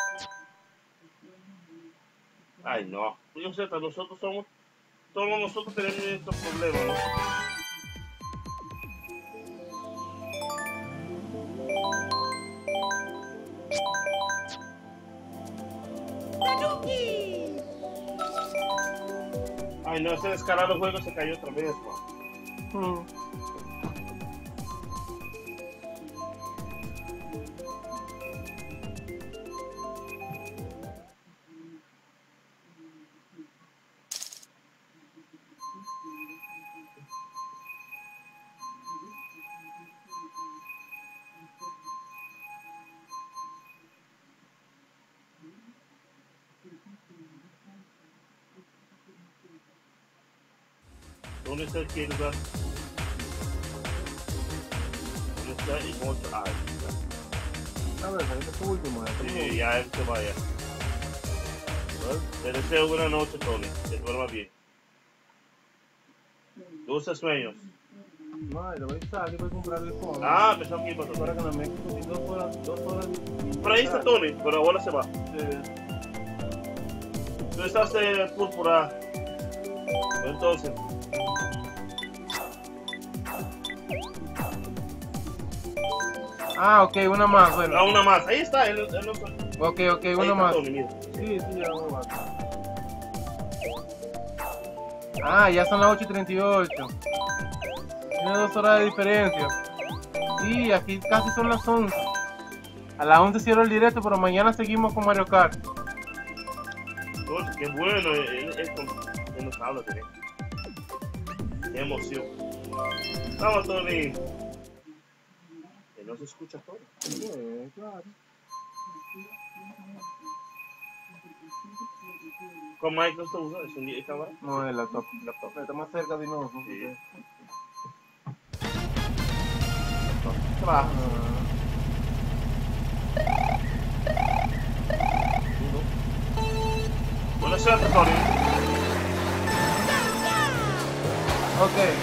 Ay, no. Yo sé, nosotros somos... Todos nosotros tenemos estos problemas, ¿no? Ay, no, ese descarado juego se cayó otra vez, man. ¿Dónde está el Kirgas? ¿Dónde está el monstruo? Ah, ahí está. A ver, este es tu último. Sí, ya él se vaya. Te deseo buena noche, Tony. Que duerma bien. Dulces sueños. No, le voy a estar, voy a comprar el fondo. Ah, pensaba que iba a Ahora tocar. que me México, 2 horas. Por ahí está Tony, pero ahora se va. Tú estás de púrpura. Entonces. Ah, ok, una más, bueno. Ah, una más. Ahí está. Él no está. Ok, Ahí una está más. Tony, mira. Sí, ya voy a... Ah, ya son las 8:38. Tiene 2 horas de diferencia. Y aquí casi son las 11. A las 11 cierro el directo, pero mañana seguimos con Mario Kart. Oye, qué bueno. Él nos habla de él. Qué emoción. Vamos, Tony. Que no se escucha todo. Sí, claro. ¿Con Microsoft usa? ¿Es un cámara? No, el laptop. Está más cerca de nosotros. Sí. Trabaja. Buena suerte, Tony. Ok.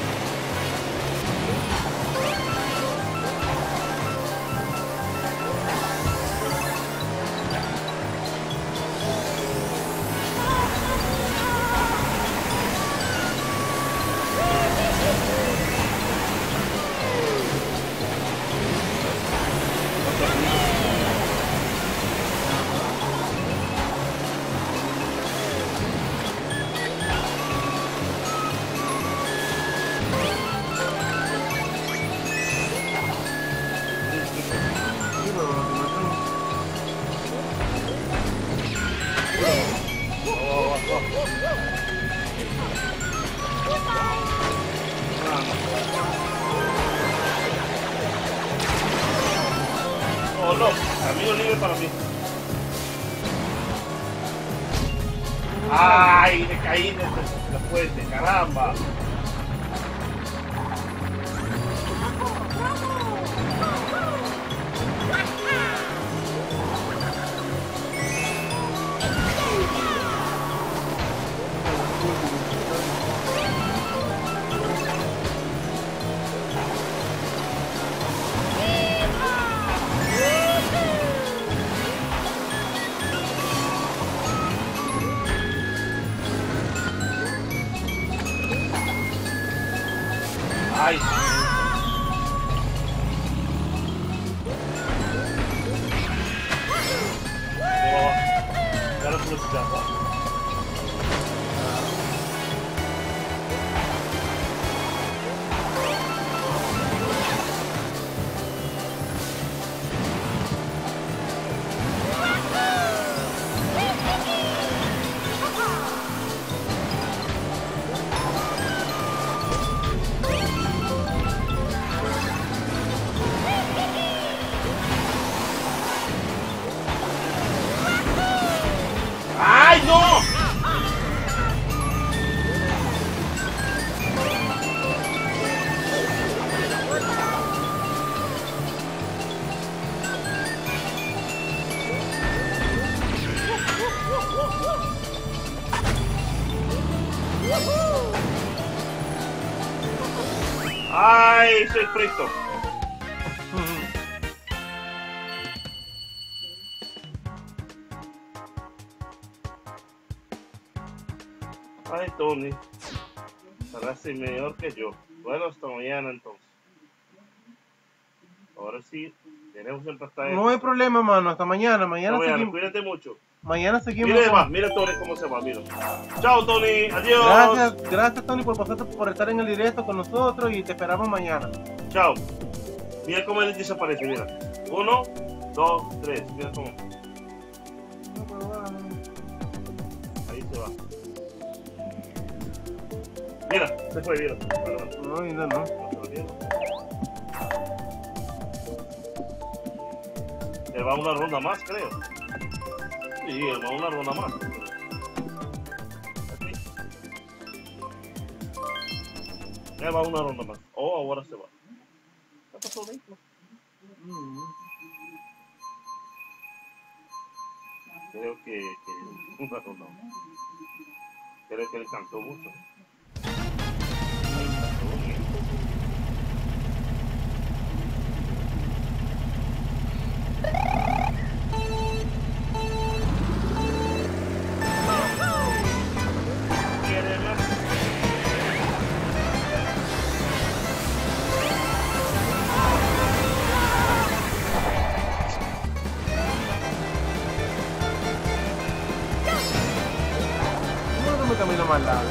Oh, no. Amigo libre para mí. Ay, me caí de la fuente, caramba. Ay. Ya lo puedo quitar. Ay, soy frito. Ay, Tony. Estarás mejor que yo. Bueno, hasta mañana entonces. Ahora sí, tenemos que empezar. No hay problema, mano. Hasta mañana. Mañana seguimos. Cuídate mucho. Mañana seguimos. Mira Tony cómo se va, mira. Chao, Tony. Adiós. Gracias, Tony, por estar en el directo con nosotros y te esperamos mañana. Chao. Mira cómo él desaparece, mira. 1, 2, 3. Mira cómo. Ahí se va. Mira, se fue, mira. No. Él va a una ronda más, creo. Sí, él va a una ronda más. Aquí. Él va a una ronda más. Oh, ahora se va. ¿Qué pasó, Nico? Creo que una ronda más. Creo que él cantó mucho. Camino más largo.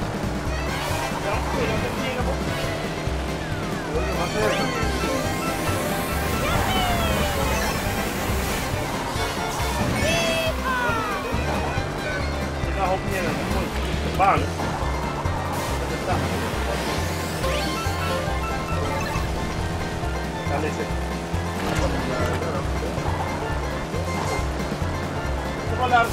Vale. Dale ese. ¿Cómo largo?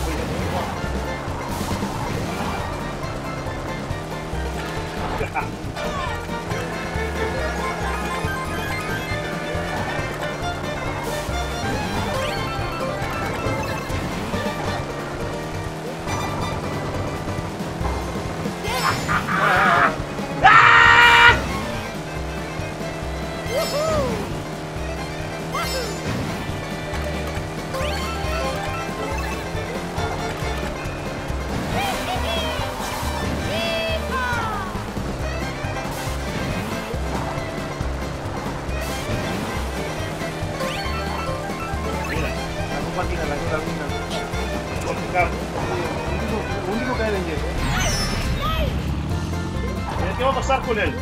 Lo único que hay en hielo. ¿Qué va a pasar con él?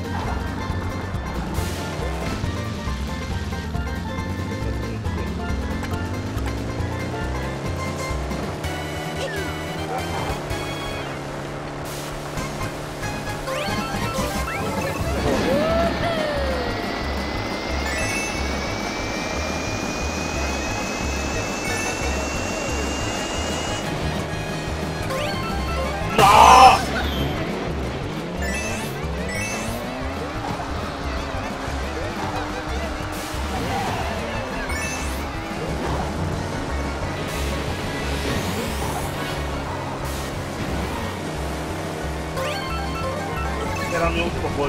Era mi último gol.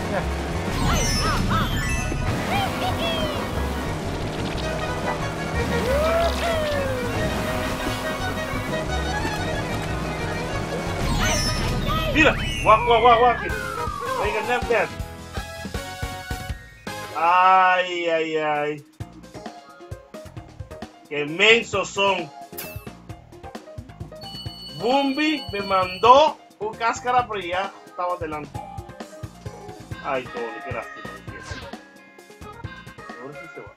Mira, guau. Hay que ganar that. Ay. Qué mensos son. Bumbi me mandó un cáscara, pero ya estaba delante. Ay, Tony, qué lástima. Ahora sí se va.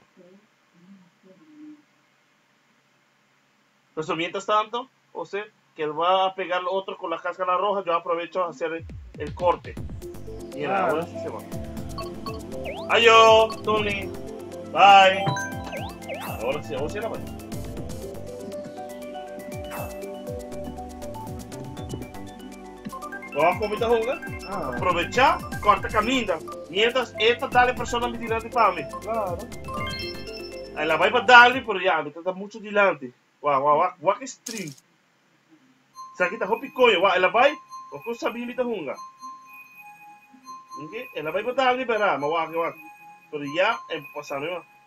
Entonces, mientras tanto, José, que va a pegar otro con la cáscara roja, yo aprovecho a hacer el corte. Mira, ahora sí se va. Adiós, Tony. Bye. Ahora sí la va. Vamos a comer jugar. Aprovechar, corta camina. Mientras esta dale persona vigilante para mí. Claro. Ela vai para darle, pero ya, me está muito dilante. Guau, que stream. Isso aqui tá roupiconho, ela vai, o que eu sabia me tá runga. Okay? E la vai botar a liberar, ma guarda. Pero ya pasarme más.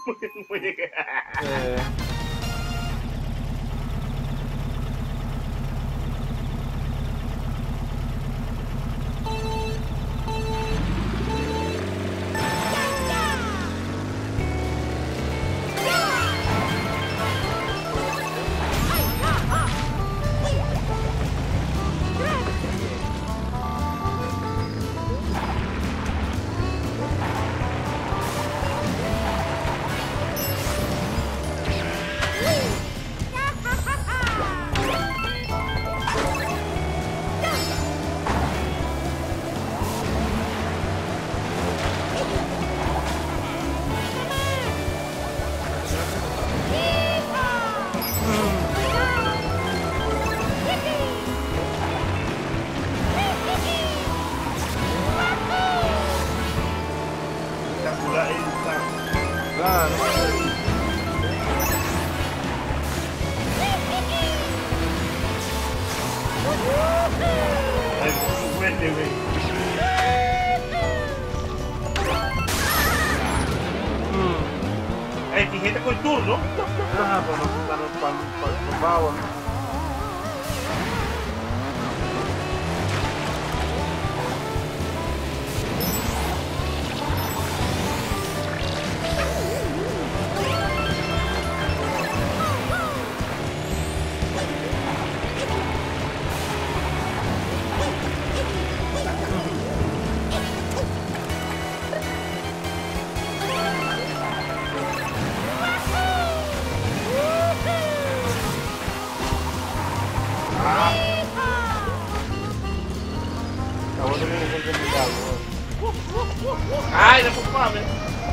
Ti gente col turno? Quando bava. Ai, não vou fame.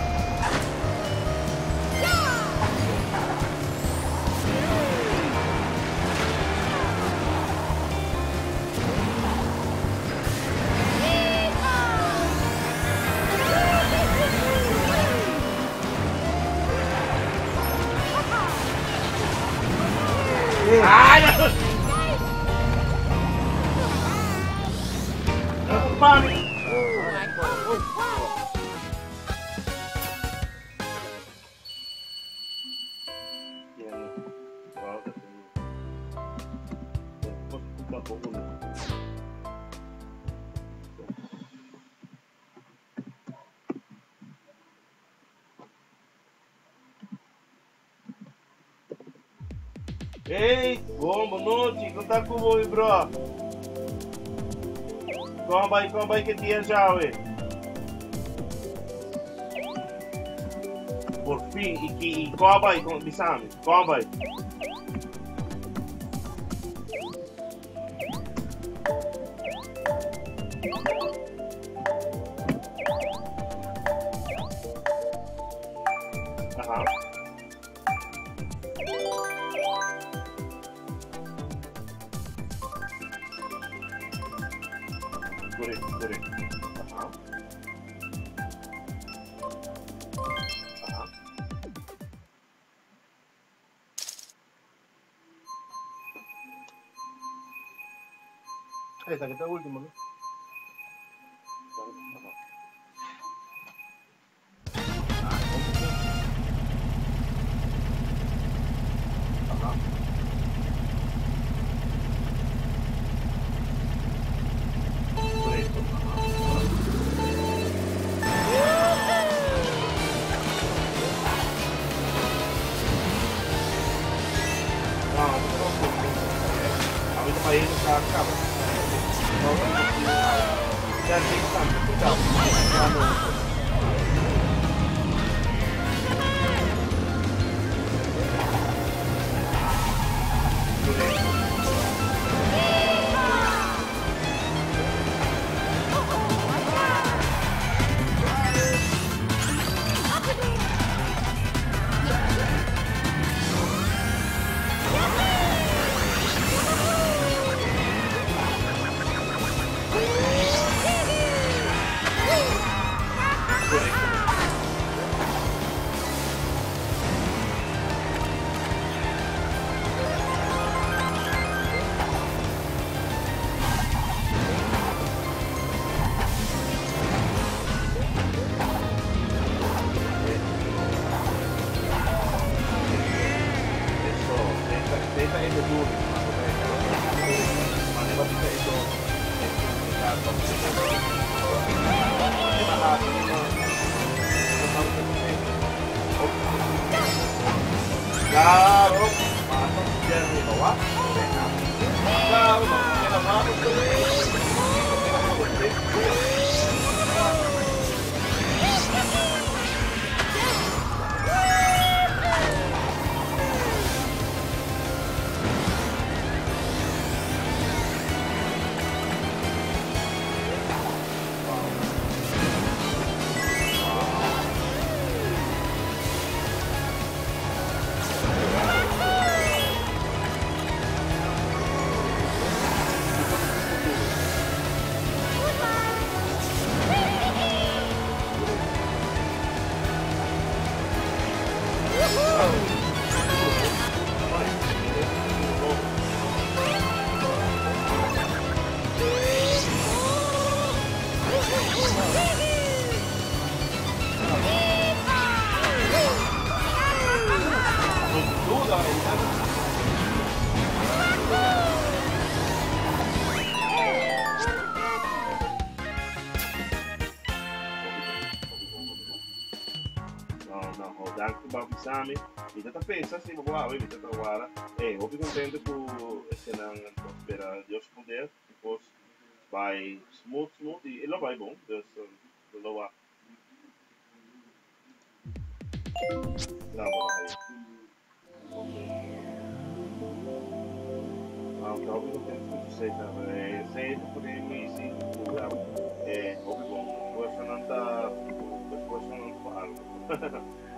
Ai, não vou fame. Ei, boa noite, como tá com você, bro? Como vai que dia já, ué? Por fim, e como vai com o Sami? Como vai? Aham. Correto. Aham. Aham. Esta que está último, ¿no? Aí tá acabando. Já tem que estar cuidado. Claro, mano izquierda y lo va. Claro, la mano Sami, mi tata pensa, sì, ma guarda, mi tata guarda, ho più contento con se non per Dios poder, depois vai smooth, e lo vai bom, dus lo va. Bravo, dai. Ok, ho più contento con se sempre por aí, sim, bravo, ho più bom, depois não tá, depois não falo.